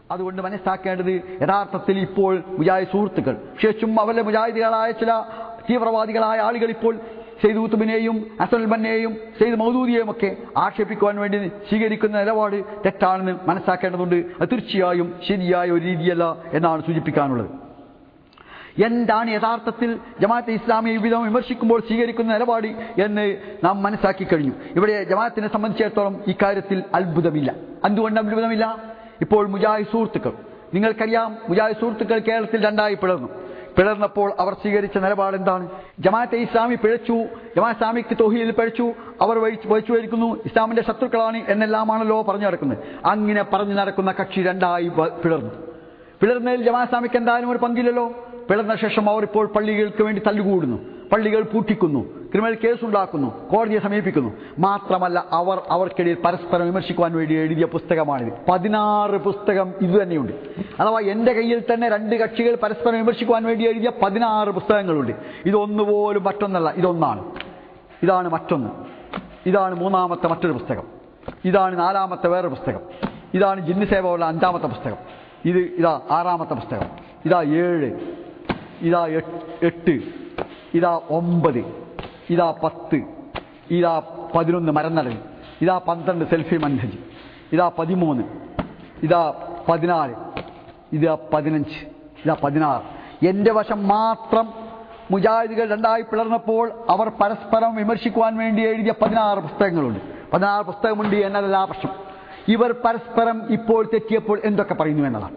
അതുകൊണ്ട് മനസ്സിലാക്കേണ്ടത് യഥാർത്ഥത്തിൽ ഇപ്പോൾ മുജാഹിദ് സുഹൃത്തുക്കൾ, വിശേഷിച്ചും അവരുടെ മുജാഹിദുകളായ ചില തീവ്രവാദികളായ ആളുകൾ ഇപ്പോൾ സെയ്ദ് ഖുത്ബിനെയും ഹസനുൽ ബന്നയെയും സെയ്ദ് മൗദൂദിയെയും ഒക്കെ ആക്ഷേപിക്കുവാൻ വേണ്ടി സ്വീകരിക്കുന്ന നിലപാട് തെറ്റാണെന്ന് മനസ്സിലാക്കേണ്ടതുണ്ട്. അത് തീർച്ചയായും ശരിയായ ഒരു രീതിയല്ല എന്നാണ് സൂചിപ്പിക്കാനുള്ളത്. എന്താണ് യഥാർത്ഥത്തിൽ ജമാഅത്തെ ഇസ്ലാമി വിധം വിമർശിക്കുമ്പോൾ സ്വീകരിക്കുന്ന നിലപാട് എന്ന് നാം മനസ്സിലാക്കി കഴിഞ്ഞു. ഇവിടെ ജമാഅത്തിനെ സംബന്ധിച്ചിടത്തോളം ഇക്കാര്യത്തിൽ അത്ഭുതമില്ല. എന്തുകൊണ്ട് അത്ഭുതമില്ല? ഇപ്പോൾ മുജാഹിദ് സുഹൃത്തുക്കൾ, നിങ്ങൾക്കറിയാം, മുജാഹിദ് സുഹൃത്തുക്കൾ കേരളത്തിൽ രണ്ടായി പിളർന്നു. പിളർന്നപ്പോൾ അവർ സ്വീകരിച്ച നിലപാട് എന്താണ്? ജമാഅത്തെ ഇസ്ലാമി പിഴച്ചു, ജമാഅത്ത് ഇസ്ലാമിക്ക് തൗഹീദിൽ പിഴച്ചു, അവർ വഹിച്ചു വരിക്കുന്നു, ഇസ്ലാമിന്റെ ശത്രുക്കളാണ് എന്നെല്ലാമാണല്ലോ പറഞ്ഞു നടക്കുന്നത്. അങ്ങനെ പറഞ്ഞു നടക്കുന്ന കക്ഷി രണ്ടായി പിളർന്നു. പിളർന്നതിൽ ജമാഅത്ത് ഇസ്ലാമിക്ക് എന്തായാലും ഒരു പങ്കില്ലല്ലോ. പിളർന്ന ശേഷം അവർ ഇപ്പോൾ പള്ളികൾക്ക് വേണ്ടി തല്ലുകൂടുന്നു, പള്ളികൾ പൂട്ടിക്കുന്നു, ക്രിമിനൽ കേസുണ്ടാക്കുന്നു, കോടതിയെ സമീപിക്കുന്നു. മാത്രമല്ല അവർ അവർക്കിടയിൽ പരസ്പരം വിമർശിക്കുവാൻ വേണ്ടി എഴുതിയ പുസ്തകമാണിത്. പതിനാറ് പുസ്തകം ഇത് തന്നെയുണ്ട്. അഥവാ എൻ്റെ കയ്യിൽ തന്നെ രണ്ട് കക്ഷികൾ പരസ്പരം വിമർശിക്കുവാൻ വേണ്ടി എഴുതിയ പതിനാറ് പുസ്തകങ്ങളുണ്ട്. ഇതൊന്നുപോലും മറ്റൊന്നല്ല, ഇതൊന്നാണ്. ഇതാണ് മറ്റൊന്ന്, ഇതാണ് മൂന്നാമത്തെ മറ്റൊരു പുസ്തകം, ഇതാണ് നാലാമത്തെ വേറൊരു പുസ്തകം, ഇതാണ് ജിന്ന് സേവ ഉള്ള അഞ്ചാമത്തെ പുസ്തകം, ഇത് ഇതാ ആറാമത്തെ പുസ്തകം, ഇതാ ഏഴ്, ഇതാ എട്ട്, ഇതാ ഒമ്പത്, ഇതാ പത്ത്, ഇതാ പതിനൊന്ന് മരന്നടൽ, ഇതാ പന്ത്രണ്ട് സെൽഫി മൻഹജ്, ഇതാ പതിമൂന്ന്, ഇതാ പതിനാല്, ഇതാ പതിനഞ്ച്, ഇതാ പതിനാറ്. എൻ്റെ വശം മാത്രം മുജാഹിദുകൾ രണ്ടായി പിളർന്നപ്പോൾ അവർ പരസ്പരം വിമർശിക്കുവാൻ വേണ്ടി എഴുതിയ പതിനാറ് പുസ്തകങ്ങളുണ്ട്. പതിനാറ് പുസ്തകമുണ്ട് എന്നതല്ല പ്രശ്നം. ഇവർ പരസ്പരം ഇപ്പോൾ തെറ്റിയപ്പോൾ എന്തൊക്കെ പറയുന്നു എന്നതാണ്.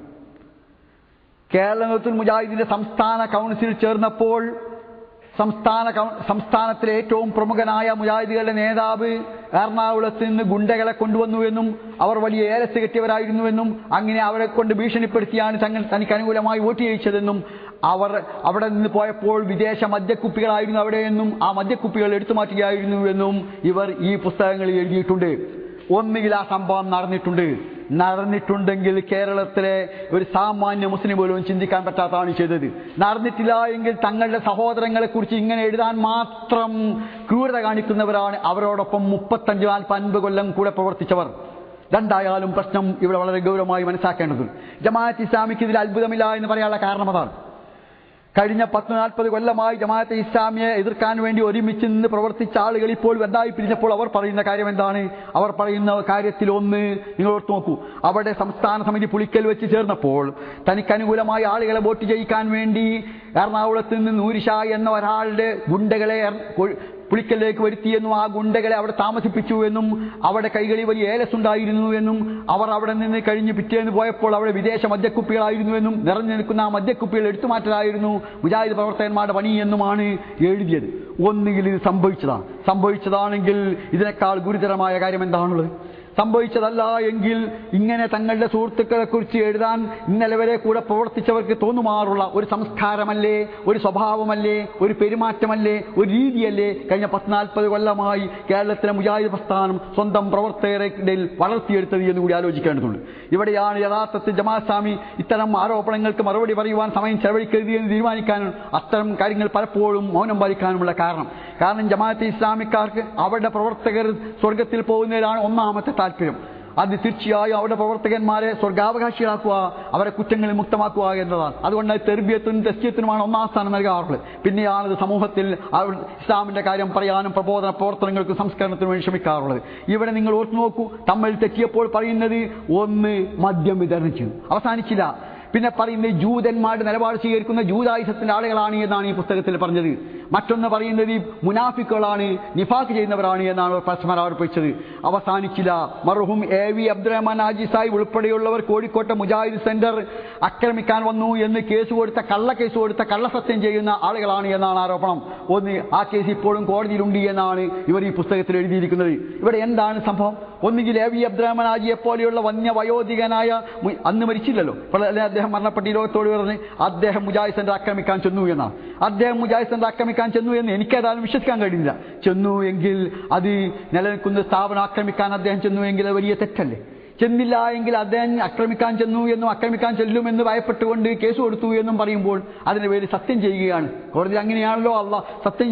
കേരളത്തിൽ മുജാഹിദിന്റെ സംസ്ഥാന കൗൺസിൽ ചേർന്നപ്പോൾ സംസ്ഥാന സംസ്ഥാനത്തിലെ ഏറ്റവും പ്രമുഖനായ മുജാഹിദുകളുടെ നേതാവ് എറണാകുളത്ത് നിന്ന് ഗുണ്ടകളെ കൊണ്ടുവന്നുവെന്നും അവർ വലിയ ഏലസ് കെട്ടിയവരായിരുന്നുവെന്നും അങ്ങനെ അവരെ കൊണ്ട് ഭീഷണിപ്പെടുത്തിയാണ് തങ്ങൾ തനിക്ക് അനുകൂലമായി വോട്ട് ചെയ്യിച്ചതെന്നും അവർ അവിടെ നിന്ന് പോയപ്പോൾ വിദേശ മദ്യക്കുപ്പികളായിരുന്നു അവിടെയെന്നും ആ മദ്യക്കുപ്പികൾ എടുത്തു മാറ്റുകയായിരുന്നുവെന്നും ഇവർ ഈ പുസ്തകങ്ങളിൽ എഴുതിയിട്ടുണ്ട്. ഒന്നുകിൽ ആ സംഭവം നടന്നിട്ടുണ്ട്. നടന്നിട്ടുണ്ടെങ്കിൽ കേരളത്തിലെ ഒരു സാമാന്യ മുസ്ലിം പോലും ചിന്തിക്കാൻ പറ്റാത്തതാണ് ചെയ്തത്. നടന്നിട്ടില്ല എങ്കിൽ തങ്ങളുടെ സഹോദരങ്ങളെ കുറിച്ച് ഇങ്ങനെ എഴുതാൻ മാത്രം ക്രൂരത കാണിക്കുന്നവരാണ് അവരോടൊപ്പം മുപ്പത്തഞ്ച് നാൽപ്പത് അൻപത് കൊല്ലം കൂടെ പ്രവർത്തിച്ചവർ. രണ്ടായാലും പ്രശ്നം ഇവിടെ വളരെ ഗൗരവമായി മനസ്സിലാക്കേണ്ടതുണ്ട്. ജമാഅത്ത് ഇസ്ലാമിക്ക് ഇതിൽ അത്ഭുതമില്ല എന്ന് പറയാനുള്ള കാരണം അതാണ്. കഴിഞ്ഞ പത്ത് നാൽപ്പത് കൊല്ലമായി ജമാഅത്തെ ഇസ്ലാമിയെ എതിർക്കാൻ വേണ്ടി ഒരുമിച്ച് നിന്ന് പ്രവർത്തിച്ച ആളുകൾ ഇപ്പോൾ വലുതായി പിരിഞ്ഞപ്പോൾ അവർ പറയുന്ന കാര്യം എന്താണ്? അവർ പറയുന്ന കാര്യത്തിൽ ഒന്ന് നിങ്ങൾ ഓർത്ത് നോക്കൂ. അവിടെ സംസ്ഥാന സമിതി പുളിക്കൽ വെച്ച് ചേർന്നപ്പോൾ തനിക്ക് അനുകൂലമായ ആളുകളെ വോട്ട് ചെയ്യിക്കാൻ വേണ്ടി എറണാകുളത്ത് നിന്ന് നൂരിഷാ എന്ന ഒരാളുടെ ഗുണ്ടകളെ പുളിക്കലിലേക്ക് വരുത്തിയെന്നും ആ ഗുണ്ടകളെ അവിടെ താമസിപ്പിച്ചു എന്നും അവിടെ കൈകളിൽ വലിയ ഏലസ് ഉണ്ടായിരുന്നു എന്നും അവർ അവിടെ നിന്ന് കഴിഞ്ഞ് പിറ്റേന്ന് പോയപ്പോൾ അവിടെ വിദേശ മദ്യക്കുപ്പികളായിരുന്നുവെന്നും നിറഞ്ഞു നിൽക്കുന്ന ആ മദ്യക്കുപ്പികൾ എടുത്തുമാറ്റലായിരുന്നു മുജാഹിദ് പ്രവർത്തകന്മാരുടെ പണി എന്നുമാണ് എഴുതിയത്. ഒന്നുകിൽ ഇത് സംഭവിച്ചതാണ്. സംഭവിച്ചതാണെങ്കിൽ ഇതിനേക്കാൾ ഗുരുതരമായ കാര്യം എന്താണുള്ളത്? സംഭവിച്ചതല്ല എങ്കിൽ ഇങ്ങനെ തങ്ങളുടെ സുഹൃത്തുക്കളെ കുറിച്ച് എഴുതാൻ ഇന്നലെ വരെ കൂടെ പ്രവർത്തിച്ചവർക്ക് തോന്നുമാറുള്ള ഒരു സംസ്കാരമല്ലേ, ഒരു സ്വഭാവമല്ലേ, ഒരു പെരുമാറ്റമല്ലേ, ഒരു രീതിയല്ലേ കഴിഞ്ഞ പത്ത് നാൽപ്പത് കൊല്ലമായി കേരളത്തിലെ മുജാഹിദ് പ്രസ്ഥാനം സ്വന്തം പ്രവർത്തകരുടെ വളർത്തിയെടുത്തത് എന്ന് കൂടി ആലോചിക്കേണ്ടതുണ്ട്. ഇവിടെയാണ് യഥാർത്ഥത്തിൽ ജമാഅത്ത് ഇസ്ലാമി ഇത്തരം ആരോപണങ്ങൾക്ക് മറുപടി പറയുവാൻ സമയം ചെലവഴിക്കരുത് എന്ന് തീരുമാനിക്കാനും അത്തരം കാര്യങ്ങൾ പലപ്പോഴും മൗനം പാലിക്കാനുമുള്ള കാരണം. കാരണം ജമാഅത്തെ ഇസ്ലാമിക്കാർക്ക് അവരുടെ പ്രവർത്തകർ സ്വർഗത്തിൽ പോകുന്നതിലാണ് ഒന്നാമത്തെ താല്പര്യം. അത് തീർച്ചയായും അവരുടെ പ്രവർത്തകന്മാരെ സ്വർഗാവകാശികളാക്കുക, അവരെ കുറ്റങ്ങളിൽ മുക്തമാക്കുക എന്നതാണ്. അതുകൊണ്ട് തെർബിയത്തിനും തെസ്കിയത്തിനുമാണ് ഒന്നാം സ്ഥാനം നൽകാറുള്ളത്. പിന്നെയാണത് സമൂഹത്തിൽ ഇസ്ലാമിന്റെ കാര്യം പറയാനും പ്രബോധന പ്രവർത്തനങ്ങൾക്കും സംസ്കരണത്തിനും വേണ്ടി ശ്രമിക്കാറുള്ളത്. ഇവിടെ നിങ്ങൾ ഓർത്തു നോക്കൂ, തമ്മിൽ തെറ്റിയപ്പോൾ പറയുന്നത് ഒന്ന് മദ്യം വിതരണം ചെയ്തു, അവസാനിച്ചില്ല. പിന്നെ പറയുന്നത് ജൂതന്മാരുടെ നിലപാട് സ്വീകരിക്കുന്ന ജൂതായുധത്തിന്റെ ആളുകളാണ് എന്നാണ് ഈ പുസ്തകത്തിൽ പറഞ്ഞത്. മറ്റൊന്ന് പറയുന്നത് മുനാഫിക്കുകളാണ്, നിഫാഖ് ചെയ്യുന്നവരാണ് എന്നാണ് പരസ്പരം ആരോപിച്ചത്. അവസാനിച്ചില്ല. മർഹൂം എ വി അബ്ദുറഹ്മാൻ ഹാജി സാഹിബ് ഉൾപ്പെടെയുള്ളവർ കോഴിക്കോട്ടെ മുജാഹിദ് സെന്റർ ആക്രമിക്കാൻ വന്നു എന്ന് കേസ് കൊടുത്ത കള്ള കേസ് കൊടുത്ത കള്ളസത്യം ചെയ്യുന്ന ആളുകളാണ് എന്നാണ് ആരോപണം. ഒന്ന്, ആ കേസ് ഇപ്പോഴും കോടതിയിലുണ്ട് എന്നാണ് ഇവർ ഈ പുസ്തകത്തിൽ എഴുതിയിരിക്കുന്നത്. ഇവിടെ എന്താണ് സംഭവം? ഒന്നുകിൽ എ വി അബ്ദുറഹ്മാൻ ഹാജിയെ പോലെയുള്ള വന്യ വയോധികനായ, അന്ന് മരിച്ചില്ലല്ലോ, അദ്ദേഹം മരണപ്പെട്ട് ഈ ലോകത്തോട് പറഞ്ഞ് അദ്ദേഹം മുജാഹിദ് സെന്റർ ആക്രമിക്കാൻ ചെന്നു എന്നാണ്. അദ്ദേഹം മുജാഹിദ് സെന്റർ ആക്രമിക്കാൻ ചെന്നു എന്ന് എനിക്കേതായാലും വിശ്വസിക്കാൻ കഴിയില്ല. ചെന്നു എങ്കിൽ അത് നിലനിൽക്കുന്ന സ്ഥാപനം ആക്രമിക്കാൻ അദ്ദേഹം ചെന്നു എങ്കിൽ അത് വലിയ തെറ്റല്ലേ? ചെന്നില്ല എങ്കിൽ അദ്ദേഹം ആക്രമിക്കാൻ ചെന്നു എന്നും ആക്രമിക്കാൻ ചെല്ലുമെന്ന് ഭയപ്പെട്ടുകൊണ്ട് കേസ് കൊടുത്തു എന്നും പറയുമ്പോൾ അതിന് പേര് സത്യം ചെയ്യുകയാണ്. കോടതി അങ്ങനെയാണല്ലോ അള്ളാഹ് സത്യം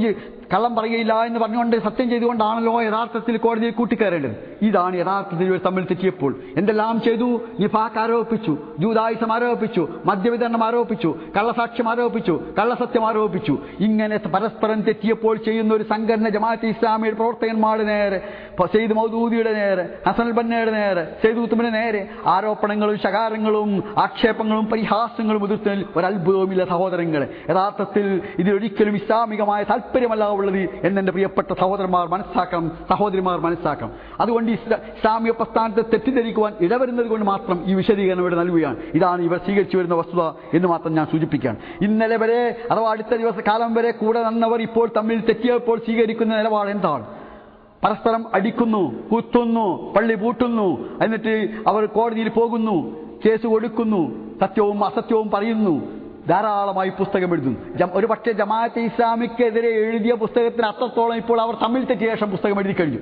കള്ളം പറയുകയില്ല എന്ന് പറഞ്ഞുകൊണ്ട് സത്യം ചെയ്തുകൊണ്ടാണല്ലോ യഥാർത്ഥത്തിൽ കോടതിയിൽ കൂട്ടിക്കയറേണ്ടത്. ഇതാണ് യഥാർത്ഥത്തിൽ ഇവർ തമ്മിൽ തെറ്റിയപ്പോൾ എന്തെല്ലാം ചെയ്തു. നിഫാഖ് ആരോപിച്ചു, ജൂദായിസം ആരോപിച്ചു, മദ്യവിതരണം ആരോപിച്ചു, കള്ളസാക്ഷ്യം ആരോപിച്ചു, കള്ളസത്യം ആരോപിച്ചു. ഇങ്ങനെ പരസ്പരം തെറ്റിയപ്പോൾ ചെയ്യുന്ന ഒരു സംഘടന ജമാഅത്തെ ഇസ്ലാമിയുടെ പ്രവർത്തകന്മാരുടെ നേരെ, സെയ്ദ് മൗദൂദിയുടെ നേരെ, ഹസൻ ബന്നയുടെ നേരെ, സെയ്ദ് ഉത്തമിന്റെ നേരെ ആരോപണങ്ങളും ശകാരങ്ങളും ആക്ഷേപങ്ങളും പരിഹാസങ്ങളും എതിർത്തതിൽ ഒരത്ഭുതവുമില്ല സഹോദരങ്ങളെ. യഥാർത്ഥത്തിൽ ഇതിലൊരിക്കലും ഇസ്ലാമികമായ താല്പര്യമല്ല ഉള്ളത് എന്നെൻ്റെ പ്രിയപ്പെട്ട സഹോദരന്മാർ മനസ്സാക്കണം, സഹോദരിമാർ മനസ്സാക്കണം. അതുകൊണ്ട് ഇസ്ലാമിക പ്രസ്ഥാനത്തെ തെറ്റിദ്ധരിക്കുവാൻ ഇടവരുന്നത് കൊണ്ട് മാത്രം ഈ വിശദീകരണം ഇവിടെ നൽകുകയാണ്. ഇതാണ് ഇവർ സ്വീകരിച്ചു വരുന്ന വസ്തുത എന്ന് മാത്രം ഞാൻ സൂചിപ്പിക്കുകയാണ്. ഇന്നലെ വരെ അഥവാ അടുത്ത ദിവസ കാലം വരെ കൂടെ നിന്നവർ ഇപ്പോൾ തമ്മിൽ തെറ്റിയപ്പോൾ സ്വീകരിക്കുന്ന നിലപാട് എന്താണ്? പരസ്പരം അടിക്കുന്നു, കുത്തുന്നു, പള്ളി പൂട്ടുന്നു, എന്നിട്ട് അവർ കോടതിയിൽ പോകുന്നു, കേസ് കൊടുക്കുന്നു, സത്യവും അസത്യവും പറയുന്നു, ധാരാളമായി പുസ്തകം എഴുതുന്നു. ഒരു പക്ഷേ ജമാഅത്തെ ഇസ്ലാമിക്കെതിരെ എഴുതിയ പുസ്തകത്തിന് അത്രത്തോളം ഇപ്പോൾ അവർ തമ്മിൽ തെറ്റിയ ശേഷം പുസ്തകം എഴുതി കഴിഞ്ഞു.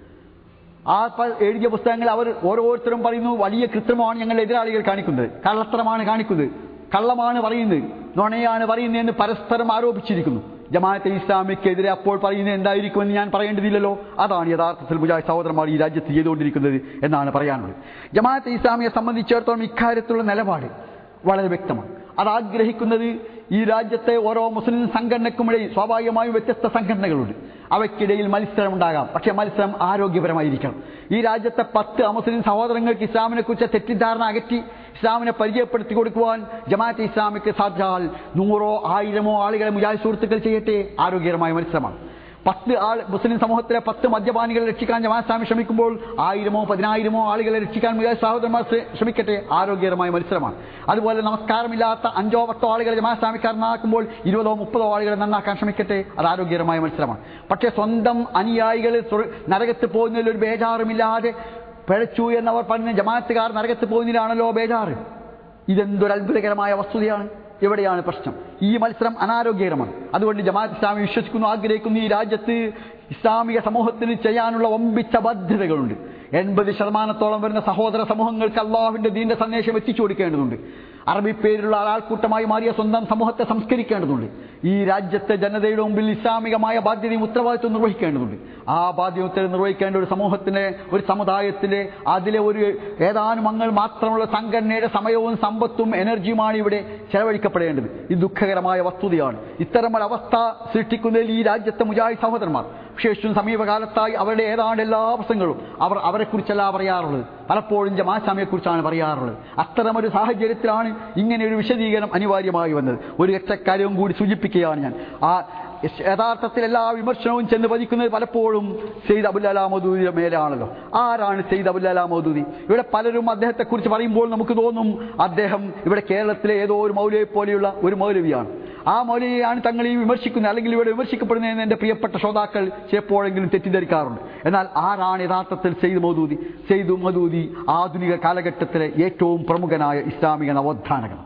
ആ എഴുതിയ പുസ്തകങ്ങൾ അവർ ഓരോരുത്തരും പറയുന്നു വലിയ കൃത്രിമമാണ് ഞങ്ങളുടെ എതിരാളികൾ കാണിക്കുന്നത്, കള്ളത്തരമാണ് കാണിക്കുന്നത്, കള്ളമാണ് പറയുന്നത്, നുണയാണ് പറയുന്നതെന്ന് പരസ്പരം ആരോപിച്ചിരിക്കുന്നു. ജമാഅത്തെ ഇസ്ലാമിക്കെതിരെ അപ്പോൾ പറയുന്നത് എന്തായിരിക്കുമെന്ന് ഞാൻ പറയേണ്ടതില്ലല്ലോ. അതാണ് യഥാർത്ഥത്തിൽ മുജാഹിദ് സഹോദരന്മാർ ഈ രാജ്യത്ത് ചെയ്തുകൊണ്ടിരിക്കുന്നത് എന്നാണ് പറയാനുള്ളത്. ജമാഅത്തെ ഇസ്ലാമിയെ സംബന്ധിച്ചിടത്തോളം ഇക്കാര്യത്തിലുള്ള നിലപാട് വളരെ വ്യക്തമാണ്. അതാഗ്രഹിക്കുന്നത് ഈ രാജ്യത്തെ ഓരോ മുസ്ലിം സംഘടനയ്ക്കുമിടയിൽ സ്വാഭാവികമായും വ്യത്യസ്ത സംഘടനകളുണ്ട്. അവയ്ക്കിടയിൽ മത്സരം ഉണ്ടാകാം, പക്ഷേ മത്സരം ആരോഗ്യപരമായിരിക്കണം. ഈ രാജ്യത്തെ പത്ത് അമുസ്ലിം സഹോദരങ്ങൾക്ക് ഇസ്ലാമിനെ കുറിച്ച് തെറ്റിദ്ധാരണ അകറ്റി ഇസ്ലാമിനെ പരിചയപ്പെടുത്തി കൊടുക്കുവാൻ ജമാഅത്തെ ഇസ്ലാമിക്ക് സാധ്യമാൽ നൂറോ ആയിരമോ ആളുകളെ മുജാഹിദ് സുഹൃത്തുക്കൾ ചെയ്യട്ടെ, ആരോഗ്യകരമായ മത്സരമാണ്. പത്ത് ആൾ മുസ്ലിം സമൂഹത്തിലെ പത്ത് മദ്യപാനികളെ രക്ഷിക്കാൻ ജമാഅത്ത് ഇസ്ലാമി ശ്രമിക്കുമ്പോൾ ആയിരമോ പതിനായിരമോ ആളുകളെ രക്ഷിക്കാൻ മുജാഹിദ് സഹോദരന്മാർ ശ്രമിക്കട്ടെ, ആരോഗ്യകരമായ മത്സരമാണ്. അതുപോലെ നമസ്കാരമില്ലാത്ത അഞ്ചോ പത്തോ ആളുകളെ ജമാഅത്ത് ഇസ്ലാമിക്കാർ നന്നാക്കുമ്പോൾ ഇരുപതോ മുപ്പതോ ആളുകളെ നന്നാക്കാൻ ശ്രമിക്കട്ടെ, അത് ആരോഗ്യകരമായ മത്സരമാണ്. പക്ഷേ സ്വന്തം അനുയായികൾ നരകത്ത് പോകുന്നതിൽ ഒരു ബേജാറുമില്ലാതെ പിഴച്ചു എന്നവർ പറഞ്ഞ് ജമാഅത്തുകാർ നരകത്ത് പോകുന്നതിലാണല്ലോ ബേജാറ്. ഇതെന്തൊരു അത്ഭുതകരമായ വസ്തുതയാണ്. എവിടെയാണ് പ്രശ്നം? ഈ മത്സരം അനാരോഗ്യകരമാണ്. അതുകൊണ്ട് ജമാഅത്ത് ഇസ്ലാമി വിശ്വസിക്കുന്നു, ആഗ്രഹിക്കുന്നു ഈ രാജ്യത്ത് ഇസ്ലാമിക സമൂഹത്തിന് ചെയ്യാനുള്ള വമ്പിച്ച ബാധ്യതകളുണ്ട്. എൺപത് ശതമാനത്തോളം വരുന്ന സഹോദര സമൂഹങ്ങൾക്ക് അള്ളാഹുവിന്റെ ദീന്റെ സന്ദേശം എത്തിച്ചു കൊടുക്കേണ്ടതുണ്ട്. അറബി പേരിലുള്ള ആൾക്കൂട്ടമായി മാറിയ സ്വന്തം സമൂഹത്തെ സംസ്കരിക്കേണ്ടതുണ്ട്. ഈ രാജ്യത്തെ ജനതയുടെ മുമ്പിൽ ഇസ്ലാമികമായ ബാധ്യതയും ഉത്തരവാദിത്വം നിർവഹിക്കേണ്ടതുണ്ട്. ആ ബാധ്യത നിർവഹിക്കേണ്ട ഒരു സമൂഹത്തിലെ, ഒരു സമുദായത്തിലെ, അതിലെ ഒരു ഏതാനും അംഗങ്ങൾ മാത്രമുള്ള സംഘടനയുടെ സമയവും സമ്പത്തും എനർജിയുമാണ് ഇവിടെ ചെലവഴിക്കപ്പെടേണ്ടത്. ഇത് ദുഃഖകരമായ വസ്തുതയാണ്. ഇത്തരമൊരവസ്ഥ സൃഷ്ടിക്കുന്നതിൽ ഈ രാജ്യത്തെ മുജാഹിദ് സഹോദരന്മാർ വിശേഷിച്ചും സമീപകാലത്തായി അവരുടെ ഏതാണ്ട് എല്ലാ പ്രശ്നങ്ങളും അവർ അവരെക്കുറിച്ചല്ല പറയാറുള്ളത്, പലപ്പോഴും ജമാഅത്ത് ഇസ്ലാമിയെക്കുറിച്ചാണ് പറയാറുള്ളത്. അത്തരമൊരു സാഹചര്യത്തിലാണ് ഇങ്ങനെ ഒരു വിശദീകരണം അനിവാര്യമായി വന്നത്. ഒരു ഒറ്റക്കാര്യവും കൂടി സൂചിപ്പിക്കുകയാണ് ഞാൻ. ആ യഥാർത്ഥത്തിൽ എല്ലാ വിമർശനവും ചെന്ന് പതിക്കുന്നത് പലപ്പോഴും സെയ്ദ് അബുൽ അലാ മൗദൂദിയുടെ മേലാണല്ലോ. ആരാണ് സെയ്ദ് അബുൽ അലാ മൗദൂദി? ഇവിടെ പലരും അദ്ദേഹത്തെക്കുറിച്ച് പറയുമ്പോൾ നമുക്ക് തോന്നും അദ്ദേഹം ഇവിടെ കേരളത്തിലെ ഏതോ ഒരു മൗലവിയെ പോലെയുള്ള ഒരു മൗലവിയാണ്. ആ മൗലവിയാണ് തങ്ങൾ ഈ വിമർശിക്കുന്നത് അല്ലെങ്കിൽ ഇവിടെ വിമർശിക്കപ്പെടുന്നതെന്ന് എൻ്റെ പ്രിയപ്പെട്ട ശ്രോതാക്കൾ ചിലപ്പോഴെങ്കിലും തെറ്റിദ്ധരിക്കാറുണ്ട്. എന്നാൽ ആരാണ് യഥാർത്ഥത്തിൽ സെയ്ദ് മൗദൂദി? സെയ്ദ് മൗദൂദി ആധുനിക കാലഘട്ടത്തിലെ ഏറ്റവും പ്രമുഖനായ ഇസ്ലാമിക നവോത്ഥാനകൻ,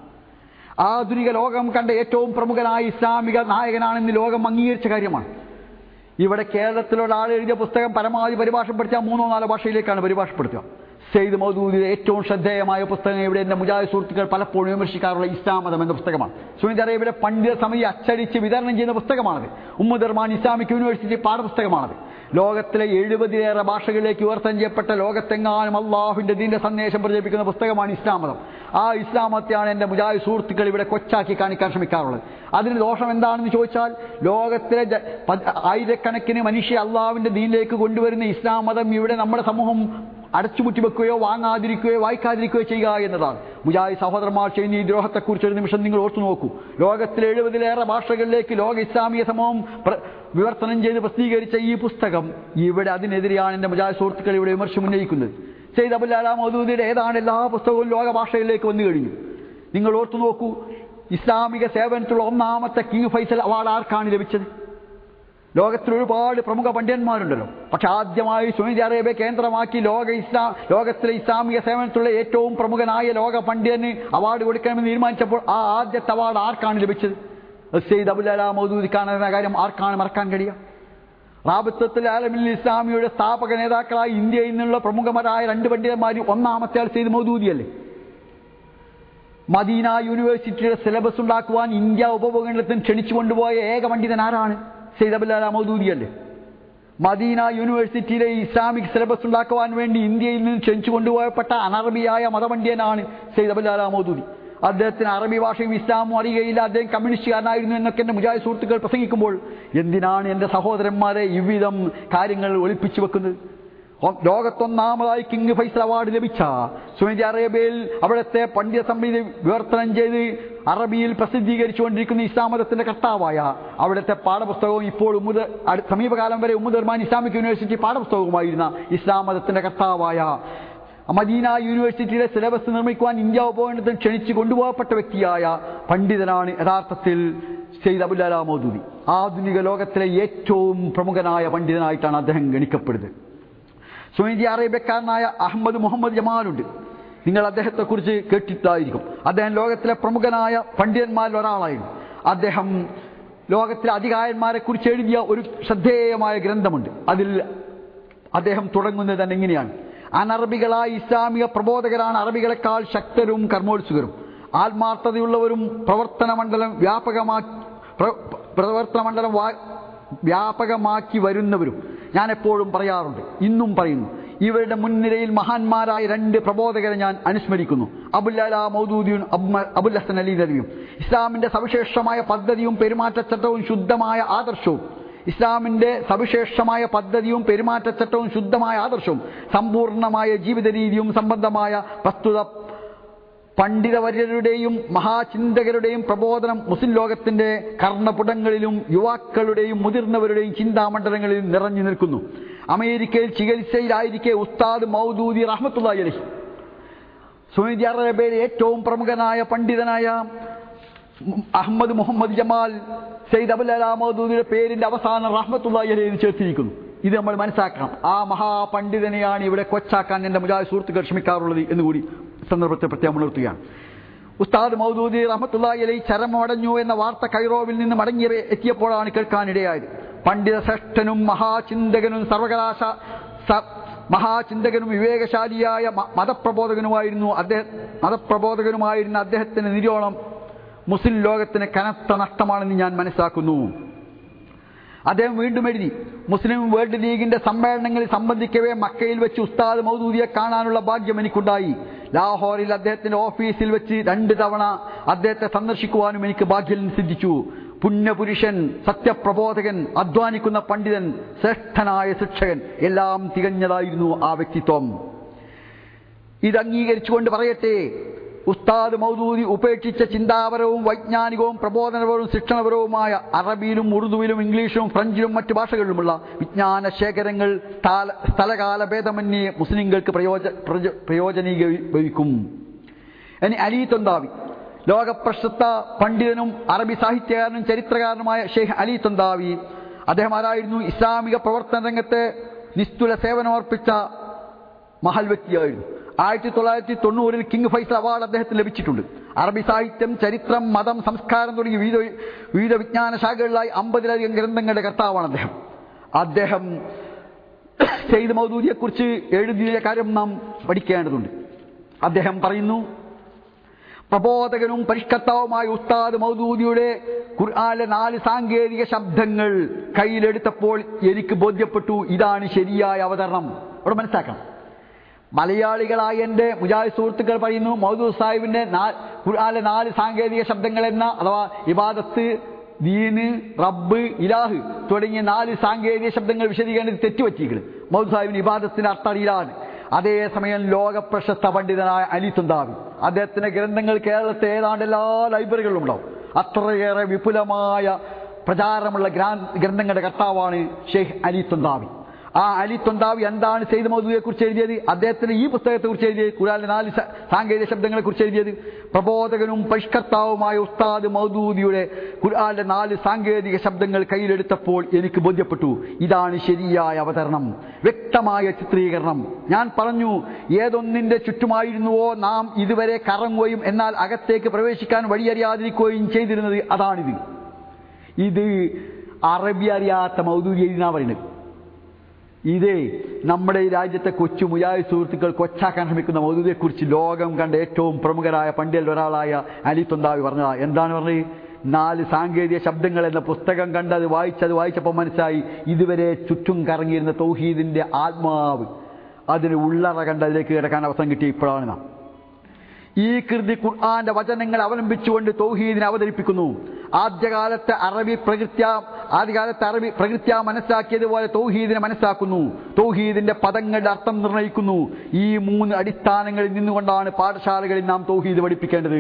ആധുനിക ലോകം കണ്ട ഏറ്റവും പ്രമുഖനായ ഇസ്ലാമിക നായകനാണെന്ന് ലോകം അംഗീകരിച്ച കാര്യമാണ്. ഇവിടെ കേരളത്തിലുള്ള ആൾ എഴുതിയ പുസ്തകം പരമാവധി പരിഭാഷപ്പെടുത്തിയാൽ മൂന്നോ നാലോ ഭാഷയിലേക്കാണ് പരിഭാഷപ്പെടുത്തുക. സെയ്ദ് മൗദൂദിയുടെ ഏറ്റവും ശ്രദ്ധേയമായ പുസ്തകം ഇവിടെ എൻ്റെ മുജാഹിദ് സുഹൃത്തുക്കൾ പലപ്പോഴും വിമർശിക്കാറുള്ള ഇസ്ലാം മതം എന്ന പുസ്തകമാണ്. സൗദി അറേബ്യയിലെ പണ്ഡിത സമിതി അച്ചടിച്ച് വിതരണം ചെയ്യുന്ന പുസ്തകമാണത്. ഉമ്മുദർമാൻ ഇസ്ലാമിക് യൂണിവേഴ്സിറ്റി പാഠപുസ്തകമാണത്. ലോകത്തിലെ എഴുപതിലേറെ ഭാഷകളിലേക്ക് വിവർത്തനം ചെയ്യപ്പെട്ട ലോകത്തെങ്ങാനും അള്ളാഹുവിൻ്റെ ദീന്റെ സന്ദേശം പ്രചരിപ്പിക്കുന്ന പുസ്തകമാണ് ഇസ്ലാം മതം. ആ ഇസ്ലാം മതത്തെയാണ് എൻ്റെ മുജാഹിദ് സുഹൃത്തുക്കൾ ഇവിടെ കൊച്ചാക്കി കാണിക്കാൻ ശ്രമിക്കാറുള്ളത്. അതിന് ദോഷം എന്താണെന്ന് ചോദിച്ചാൽ ലോകത്തിലെ ആയിരക്കണക്കിന് മനുഷ്യ അള്ളാഹുവിൻ്റെ ദീനിലേക്ക് കൊണ്ടുവരുന്ന ഇസ്ലാം മതം ഇവിടെ നമ്മുടെ സമൂഹം അടച്ചുമുട്ടി വെക്കുകയോ വാങ്ങാതിരിക്കുകയോ വായിക്കാതിരിക്കുകയോ ചെയ്യുക എന്നതാണ്. മുജാഹിദ് സഹോദരന്മാർ ചെയ്യുന്ന ഈ ദ്രോഹത്തെക്കുറിച്ച് ഒരു നിമിഷം നിങ്ങൾ ഓർത്തു നോക്കൂ. ലോകത്തിലെ എഴുപതിലേറെ ഭാഷകളിലേക്ക് ലോക ഇസ്ലാമിക സമൂഹം വിവർത്തനം ചെയ്ത് പ്രസിദ്ധീകരിച്ച ഈ പുസ്തകം ഇവിടെ അതിനെതിരെയാണ് എൻ്റെ മുജാഹിദ് സുഹൃത്തുക്കൾ ഇവിടെ വിമർശനം ഉന്നയിക്കുന്നത്. സെയ്ദ് അബുൽ അലാ മൗദൂദിയുടെ ഏതാണ്ട് എല്ലാ പുസ്തകവും ലോക ഭാഷകളിലേക്ക് വന്നു കഴിഞ്ഞു. നിങ്ങൾ ഓർത്തു നോക്കൂ, ഇസ്ലാമിക സേവനത്തിലുള്ള ഒന്നാമത്തെ കിങ് ഫൈസൽ അവാർഡ് ആർക്കാണ് ലഭിച്ചത്? ലോകത്തിൽ ഒരുപാട് പ്രമുഖ പണ്ഡിതന്മാരുണ്ടല്ലോ, പക്ഷെ ആദ്യമായി സൗദി അറേബ്യ കേന്ദ്രമാക്കി ലോക ഇസ്ലാം ലോകത്തിലെ ഇസ്ലാമിക സേവനത്തിലുള്ള ഏറ്റവും പ്രമുഖനായ ലോക പണ്ഡിതന് അവാർഡ് കൊടുക്കണമെന്ന് തീരുമാനിച്ചപ്പോൾ ആ ആദ്യത്തെ അവാർഡ് ആർക്കാണ് ലഭിച്ചത്? സെയ്ദ് അബുൽ അലാ മൗദൂദിക്കാണെന്ന കാര്യം ആർക്കാണ് മറക്കാൻ കഴിയുക? റാബിത്തത്തുൽ ആലമിൽ ഇസ്ലാമിയുടെ സ്ഥാപക നേതാക്കളായി ഇന്ത്യയിൽ നിന്നുള്ള പ്രമുഖരായ രണ്ട് പണ്ഡിതന്മാർ ഒന്നാമത്തെ ആൾ സെയ്ദ് മൗദൂദിയല്ലേ? മദീന യൂണിവേഴ്സിറ്റിയുടെ സിലബസ് ഉണ്ടാക്കുവാൻ ഇന്ത്യ ഉപഭൂഖണ്ഡത്തിന് ക്ഷണിച്ചു കൊണ്ടുപോയ ഏക പണ്ഡിതൻ ആരാണ്? സയ്യിദ് അബുൽ അല മൗദൂദിയല്ലേ. മദീന യൂണിവേഴ്സിറ്റിയിലെ ഇസ്ലാമിക് സിലബസ് ഉണ്ടാക്കുവാൻ വേണ്ടി ഇന്ത്യയിൽ നിന്ന് ക്ഷണിച്ചു കൊണ്ടുപോയപ്പെട്ട അനറബിയായ മതപണ്ഡിതനാണ് സയ്യിദ് അബുൽ അല മൗദൂദി. അദ്ദേഹത്തിന് അറബി ഭാഷയും ഇസ്ലാമും അറിയുകയില്ല, അദ്ദേഹം കമ്മ്യൂണിസ്റ്റുകാരനായിരുന്നു എന്നൊക്കെ എൻ്റെ മുജാഹിദ് സുഹൃത്തുക്കൾ പ്രസംഗിക്കുമ്പോൾ എന്തിനാണ് എൻ്റെ സഹോദരന്മാരെ ഇவ்விധം കാര്യങ്ങൾ ഒളിപ്പിച്ചു വെക്കുന്നത്? ലോകത്തൊന്നാമതായി കിങ് ഫൈസൽ അവാർഡ് ലഭിച്ച സൗദി അറേബ്യയിൽ അവിടുത്തെ പണ്ഡിത സമിതി വിവർത്തനം ചെയ്ത് അറബിയിൽ പ്രസിദ്ധീകരിച്ചുകൊണ്ടിരിക്കുന്ന ഇസ്ലാം മതത്തിന്റെ കർത്താവായ അവിടുത്തെ പാഠപുസ്തകവും ഇപ്പോൾ ഉമ്മുദ സമീപകാലം വരെ ഉമ്മുദ് റഹ്മാൻ ഇസ്ലാമിക് യൂണിവേഴ്സിറ്റി പാഠപുസ്തകവുമായിരുന്ന ഇസ്ലാം മതത്തിന്റെ കർത്താവായ മദീന യൂണിവേഴ്സിറ്റിയിലെ സിലബസ് നിർമ്മിക്കുവാൻ ഇന്ത്യ ഉപകരണത്തിൽ ക്ഷണിച്ചു കൊണ്ടുപോകപ്പെട്ട വ്യക്തിയായ പണ്ഡിതനാണ് യഥാർത്ഥത്തിൽ സയ്യിദ് അബുൽ അല മൗദൂദി. ആധുനിക ലോകത്തിലെ ഏറ്റവും പ്രമുഖനായ പണ്ഡിതനായിട്ടാണ് അദ്ദേഹം ഗണിക്കപ്പെടുന്നത്. സൗദി അറേബ്യക്കാരനായ അഹമ്മദ് മുഹമ്മദ് ജമാലുണ്ട്. നിങ്ങൾ അദ്ദേഹത്തെക്കുറിച്ച് കേട്ടിട്ടായിരിക്കും. അദ്ദേഹം ലോകത്തിലെ പ്രമുഖനായ പണ്ഡിതന്മാരിൽ ഒരാളായിരുന്നു. അദ്ദേഹം ലോകത്തിലെ അധികാരന്മാരെ കുറിച്ച് എഴുതിയ ഒരു ശ്രദ്ധേയമായ ഗ്രന്ഥമുണ്ട്. അതിൽ അദ്ദേഹം തുടങ്ങുന്നത് തന്നെ ഇങ്ങനെയാണ്: അനറബികളായ ഇസ്ലാമിക പ്രബോധകരാണ് അറബികളെക്കാൾ ശക്തരും കർമ്മോത്സുകരും, ആത്മാർത്ഥതയുള്ളവരും പ്രവർത്തന മണ്ഡലം വ്യാപകമാക്കി പ്രവർത്തന മണ്ഡലം വ്യാപകമാക്കി വരുന്നവരും. ഞാൻ എപ്പോഴും പറയാറുണ്ട്, ഇന്നും പറയുന്നു, ഇവരുടെ മുൻനിരയിൽ മഹാന്മാരായ രണ്ട് പ്രബോധകരെ ഞാൻ അനുസ്മരിക്കുന്നു: അബുൽ അല മൗദൂദിയും അബുൽ ഹസൻ അലി നദവിയും. ഇസ്ലാമിന്റെ സവിശേഷമായ പദ്ധതിയും പെരുമാറ്റച്ചട്ടവും ശുദ്ധമായ ആദർശവും ഇസ്ലാമിന്റെ സവിശേഷമായ പദ്ധതിയും പെരുമാറ്റച്ചട്ടവും ശുദ്ധമായ ആദർശവും സമ്പൂർണമായ ജീവിത രീതിയും സംബന്ധമായ പ്രസ്തുത പണ്ഡിതവര്യരുടെയും മഹാചിന്തകരുടെയും പ്രബോധനം മുസ്ലിം ലോകത്തിന്റെ കർണപുടങ്ങളിലും യുവാക്കളുടെയും മുതിർന്നവരുടെയും ചിന്താമണ്ഡലങ്ങളിലും നിറഞ്ഞു നിൽക്കുന്നു. അമേരിക്കയിൽ ചികിത്സയിലായിരിക്കെ ഉസ്താദ് മൗദൂദി റഹ്മത്തുള്ളാഹി അലൈഹി സൗദി അറേബ്യയിലെ ഏറ്റവും പ്രമുഖനായ പണ്ഡിതനായ Ahmed Muhammad Jamal Syed Abul Ala മൗദൂദിയുടെ പേരിന്റെ അവസാനം റഹ്മത്തുള്ളാഹി അലൈഹി ചേർത്തിരിക്കുന്നു. ഇത് നമ്മൾ മനസ്സിലാക്കണം. ആ മഹാപണ്ഡിതനെയാണ് ഇവിടെ കൊച്ചാക്കാൻ എൻ്റെ മുജാഹിദ് സുഹൃത്തുക്കൾ ശ്രമിക്കാറുള്ളത് എന്നുകൂടി സന്ദർഭത്തെ പ്രത്യേകം ഉണർത്തുകയാണ്. ഉസ്താദ് മൗദൂദി റഹ്മത്തുള്ളാഹി അലൈഹി ചരമടഞ്ഞു എന്ന വാർത്ത കൈറോവിൽ നിന്ന് മടങ്ങി എത്തിയപ്പോഴാണ് കേൾക്കാനിടയായത്. പണ്ഡിത ശ്രേഷ്ഠനും മഹാചിന്തകനും സർവകലാശ മഹാചിന്തകനും വിവേകശാലിയായ മതപ്രബോധകനുമായിരുന്നു അദ്ദേഹം മതപ്രബോധകനുമായിരുന്ന അദ്ദേഹത്തിന്റെ നിര്യോണം മുസ്ലിം ലോകത്തിന് കനത്ത നഷ്ടമാണെന്ന് ഞാൻ മനസ്സിലാക്കുന്നു. അദ്ദേഹം വീണ്ടും എഴുതി: മുസ്ലിം വേൾഡ് ലീഗിന്റെ സമ്മേളനങ്ങളിൽ സംബന്ധിക്കവേ മക്കയിൽ വെച്ച് ഉസ്താദ് മൗദൂദിയെ കാണാനുള്ള ഭാഗ്യം എനിക്കുണ്ടായി. ലാഹോറിൽ അദ്ദേഹത്തിന്റെ ഓഫീസിൽ വെച്ച് രണ്ട് തവണ അദ്ദേഹത്തെ സന്ദർശിക്കുവാനും എനിക്ക് ഭാഗ്യം സിദ്ധിച്ചു. പുണ്യപുരുഷൻ, സത്യപ്രബോധകൻ, അധ്വാനിക്കുന്ന പണ്ഡിതൻ, ശ്രേഷ്ഠനായ ശിക്ഷകൻ, എല്ലാം തികഞ്ഞതായിരുന്നു ആ വ്യക്തിത്വം. ഇത് അംഗീകരിച്ചുകൊണ്ട് പറയട്ടെ, ഉസ്താദ് മൗദൂദി ഉപേക്ഷിച്ച ചിന്താപരവും വൈജ്ഞാനികവും പ്രബോധനപരവും ശിക്ഷണപരവുമായ അറബിയിലും ഉറുദുവിലും ഇംഗ്ലീഷിലും ഫ്രഞ്ചിലും മറ്റു ഭാഷകളിലുമുള്ള വിജ്ഞാന ശേഖരങ്ങൾ സ്ഥലകാല ഭേദമന്യേ മുസ്ലിങ്ങൾക്ക് പ്രയോജ പ്രയോജനീകരിക്കും. ഇനി അലി തൊന്താവി, ലോകപ്രശസ്ത പണ്ഡിതനും അറബി സാഹിത്യകാരനും ചരിത്രകാരനുമായ ഷെയ്ഖ് അലി തൊന്താവി. അദ്ദേഹം ആരായിരുന്നു? ഇസ്ലാമിക പ്രവർത്തന രംഗത്തെ നിസ്തുല സേവനമർപ്പിച്ച മഹൽ വ്യക്തിയായിരുന്നു. ആയിരത്തി തൊള്ളായിരത്തി തൊണ്ണൂറിൽ കിങ് ഫൈസൽ അവാർഡ് അദ്ദേഹത്തിന് ലഭിച്ചിട്ടുണ്ട്. അറബി സാഹിത്യം, ചരിത്രം, മതം, സംസ്കാരം തുടങ്ങിയ വിവിധ വിവിധ വിജ്ഞാന ശാഖകളിലായി അമ്പതിലധികം ഗ്രന്ഥങ്ങളുടെ കർത്താവാണ് അദ്ദേഹം. അദ്ദേഹം സയ്യിദ് മൗദൂദിയെ കുറിച്ച് എഴുതിയ കാര്യം നാം പഠിക്കേണ്ടതുണ്ട്. അദ്ദേഹം പറയുന്നു: പ്രബോധകനും പരിഷ്കർത്താവുമായ ഉസ്താദ് മൗദൂദിയുടെ ഖുർആനിലെ നാല് സാങ്കേതിക ശബ്ദങ്ങൾ കയ്യിലെടുത്തപ്പോൾ എനിക്ക് ബോധ്യപ്പെട്ടു, ഇതാണ് ശരിയായ അവതരണം. അവിടെ മനസ്സിലാക്കണം. മലയാളികളായ എൻ്റെ മുജാഹിദ് സുഹൃത്തുക്കൾ പറയുന്നു, മൗദൂദ് സാഹിബിന്റെ ഖുർആനിലെ നാല് സാങ്കേതിക ശബ്ദങ്ങൾ എന്ന അഥവാ ഇബാദത്ത്, ദീന്, റബ്ബ്, ഇലാഹ് തുടങ്ങിയ നാല് സാങ്കേതിക ശബ്ദങ്ങൾ വിശദീകരണത്തിൽ തെറ്റുപറ്റിയിരിക്കുന്നത്. മൗദൂദ് സാഹിബിന് ഇബാദത്തിന്റെ അർത്ഥം അറിയിലാണ്. അതേസമയം ലോകപ്രശസ്ത പണ്ഡിതനായ അലി തൊന്താവി, അദ്ദേഹത്തിന്റെ ഗ്രന്ഥങ്ങൾ കേരളത്തെ ഏതാണ്ട് എല്ലാ ലൈബ്രറികളിലും ഉണ്ടാവും. അത്രയേറെ വിപുലമായ പ്രചാരമുള്ള ഗ്രന്ഥങ്ങളുടെ കർത്താവാണ് ഷെയ്ഖ് അലി തൊന്താവി. ആ അലി തൊന്താവി എന്താണ് സയ്യിദ് മൗദൂദിയെ കുറിച്ച് എഴുതിയത്? അദ്ദേഹത്തിന് ഈ പുസ്തകത്തെ കുറിച്ച് എഴുതിയത്, ഖുർആനിലെ നാല് സാങ്കേതിക ശബ്ദങ്ങളെ കുറിച്ച് എഴുതിയത്. പ്രബോധകനും പരിഷ്കർത്താവുമായ ഉസ്താദ് മൗദൂദിയുടെ ഖുർആനിലെ നാല് സാങ്കേതിക ശബ്ദങ്ങൾ കയ്യിലെടുത്തപ്പോൾ എനിക്ക് ബോധ്യപ്പെട്ടു, ഇതാണ് ശരിയായ അവതരണം, വ്യക്തമായ ചിത്രീകരണം. ഞാൻ പറഞ്ഞു, ഏതൊന്നിന്റെ ചുറ്റുമായിരുന്നുവോ നാം ഇതുവരെ കറങ്ങുകയും എന്നാൽ അകത്തേക്ക് പ്രവേശിക്കാൻ വഴിയറിയാതിരിക്കുകയും ചെയ്തിരുന്നത്, അതാണിത്. ഇത് അറബി അറിയാത്ത മൗദൂദി എന്നാ പറയുന്നത്. ഇതേ നമ്മുടെ ഈ രാജ്യത്തെ കൊച്ചു മുജാഹിദ് സുഹൃത്തുക്കൾ കൊച്ചാക്കാൻ ശ്രമിക്കുന്ന മൗദൂദിയെക്കുറിച്ച് ലോകം കണ്ട ഏറ്റവും പ്രമുഖരായ പണ്ഡിതരിൽ ഒരാളായ അലി തൊന്താവി പറഞ്ഞതാ. എന്താണ് പറഞ്ഞത്? നാല് സാങ്കേതിക ശബ്ദങ്ങൾ എന്ന പുസ്തകം കണ്ട് അത് വായിച്ചത് വായിച്ചപ്പോൾ മനസ്സിലായി ഇതുവരെ ചുറ്റും കറങ്ങിയിരുന്ന തൗഹീദിൻ്റെ ആത്മാവ് അതിന് ഉള്ളറ കണ്ട് അതിലേക്ക് കിടക്കാൻ അവസരം കിട്ടിയ ഇപ്പോഴാണ് നാം. ഈ കൃതി ഖുർആന്റെ വചനങ്ങൾ അവലംബിച്ചുകൊണ്ട് തൗഹീദിനെ അവതരിപ്പിക്കുന്നു. ആദ്യകാലത്തെ അറബി പ്രകൃത്യ ആദ്യകാലത്തെ അറബി പ്രകൃത്യ മനസ്സിലാക്കിയതുപോലെ തൗഹീദിനെ മനസ്സിലാക്കുന്നു. തൗഹീദിന്റെ പദങ്ങളുടെ അർത്ഥം നിർണ്ണയിക്കുന്നു. ഈ മൂന്ന് അടിസ്ഥാനങ്ങളിൽ നിന്നുകൊണ്ടാണ് പാഠശാലകളിൽ നാം തൗഹീദ് പഠിപ്പിക്കേണ്ടത്.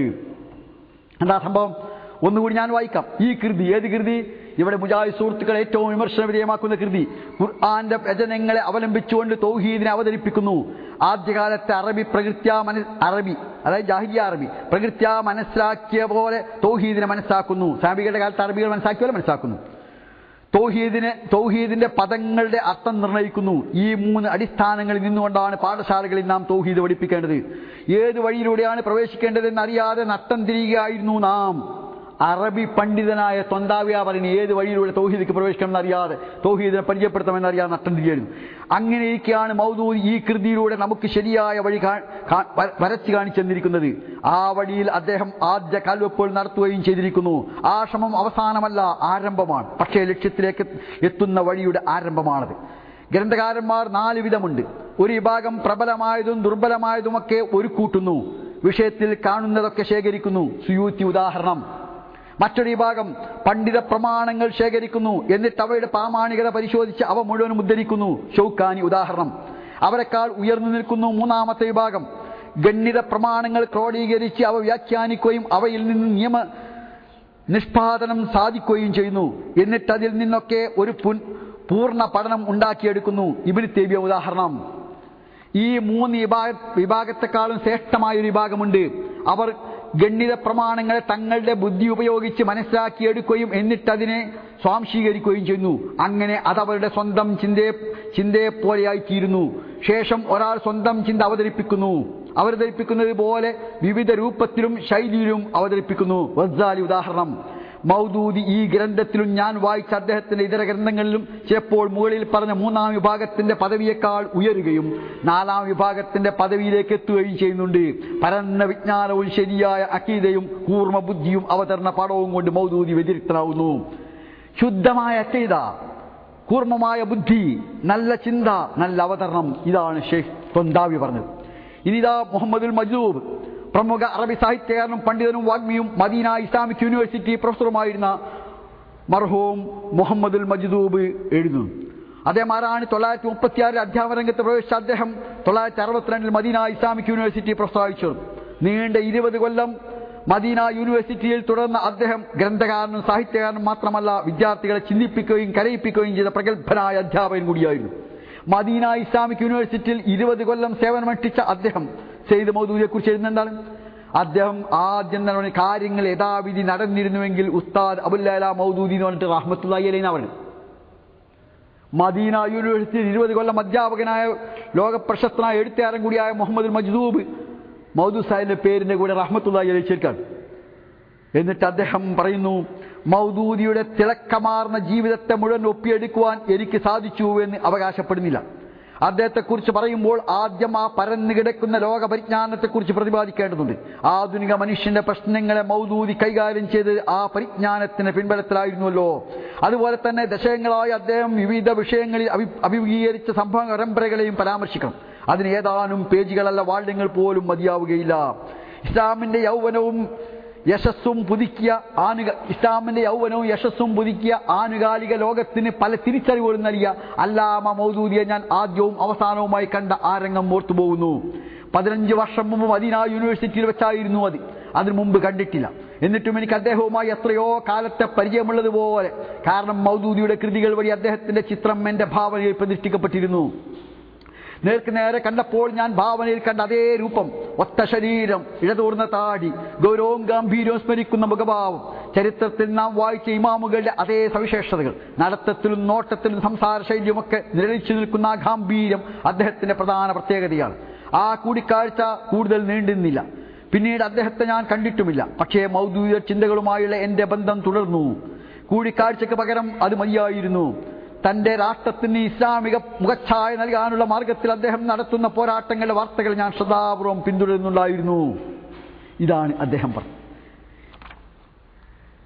എന്താ സംഭവം? ഒന്നുകൂടി ഞാൻ വായിക്കാം. ഈ കൃതി ഏത് കൃതി? ഇവിടെ മുജാഹിദ് സുഹൃത്തുക്കൾ ഏറ്റവും വിമർശന വിധേയമാക്കുന്ന കൃതി ഖുർആന്റെ വചനങ്ങളെ അവലംബിച്ചുകൊണ്ട് തൗഹീദിനെ അവതരിപ്പിക്കുന്നു. ആദ്യകാലത്തെ അറബി പ്രകൃത്യ മന അറബി അതായത് ജാഹിലിയ അറബി പ്രകൃത്യ മനസ്സിലാക്കിയ പോലെ തൗഹീദിനെ മനസ്സിലാക്കുന്നു. സാബികളുടെ കാലത്ത് അറബികൾ മനസ്സിലാക്കിയ പോലെ മനസ്സിലാക്കുന്നു. തൗഹീദിനെ തൗഹീദിന്റെ പദങ്ങളുടെ അർത്ഥം നിർണ്ണയിക്കുന്നു. ഈ മൂന്ന് അടിസ്ഥാനങ്ങളിൽ നിന്നുകൊണ്ടാണ് പാഠശാലകളിൽ നാം തൗഹീദ് പഠിപ്പിക്കേണ്ടത്. ഏത് വഴിയിലൂടെയാണ് പ്രവേശിക്കേണ്ടതെന്ന് അറിയാതെ നട്ടം തിരിയുകയായിരുന്നു നാം. അറബി പണ്ഡിതനായ തൊന്താവിയ പറയുന്നത് ഏത് വഴിയിലൂടെ തൗഹീദിലേക്ക് പ്രവേശിക്കണമെന്ന് അറിയാതെ തൗഹീദിനെ പരിചയപ്പെടുത്തണമെന്ന് അറിയാതെ നട്ടം തിരിയായിരുന്നു. അങ്ങനെയൊക്കെയാണ് മൗദൂദി ഈ കൃതിയിലൂടെ നമുക്ക് ശരിയായ വഴി വരച്ചു കാണിച്ചു തന്നിരിക്കുന്നത്. ആ വഴിയിൽ അദ്ദേഹം ആദ്യ കാൽവെപ്പുകൾ നടത്തുകയും ചെയ്തിരിക്കുന്നു. ആ ശ്രമം അവസാനമല്ല, ആരംഭമാണ്. പക്ഷേ ലക്ഷ്യത്തിലേക്ക് എത്തുന്ന വഴിയുടെ ആരംഭമാണത്. ഗ്രന്ഥകാരന്മാർ നാല് വിധമുണ്ട്. ഒരു വിഭാഗം പ്രബലമായതും ദുർബലമായതുമൊക്കെ ഒരു കൂട്ടുന്നു, വിഷയത്തിൽ കാണുന്നതൊക്കെ ശേഖരിക്കുന്നു. സുയൂത്തി ഉദാഹരണം. മറ്റൊരു വിഭാഗം പണ്ഡിത പ്രമാണങ്ങൾ ശേഖരിക്കുന്നു, എന്നിട്ട് അവയുടെ പ്രാമാണികത പരിശോധിച്ച് അവ മുഴുവനും ഉദ്ധരിക്കുന്നു. ഷൗക്കാനി ഉദാഹരണം. അവരെക്കാൾ ഉയർന്നു നിൽക്കുന്നു മൂന്നാമത്തെ വിഭാഗം. ഗണ്യത പ്രമാണങ്ങൾ ക്രോഡീകരിച്ച് അവ വ്യാഖ്യാനിക്കുകയും അവയിൽ നിന്ന് നിയമ നിഷ്പാദനം സാധിക്കുകയും ചെയ്യുന്നു. എന്നിട്ട് അതിൽ നിന്നൊക്കെ ഒരു പൂർണ്ണ പഠനം ഉണ്ടാക്കിയെടുക്കുന്നു. ഇബ്നു തൈമിയ്യ ഉദാഹരണം. ഈ മൂന്ന് വിഭാഗ വിഭാഗത്തെക്കാളും ശ്രേഷ്ഠമായൊരു വിഭാഗമുണ്ട്. അവർ ഗണ്യത പ്രമാണങ്ങളെ തങ്ങളുടെ ബുദ്ധി ഉപയോഗിച്ച് മനസ്സിലാക്കിയെടുക്കുകയും എന്നിട്ടതിനെ സ്വാംശീകരിക്കുകയും ചെയ്യുന്നു. അങ്ങനെ അതവരുടെ സ്വന്തം ചിന്തയെ ചിന്തയെപ്പോലെയായിത്തീരുന്നു. ശേഷം ഒരാൾ സ്വന്തം ചിന്ത അവതരിപ്പിക്കുന്നു അവതരിപ്പിക്കുന്നത് പോലെ വിവിധ രൂപത്തിലും ശൈലിയിലും അവതരിപ്പിക്കുന്നു. ഗസാലി ഉദാഹരണം. മൗദൂദി ഈ ഗ്രന്ഥത്തിലും ഞാൻ വായിച്ച അദ്ദേഹത്തിന്റെ ഇതര ഗ്രന്ഥങ്ങളിലും ചിലപ്പോൾ മുകളിൽ പറഞ്ഞ മൂന്നാം വിഭാഗത്തിന്റെ പദവിയേക്കാൾ ഉയരുകയും നാലാം വിഭാഗത്തിന്റെ പദവിയിലേക്ക് എത്തുകയും ചെയ്യുന്നുണ്ട്. പരന്ന വിജ്ഞാനവും ശരിയായ അഖീദയും കൂർമ്മ ബുദ്ധിയും അവതരണ പാഠവും കൊണ്ട് മൗദൂദി വ്യതിരിക്തനാവുന്നു. ശുദ്ധമായ അഖീദ, കൂർമ്മമായ ബുദ്ധി, നല്ല ചിന്ത, നല്ല അവതരണം, ഇതാണ് ഷെയ്ഖ് തൊന്താവി പറഞ്ഞത്. ഇനിതാ മുഹമ്മദുൽ മജ്ദൂബ്, പ്രമുഖ അറബി സാഹിത്യകാരനും പണ്ഡിതനും വാഗ്മിയും മദീന ഇസ്ലാമിക് യൂണിവേഴ്സിറ്റി പ്രൊഫസറുമായിരുന്ന മർഹൂം മുഹമ്മദുൽ മജ്ദൂബ് എഴുതുന്നു. അദ്ദേഹം ആരാണ്? തൊള്ളായിരത്തി മുപ്പത്തി ആറിൽ അധ്യാപന രംഗത്ത് പ്രവേശിച്ച അദ്ദേഹം തൊള്ളായിരത്തി അറുപത്തിരണ്ടിൽ മദീന ഇസ്ലാമിക് യൂണിവേഴ്സിറ്റി പ്രസ്താവിച്ചു. നീണ്ട ഇരുപത് കൊല്ലം മദീന യൂണിവേഴ്സിറ്റിയിൽ തുടർന്ന അദ്ദേഹം ഗ്രന്ഥകാരനും സാഹിത്യകാരനും മാത്രമല്ല, വിദ്യാർത്ഥികളെ ചിന്തിപ്പിക്കുകയും കരയിപ്പിക്കുകയും ചെയ്ത പ്രഗത്ഭനായ അധ്യാപകൻ കൂടിയായിരുന്നു. മദീന ഇസ്ലാമിക് യൂണിവേഴ്സിറ്റിയിൽ ഇരുപത് കൊല്ലം സേവനമനുഷ്ഠിച്ച അദ്ദേഹം സെയ്ദ് മൗദൂദിയെ കുറിച്ച് എഴുതുന്നതാണ്. അദ്ദേഹം ആദ്യം തന്നെ കാര്യങ്ങൾ യഥാവിധി നടന്നിരുന്നുവെങ്കിൽ ഉസ്താദ് അബുല്ലഅല മൗദൂദി എന്ന് പറഞ്ഞിട്ട് റഹ്മത്തുള്ളാഹി അലൈഹി അവൻ മദീന യൂണിവേഴ്സിറ്റിയിൽ ഇരുപത് കൊല്ലം അധ്യാപകനായ ലോകപ്രശസ്തനായ എഴുത്തുകാരൻ കൂടിയായ മുഹമ്മദുൽ മജ്ദൂബ് മൗദൂദ് സാഹിബിന്റെ പേരിന്റെ കൂടെ റഹ്മത്തുള്ളാഹി അലൈഹി ചേർക്കാൻ. എന്നിട്ട് അദ്ദേഹം പറയുന്നു, മൗദൂദിയുടെ തിളക്കമാർന്ന ജീവിതത്തെ മുഴുവൻ ഒപ്പിയെടുക്കുവാൻ എനിക്ക് സാധിച്ചു എന്ന് അവകാശപ്പെടുന്നില്ല. അദ്ദേഹത്തെക്കുറിച്ച് പറയുമ്പോൾ ആദ്യം ആ പരന്നു കിടക്കുന്ന ലോക പരിജ്ഞാനത്തെക്കുറിച്ച് പ്രതിപാദിക്കേണ്ടതുണ്ട്. ആധുനിക മനുഷ്യന്റെ പ്രശ്നങ്ങളെ മൗദൂദി കൈകാര്യം ചെയ്ത് ആ പരിജ്ഞാനത്തിന് പിൻബലത്തിലായിരുന്നുവല്ലോ. അതുപോലെ തന്നെ ദശകങ്ങളായി അദ്ദേഹം വിവിധ വിഷയങ്ങളിൽ അഭി അഭിമുഖീകരിച്ച സംഭവ പരമ്പരകളെയും പരാമർശിക്കണം. അതിന് ഏതാനും പേജുകളല്ല വാള്യങ്ങൾ പോലും മതിയാവുകയില്ല. ഇസ്ലാമിന്റെ യൗവനവും യശസ്സും പുതുക്കിയ ആനുക ഇസ്ലാമിന്റെ യൗവനവും യശസ്സും പുതുക്കിയ ആനുകാലിക ലോകത്തിന് പല തിരിച്ചറിവുകളും നൽകിയ അല്ലാമ മൗദൂദിയെ ഞാൻ ആദ്യവും അവസാനവുമായി കണ്ട ആ രംഗം ഓർത്തുപോകുന്നു. പതിനഞ്ച് വർഷം മുമ്പ് മദീന യൂണിവേഴ്സിറ്റിയിൽ വെച്ചായിരുന്നു അത്. അതിനു മുമ്പ് കണ്ടിട്ടില്ല. എന്നിട്ടും എനിക്ക് അദ്ദേഹവുമായി എത്രയോ കാലത്തെ പരിചയമുള്ളതുപോലെ. കാരണം മൗദൂദിയുടെ കൃതികൾ വഴി അദ്ദേഹത്തിന്റെ ചിത്രം എന്റെ ഭാവനയിൽ പ്രതിഷ്ഠിക്കപ്പെട്ടിരുന്നു. നേർക്ക് നേരെ കണ്ടപ്പോൾ ഞാൻ ഭാവനയിൽ കണ്ട അതേ രൂപം, ഒത്ത ശരീരം, ഇഴതൂർന്ന താടി, ഗൗരവവും ഗാംഭീര്യവും സ്മരിക്കുന്ന മുഖഭാവം, ചരിത്രത്തിൽ നാം വായിച്ച ഇമാമുകളുടെ അതേ സവിശേഷതകൾ, നടത്തത്തിലും നോട്ടത്തിലും സംസാര ശൈലിയുമൊക്കെ നിഴലിച്ചു നിൽക്കുന്ന ആ ഗാംഭീര്യം അദ്ദേഹത്തിന്റെ പ്രധാന പ്രത്യേകതയാണ്. ആ കൂടിക്കാഴ്ച കൂടുതൽ നീണ്ടുന്നില്ല. പിന്നീട് അദ്ദേഹത്തെ ഞാൻ കണ്ടിട്ടുമില്ല. പക്ഷേ മൗദൂദി ചിന്തകളുമായുള്ള എന്റെ ബന്ധം തുടർന്നു. കൂടിക്കാഴ്ചയ്ക്ക് പകരം അത് മതിയായിരുന്നു. തന്റെ രാഷ്ട്രത്തിന് ഇസ്ലാമിക മുഖച്ഛായ നൽകാനുള്ള മാർഗത്തിൽ അദ്ദേഹം നടത്തുന്ന പോരാട്ടങ്ങളുടെ വാർത്തകൾ ഞാൻ ശ്രദ്ധാപൂർവം പിന്തുടരുന്നുണ്ടായിരുന്നു. ഇതാണ് അദ്ദേഹം പറഞ്ഞത്.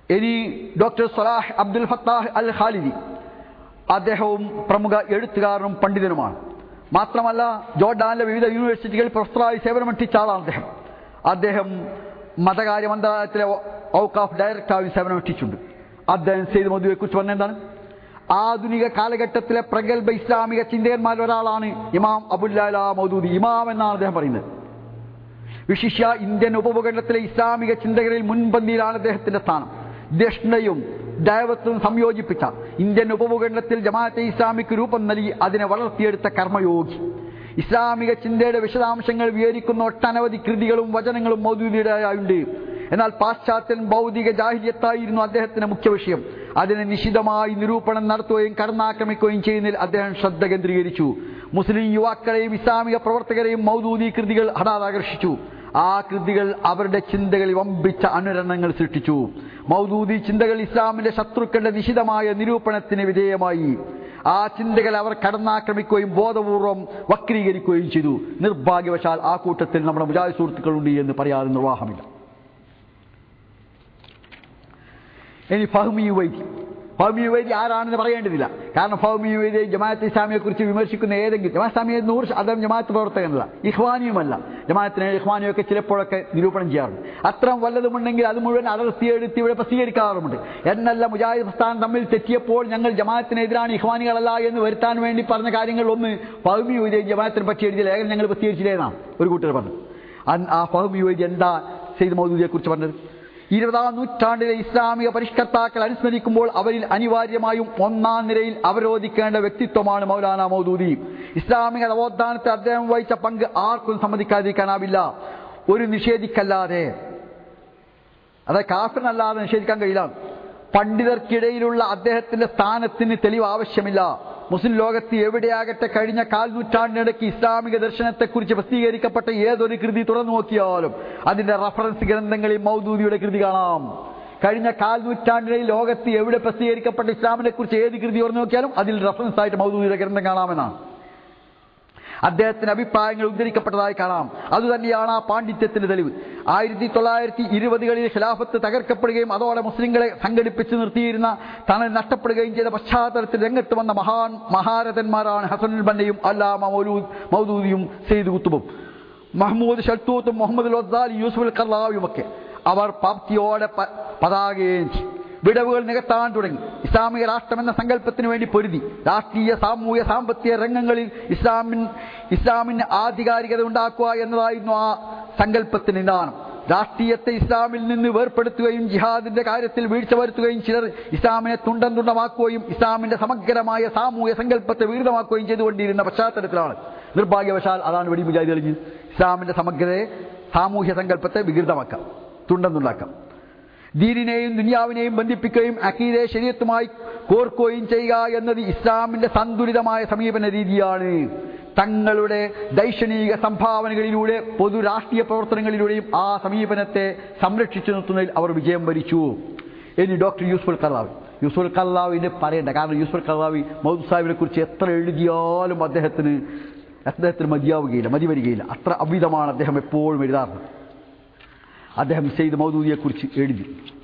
ഇനി doctor Salah Abdul Fattah al Khalidi, അദ്ദേഹവും പ്രമുഖ എഴുത്തുകാരനും പണ്ഡിതനുമാണ്. മാത്രമല്ല ജോർഡാനിലെ വിവിധ യൂണിവേഴ്സിറ്റികളിൽ പ്രൊഫസറായി സേവനമനുഷ്ഠിച്ച ആളാണ് അദ്ദേഹം. അദ്ദേഹം മതകാര്യ മന്ത്രാലയത്തിലെ ഔഖാഫ് ഡയറക്ടറായി സേവനമനുഷ്ഠിച്ചിട്ടുണ്ട്. അദ്ദേഹം സെയ്ദ് മൗദൂദിയെക്കുറിച്ച് പറഞ്ഞെന്താണ്? ആധുനിക കാലഘട്ടത്തിലെ പ്രഗത്ഭ ഇസ്ലാമിക ചിന്തകന്മാരിൽ ഒരാളാണ് ഇമാം അബുൽ-അഅ്ല മൗദൂദി. ഇമാം എന്നാണ് അദ്ദേഹം പറയുന്നത്. വിശിഷ്യ ഇന്ത്യൻ ഉപഭൂഖണ്ഡത്തിലെ ഇസ്ലാമിക ചിന്തകരിൽ മുൻപന്തിയിലാണ് അദ്ദേഹത്തിന്റെ സ്ഥാനം. ദക്ഷിണയും ദൈവത്വം സംയോജിപ്പിച്ച ഇന്ത്യൻ ഉപഭൂഖണ്ഡത്തിൽ ജമാഅത്തെ ഇസ്ലാമിക്ക് രൂപം നൽകി അതിനെ വളർത്തിയെടുത്ത കർമ്മയോഗി. ഇസ്ലാമിക ചിന്തയുടെ വിശദാംശങ്ങൾ വിവരിക്കുന്ന ഒട്ടനവധി കൃതികളും വചനങ്ങളും മൗദൂദിയുടേതായുണ്ട്. എന്നാൽ പാശ്ചാത്യൻ ഭൗതിക ജാഹിലിയത്തായിരുന്നു അദ്ദേഹത്തിന്റെ മുഖ്യ വിഷയം. അതിനെ നിശിതമായി നിരൂപണം നടത്തുകയും കടന്നാക്രമിക്കുകയും ചെയ്യുന്നതിൽ അദ്ദേഹം ശ്രദ്ധ കേന്ദ്രീകരിച്ചു. മുസ്ലിം യുവാക്കളെയും ഇസ്ലാമിക പ്രവർത്തകരെയും മൗദൂദി കൃതികൾ ഹഠാത് ആകർഷിച്ചു. ആ കൃതികൾ അവരുടെ ചിന്തകളിൽ വമ്പിച്ച അനുരണങ്ങൾ സൃഷ്ടിച്ചു. മൗദൂദി ചിന്തകൾ ഇസ്ലാമിന്റെ ശത്രുക്കളുടെ നിശിതമായ നിരൂപണത്തിന് വിധേയമായി. ആ ചിന്തകൾ അവർ കടന്നാക്രമിക്കുകയും ബോധപൂർവം വക്രീകരിക്കുകയും ചെയ്തു. നിർഭാഗ്യവശാൽ ആ കൂട്ടത്തിൽ നമ്മുടെ മുജാഹിദ് സുഹൃത്തുക്കളുണ്ട് എന്ന് പറയാതെ നിർവാഹമില്ല. ഇനി ഫഹ്മി ഉവൈദി. ഫഹ്മി ഉവൈദി ആരാണെന്ന് പറയേണ്ടതില്ല. കാരണം ഫഹ്മി ഉവൈദി ജമാഅത്ത് ഇസ്ലാമിയെ കുറിച്ച് വിമർശിക്കുന്ന ഏതെങ്കിലും ജമാഅത്ത് ഇസ്ലാമിയെ നൂറ് അദ്ദേഹം ജമാഅത്ത് പ്രവർത്തകനല്ല, ഇഖ്വാനിയുമല്ല. ജമാഅത്തിനെ ഇഖ്വാനിയൊക്കെ ചിലപ്പോഴൊക്കെ നിരൂപണം ചെയ്യാറുണ്ട്. അത്തരം വല്ലതുമുണ്ടെങ്കിൽ അത് മുഴുവൻ അടർത്തിയെടുത്ത് ഇവിടെ പ്രസിദ്ധീകരിക്കാറുമുണ്ട്. എന്നല്ല മുജാഹിദ് പ്രസ്ഥാനം തമ്മിൽ തെറ്റിയപ്പോൾ ഞങ്ങൾ ജമാഅത്തിനെതിരാണ് ഇഖ്വാനികളല്ല എന്ന് വരുത്താൻ വേണ്ടി പറഞ്ഞ കാര്യങ്ങൾ ഒന്ന് ഫഹ്മി ഉവൈദി ജമാഅത്തിനെ പറ്റി എഴുതിയ ലേഖനം ഞങ്ങൾ പ്രസിദ്ധീകരിച്ചില്ലേന്നാണ് ഒരു കൂട്ടർ പറഞ്ഞു. ആ ഫഹ്മി ഉവൈദി എന്താ സെയ്ദ് മൗദൂദിയെ കുറിച്ച് പറഞ്ഞത്? ഇരുപതാം നൂറ്റാണ്ടിലെ ഇസ്ലാമിക പരിഷ്കർത്താക്കൾ അനുസ്മരിക്കുമ്പോൾ അവരിൽ അനിവാര്യമായും ഒന്നാം നിരയിൽ അവരോധിക്കേണ്ട വ്യക്തിത്വമാണ് മൗലാന മൗദൂദി. ഇസ്ലാമിക നവോത്ഥാനത്തിൽ അദ്ദേഹം വഹിച്ച പങ്ക് ആർക്കും സമ്മതിക്കാതിരിക്കാനാവില്ല. ഒരു നിഷേധിക്കല്ലാതെ, അതായത് കാഫിറിനല്ലാതെ നിഷേധിക്കാൻ കഴിയില്ല. പണ്ഡിതർക്കിടയിലുള്ള അദ്ദേഹത്തിന്റെ സ്ഥാനത്തിന് തെളിവ് ആവശ്യമില്ല. മുസ്ലിം ലോകത്ത് എവിടെയാകട്ടെ കഴിഞ്ഞ കാൽ നൂറ്റാണ്ടിനിടയ്ക്ക് ഇസ്ലാമിക ദർശനത്തെക്കുറിച്ച് പ്രസിദ്ധീകരിക്കപ്പെട്ട ഏതൊരു കൃതി തുറന്നു നോക്കിയാലും അതിന്റെ റഫറൻസ് ഗ്രന്ഥങ്ങളിൽ മൗദൂദിയുടെ കൃതി കാണാം. കഴിഞ്ഞ കാൽ നൂറ്റാണ്ടിനിടയിൽ ലോകത്ത് എവിടെ പ്രസിദ്ധീകരിക്കപ്പെട്ട ഇസ്ലാമിനെ കുറിച്ച് ഏത് കൃതി തുറന്നു നോക്കിയാലും അതിൽ റഫറൻസ് ആയിട്ട് മൗദൂദിയുടെ ഗ്രന്ഥം കാണാമെന്നാണ്. അദ്ദേഹത്തിന്റെ അഭിപ്രായങ്ങൾ ഉദ്ധരിക്കപ്പെട്ടതായി കാണാം. അതുതന്നെയാണ് ആ പാണ്ഡിത്യത്തിന്റെ തെളിവ്. ആയിരത്തി തൊള്ളായിരത്തി ഇരുപതുകളിൽ ഖിലാഫത്ത് തകർക്കപ്പെടുകയും അതോടെ മുസ്ലിങ്ങളെ സംഘടിപ്പിച്ച് നിർത്തിയിരുന്ന തണൽ നഷ്ടപ്പെടുകയും ചെയ്ത പശ്ചാത്തലത്തിൽ രംഗത്ത് വന്ന മഹാൻ മഹാരഥന്മാരാണ് ഹസനുൽ ബന്നയും അല്ലാമ മൗദൂദിയും സെയ്ദ് കുത്തുബും മഹ്മൂദ് ഷൽത്തൂത്തും മുഹമ്മദ് ഗസാലി യൂസുഫുൽ ഖർളാവിയുമൊക്കെ. അവർ പ്രാപ്തിയോടെ പതാകയും വിടവുകൾ നികത്താൻ തുടങ്ങി. ഇസ്ലാമിക രാഷ്ട്രം എന്ന സങ്കല്പത്തിന് വേണ്ടി പൊരുതി. രാഷ്ട്രീയ സാമൂഹ്യ സാമ്പത്തിക രംഗങ്ങളിൽ ഇസ്ലാമിൻ ഇസ്ലാമിന് ആധികാരികത ഉണ്ടാക്കുക എന്നതായിരുന്നു ആ സങ്കല്പത്തിന് നിദാനം. രാഷ്ട്രീയത്തെ ഇസ്ലാമിൽ നിന്ന് വേർപ്പെടുത്തുകയും ജിഹാദിന്റെ കാര്യത്തിൽ വീഴ്ച വരുത്തുകയും ചിലർ ഇസ്ലാമിനെ തുണ്ടം തുണ്ടമാക്കുകയും ഇസ്ലാമിന്റെ സമഗ്രമായ സാമൂഹ്യ സങ്കല്പത്തെ വികൃതമാക്കുകയും ചെയ്തുകൊണ്ടിരുന്ന പശ്ചാത്തലത്തിലാണ് നിർഭാഗ്യവശാൽ അതാണ് വെടി മുജാഹിദ് തെളിഞ്ഞ് ഇസ്ലാമിന്റെ സമഗ്രതയെ സാമൂഹ്യ സങ്കല്പത്തെ വികൃതമാക്കാം, തുണ്ടം തുണ്ടാക്കാം. ദീനിനെയും ദുനിയാവിനെയും ബന്ധിപ്പിക്കുകയും അഖീദയെ ശരീഅത്തുമായി കോർക്കുകയും ചെയ്യുക എന്നത് ഇസ്ലാമിന്റെ സന്തുലിതമായ സമീപന രീതിയാണ്. തങ്ങളുടെ ദൈക്ഷണിക സംഭാവനകളിലൂടെ പൊതു രാഷ്ട്രീയ പ്രവർത്തനങ്ങളിലൂടെയും ആ സമീപനത്തെ സംരക്ഷിച്ചു നിർത്തുന്നതിൽ അവർ വിജയം വരിച്ചു. ഇനി ഡോക്ടർ യൂസുഫുൽ ഖർളാവി. യൂസുഫുൽ ഖർളാവിനെ പറയണ്ട, കാരണം യൂസുഫുൽ ഖർളാവി മൗദൂദി സാഹിബിനെ കുറിച്ച് എത്ര എഴുതിയാലും അദ്ദേഹത്തിന് അദ്ദേഹത്തിന് മതിയാവുകയില്ല, മതി വരികയില്ല. അത്ര അമിതമാണ് അദ്ദേഹം എപ്പോഴും എഴുതാറുള്ളത്. അദ്ദേഹം സെയ്ദ് മൗദൂദിയെക്കുറിച്ച് എഴുതി: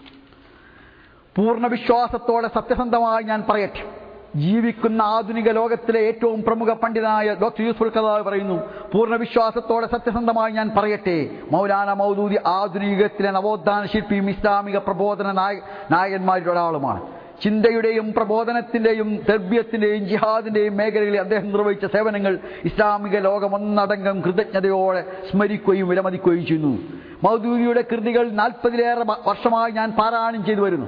പൂർണ്ണ വിശ്വാസത്തോടെ സത്യസന്ധമായി ഞാൻ പറയട്ടെ, ജീവിക്കുന്ന ആധുനിക ലോകത്തിലെ ഏറ്റവും പ്രമുഖ പണ്ഡിതനായ ഡോക്ടർ യൂസുഫുൽ ഖർളാവി പറയുന്നു, പൂർണ്ണ വിശ്വാസത്തോടെ സത്യസന്ധമായി ഞാൻ പറയട്ടെ, മൗലാന മൗദൂദി ആധുനികത്തിലെ നവോത്ഥാന ശില്പിയും ഇസ്ലാമിക പ്രബോധന നായ നായകന്മാരിൽ ഒരാളുമാണ്. ചിന്തയുടെയും പ്രബോധനത്തിന്റെയും തർബിയത്തിന്റെയും ജിഹാദിന്റെയും മേഖലകളിൽ അദ്ദേഹം നിർവഹിച്ച സേവനങ്ങൾ ഇസ്ലാമിക ലോകം ഒന്നടങ്കം കൃതജ്ഞതയോടെ സ്മരിക്കുകയും വിലമതിക്കുകയും ചെയ്യുന്നു. മൗദൂദിയുടെ കൃതികൾ നാൽപ്പതിലേറെ വർഷമായി ഞാൻ പാരായണം ചെയ്തു വരുന്നു.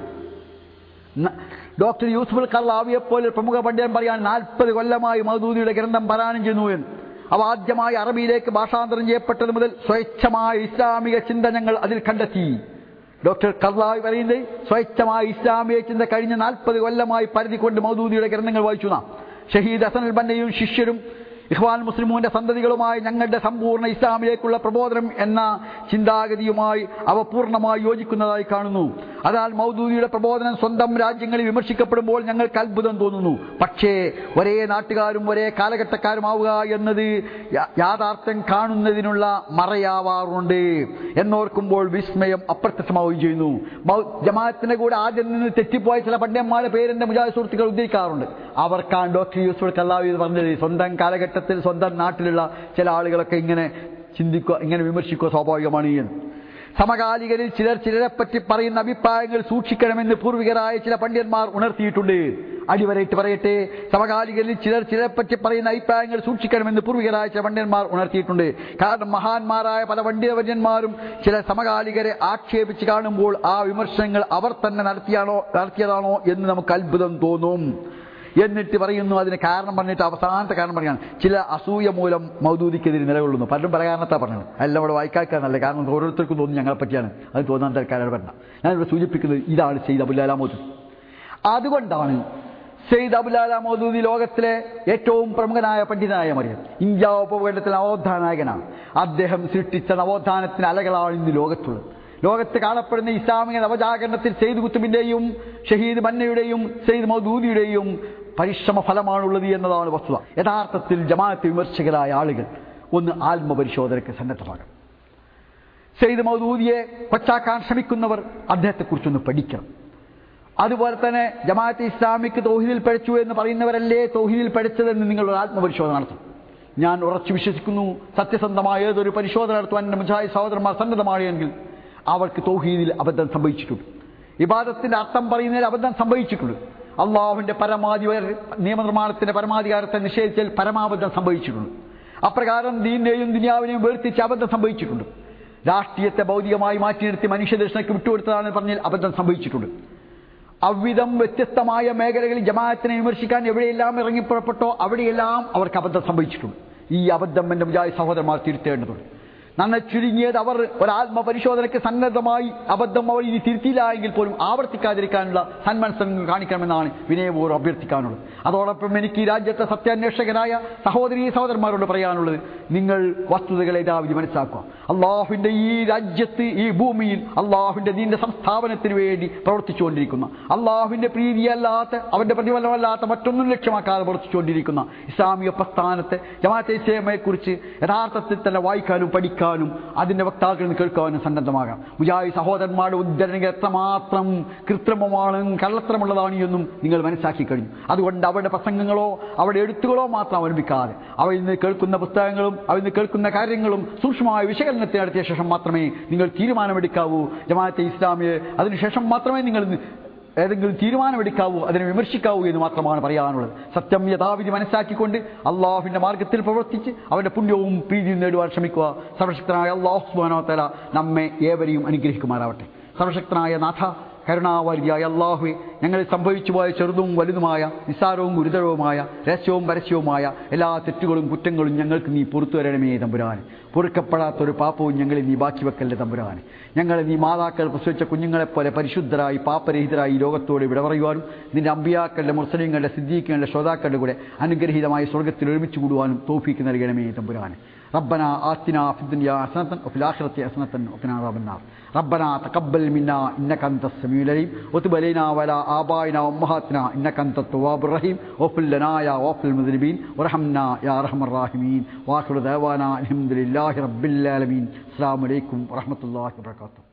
ഡോക്ടർ യൂസുഫുൽ ഖർളാവിയെ പോലെ പ്രമുഖ പണ്ഡിതൻ പറയാൻ നാൽപ്പത് കൊല്ലമായി മൗദൂദിയുടെ ഗ്രന്ഥം പാരായണം ചെയ്യുന്നു എന്ന്. അവ ആദ്യമായി അറബിയിലേക്ക് ഭാഷാന്തരം ചെയ്യപ്പെട്ടത് മുതൽ സ്വച്ഛമായ ഇസ്ലാമിക ചിന്ത ഞങ്ങൾ അതിൽ കണ്ടെത്തി. ഡോക്ടർ ഖർളാവി പറയുന്നത് സ്വച്ഛമായ ഇസ്ലാമിക ചിന്ത കഴിഞ്ഞ നാൽപ്പത് കൊല്ലമായി പരിധി കൊണ്ട് മൗദൂദിയുടെ ഗ്രന്ഥങ്ങൾ വായിച്ചു. നാം ഷഹീദ് ഹസനുൽ ബന്നയും ശിഷ്യരും ഇഖ്വാൻ മുസ്ലിമൂന്റെ സന്തതികളുമായ ഞങ്ങളുടെ സമ്പൂർണ്ണ ഇസ്ലാമിലേക്കുള്ള പ്രബോധനം എന്ന ചിന്താഗതിയുമായി അവ പൂർണ്ണമായി യോജിക്കുന്നതായി കാണുന്നു. അതിനാൽ മൗദൂദിയുടെ പ്രബോധനം സ്വന്തം രാജ്യങ്ങളിൽ വിമർശിക്കപ്പെടുമ്പോൾ ഞങ്ങൾക്ക് അത്ഭുതം തോന്നുന്നു. പക്ഷേ ഒരേ നാട്ടുകാരും ഒരേ കാലഘട്ടക്കാരുമാവുക എന്നത് യാഥാർത്ഥ്യം കാണുന്നതിനുള്ള മറയാവാറുണ്ട് എന്നോർക്കുമ്പോൾ വിസ്മയം അപ്രത്യക്ഷമാവുകയും ചെയ്യുന്നു. ജമാഅത്തിന്റെ കൂടെ ആദ്യം നിന്ന് തെറ്റിപ്പോയ ചില പണ്ഡിതന്മാരുടെ പേരെന്റെ മുജാഹിദ് സുഹൃത്തുക്കൾ ഉദ്ധരിക്കാറുണ്ട്. അവർക്കാണ് ഡോക്ടർ യൂസുഫ് കല്ലാവി പറഞ്ഞത്, സ്വന്തം കാലഘട്ടത്തിൽ സ്വന്തം നാട്ടിലുള്ള ചില ആളുകളൊക്കെ ഇങ്ങനെ ചിന്തിക്കുക, ഇങ്ങനെ വിമർശിക്കുക സ്വാഭാവികമാണ് എന്ന്. സമകാലികരിൽ ചിലർ ചിലരെപ്പറ്റി പറയുന്ന അഭിപ്രായങ്ങൾ സൂക്ഷിക്കണമെന്ന് പൂർവികരായ ചില പണ്ഡിതന്മാർ ഉണർത്തിയിട്ടുണ്ട്. അടിവരയിട്ട് പറയട്ടെ, സമകാലികരിൽ ചിലർ ചിലരെപ്പറ്റി പറയുന്ന അഭിപ്രായങ്ങൾ സൂക്ഷിക്കണമെന്ന് പൂർവികരായ ചില പണ്ഡിതന്മാർ ഉണർത്തിയിട്ടുണ്ട്. കാരണം മഹാന്മാരായ പല പണ്ഡിതവര്യന്മാരും ചില സമകാലികരെ ആക്ഷേപിച്ച് കാണുമ്പോൾ ആ വിമർശനങ്ങൾ അവർ തന്നെ നടത്തിയാണോ നടത്തിയതാണോ എന്ന് നമുക്ക് അത്ഭുതം തോന്നും. എന്നിട്ട് പറയുന്നു, അതിന് കാരണം പറഞ്ഞിട്ട് അവസാനത്തെ കാരണം പറയാണ്, ചില അസൂയ മൂലം മൗദൂദിക്കെതിരെ നിലകൊള്ളുന്നു. പലരും പല കാരണത്താണ് പറഞ്ഞത്. എല്ലാം ഇവിടെ വായിക്കാക്കാനല്ല, കാരണം ഓരോരുത്തർക്കും തോന്നുന്നു ഞങ്ങളെ പറ്റിയാണ്. അത് തോന്നാൻ തൽക്കാലം പറഞ്ഞ ഞാനിവിടെ സൂചിപ്പിക്കുന്നത് ഇതാണ് സെയ്ദ് അബുൽ മൗദൂദി. അതുകൊണ്ടാണ് സെയ്ദ് അബുൽ മൗദൂദി ലോകത്തിലെ ഏറ്റവും പ്രമുഖനായ പണ്ഡിതനായ മറിയം. ഇന്ത്യ ഉപഭൂഖണ്ഡത്തിലെ നവോത്ഥാനായകനാണ്. അദ്ദേഹം സൃഷ്ടിച്ച നവോത്ഥാനത്തിന് അലകളാണ് ഇന്ന് ലോകത്തുള്ളത്. ലോകത്ത് കാണപ്പെടുന്ന ഇസ്ലാമിക നവജാഗരണത്തിൽ സെയ്ദ് കുത്തുബിന്റെയും ഷഹീദ് മന്നയുടെയും സെയ്ദ് മൗദൂദിയുടെയും പരിശ്രമ ഫലമാണുള്ളത് എന്നതാണ് വസ്തുത. യഥാർത്ഥത്തിൽ ജമാഅത്ത് വിമർശകരായ ആളുകൾ ഒന്ന് ആത്മപരിശോധനയ്ക്ക് സന്നദ്ധമാകണം. സെയ്ദ് മൗദൂദിയെ കൊച്ചാക്കാൻ ശ്രമിക്കുന്നവർ അദ്ദേഹത്തെക്കുറിച്ചൊന്ന് പഠിക്കണം. അതുപോലെ തന്നെ ജമാഅത്ത് ഇസ്ലാമിക്ക് തൗഹീദിൽ പഠിച്ചു എന്ന് പറയുന്നവരല്ലേ തൗഹീദിൽ പഠിച്ചതെന്ന് നിങ്ങളൊരു ആത്മപരിശോധന നടത്തും. ഞാൻ ഉറച്ചു വിശ്വസിക്കുന്നു, സത്യസന്ധമായ ഏതൊരു പരിശോധന നടത്തുവാൻ എൻ്റെ മുജാഹിദ് സഹോദരന്മാർ സന്നദ്ധമാണെങ്കിൽ അവർക്ക് തൗഹീദിൽ അബദ്ധം സംഭവിച്ചിട്ടുണ്ട്. ഇബാദത്തിന്റെ അർത്ഥം പറയുന്നതിൽ അബദ്ധം സംഭവിച്ചിട്ടുണ്ട്. അള്ളാഹുവിന്റെ പരമാധി നിയമനിർമ്മാണത്തിന്റെ പരമാധികാരത്തെ നിഷേധിച്ചാൽ പരമാബദ്ധം സംഭവിച്ചിട്ടുണ്ട്. അപ്രകാരം ദീനിനെയും ദുനിയാവിനെയും വേർതിരിച്ച് അബദ്ധം സംഭവിച്ചിട്ടുണ്ട്. രാഷ്ട്രീയത്തെ ഭൗതികമായി മാറ്റി നിർത്തി മനുഷ്യദർശനക്ക് വിട്ടുകൊടുത്തതാണെന്ന് പറഞ്ഞാൽ അബദ്ധം സംഭവിച്ചിട്ടുണ്ട്. അവിധം വ്യത്യസ്തമായ മേഖലകളിൽ ജമാഅത്തിനെ വിമർശിക്കാൻ എവിടെയെല്ലാം ഇറങ്ങിപ്പുറപ്പെട്ടോ അവിടെയെല്ലാം അവർക്ക് അബദ്ധം സംഭവിച്ചിട്ടുണ്ട്. ഈ അബദ്ധം എൻ്റെ മുജാഹിദ് സഹോദരന്മാർ തിരുത്തേണ്ടതുണ്ട്. നന്നെ ചുരുങ്ങിയത് അവർ ഒരാത്മപരിശോധനയ്ക്ക് സന്നദ്ധമായി അബദ്ധം അവർ ഇനി തിരുത്തിയില്ല എങ്കിൽ പോലും ആവർത്തിക്കാതിരിക്കാനുള്ള സന്മനസ്സങ്ങൾ കാണിക്കണമെന്നാണ് വിനയപൂർവ്വം അഭ്യർത്ഥിക്കാനുള്ളത്. അതോടൊപ്പം എനിക്ക് ഈ രാജ്യത്തെ സത്യാന്വേഷകരായ സഹോദരീ സഹോദരന്മാരോട് പറയാനുള്ളത്, നിങ്ങൾ വസ്തുതകളെ യഥാവിധി മനസ്സിലാക്കുക. അള്ളാഹുവിന്റെ ഈ രാജ്യത്ത്, ഈ ഭൂമിയിൽ അള്ളാഹുവിന്റെ ദീന്റെ സംസ്ഥാപനത്തിന് വേണ്ടി പ്രവർത്തിച്ചുകൊണ്ടിരിക്കുന്ന, അള്ളാഹുവിന്റെ പ്രീതിയല്ലാത്ത അവന്റെ പ്രതിഫലമല്ലാത്ത മറ്റൊന്നും ലക്ഷ്യമാക്കാതെ പ്രവർത്തിച്ചുകൊണ്ടിരിക്കുന്ന ഇസ്ലാമിക പ്രസ്ഥാനത്തെ ജമാഅത്തെ ഇസ്ലാമിയെ കുറിച്ച് യഥാർത്ഥത്തിൽ തന്നെ വായിക്കാനും പഠിക്കാനും അതിന്റെ വക്താക്കളിൽ നിന്ന് കേൾക്കാനും സന്നദ്ധമാകാം. മുജാഹിദ് സഹോദരന്മാരുടെ ഉദ്ധരണികൾ എത്രമാത്രം കൃത്രിമമാണ്, കള്ളത്തരമുള്ളതാണ് എന്നും നിങ്ങൾ മനസ്സിലാക്കി കഴിഞ്ഞു. അതുകൊണ്ട് അവരുടെ പ്രസംഗങ്ങളോ അവരുടെ എഴുത്തുകളോ മാത്രം അവലംബിക്കാതെ അവയിൽ നിന്ന് കേൾക്കുന്ന പുസ്തകങ്ങളും അവയിൽ നിന്ന് കേൾക്കുന്ന കാര്യങ്ങളും സൂക്ഷ്മമായ വിശകലനത്തെ നടത്തിയ ശേഷം മാത്രമേ നിങ്ങൾ തീരുമാനമെടുക്കാവൂ. ജമാഅത്തെ ഇസ്ലാമിയെ അതിനുശേഷം മാത്രമേ നിങ്ങൾ ഏതെങ്കിലും തീരുമാനമെടുക്കാവൂ, അതിനെ വിമർശിക്കാവൂ എന്ന് മാത്രമാണ് പറയാനുള്ളത്. സത്യം യഥാവിധി മനസ്സിലാക്കിക്കൊണ്ട് അള്ളാഹുവിന്റെ മാർഗത്തിൽ പ്രവർത്തിച്ച് അവന്റെ പുണ്യവും പ്രീതിയും നേടുവാൻ ശ്രമിക്കുക. സർവശക്തനായ അല്ലാഹു സുബ്ഹാനഹു വ തആല നമ്മെ ഏവരെയും അനുഗ്രഹിക്കുമാറാവട്ടെ. സർവശക്തനായ നാഥ, കരുണാവാരിയായ അല്ലാഹുവേ, ഞങ്ങളിൽ സംഭവിച്ചു പോയ ചെറുതും വലുതുമായ നിസ്സാരവും ഗുരുതരവുമായ രഹസ്യവും പരസ്യവുമായ എല്ലാ തെറ്റുകളും കുറ്റങ്ങളും ഞങ്ങൾക്ക് നീ പുറത്തു വരണമേ തമ്പുരാനെ. പൊറുക്കപ്പെടാത്തൊരു പാപവും ഞങ്ങളിൽ നീ ബാക്കി വെക്കല്ലേ തമ്പുരാനെ. ഞങ്ങളെ നീ മാതാക്കൾ പ്രസവിച്ച കുഞ്ഞുങ്ങളെപ്പോലെ പരിശുദ്ധരായി പാപരഹിതരായി ലോകത്തോട് വിട പറയുവാനും നിന്റെ അമ്പിയാക്കളുടെ മുർസലീങ്ങളുടെ സിദ്ദീഖുകളുടെ ശ്രോതാക്കളുടെ കൂടെ അനുഗ്രഹീതമായ സ്വർഗ്ഗത്തിൽ ഒരുമിച്ച് കൂടുവാനും തൗഫീക്ക് നൽകണമേ തമ്പുരാനെ. ربنا آتنا في الدنيا حسنة وفي الآخرة حسنة وقنا عذاب النار. ربنا تقبل منا إنك أنت السميع العليم وتب علينا وعلى آبائنا وأمهاتنا إنك أنت التواب الرحيم واغفر لنا يا غافر المذنبين وارحمنا يا أرحم الراحمين وآخر دعوانا الحمد لله رب العالمين. السلام عليكم ورحمة الله وبركاته.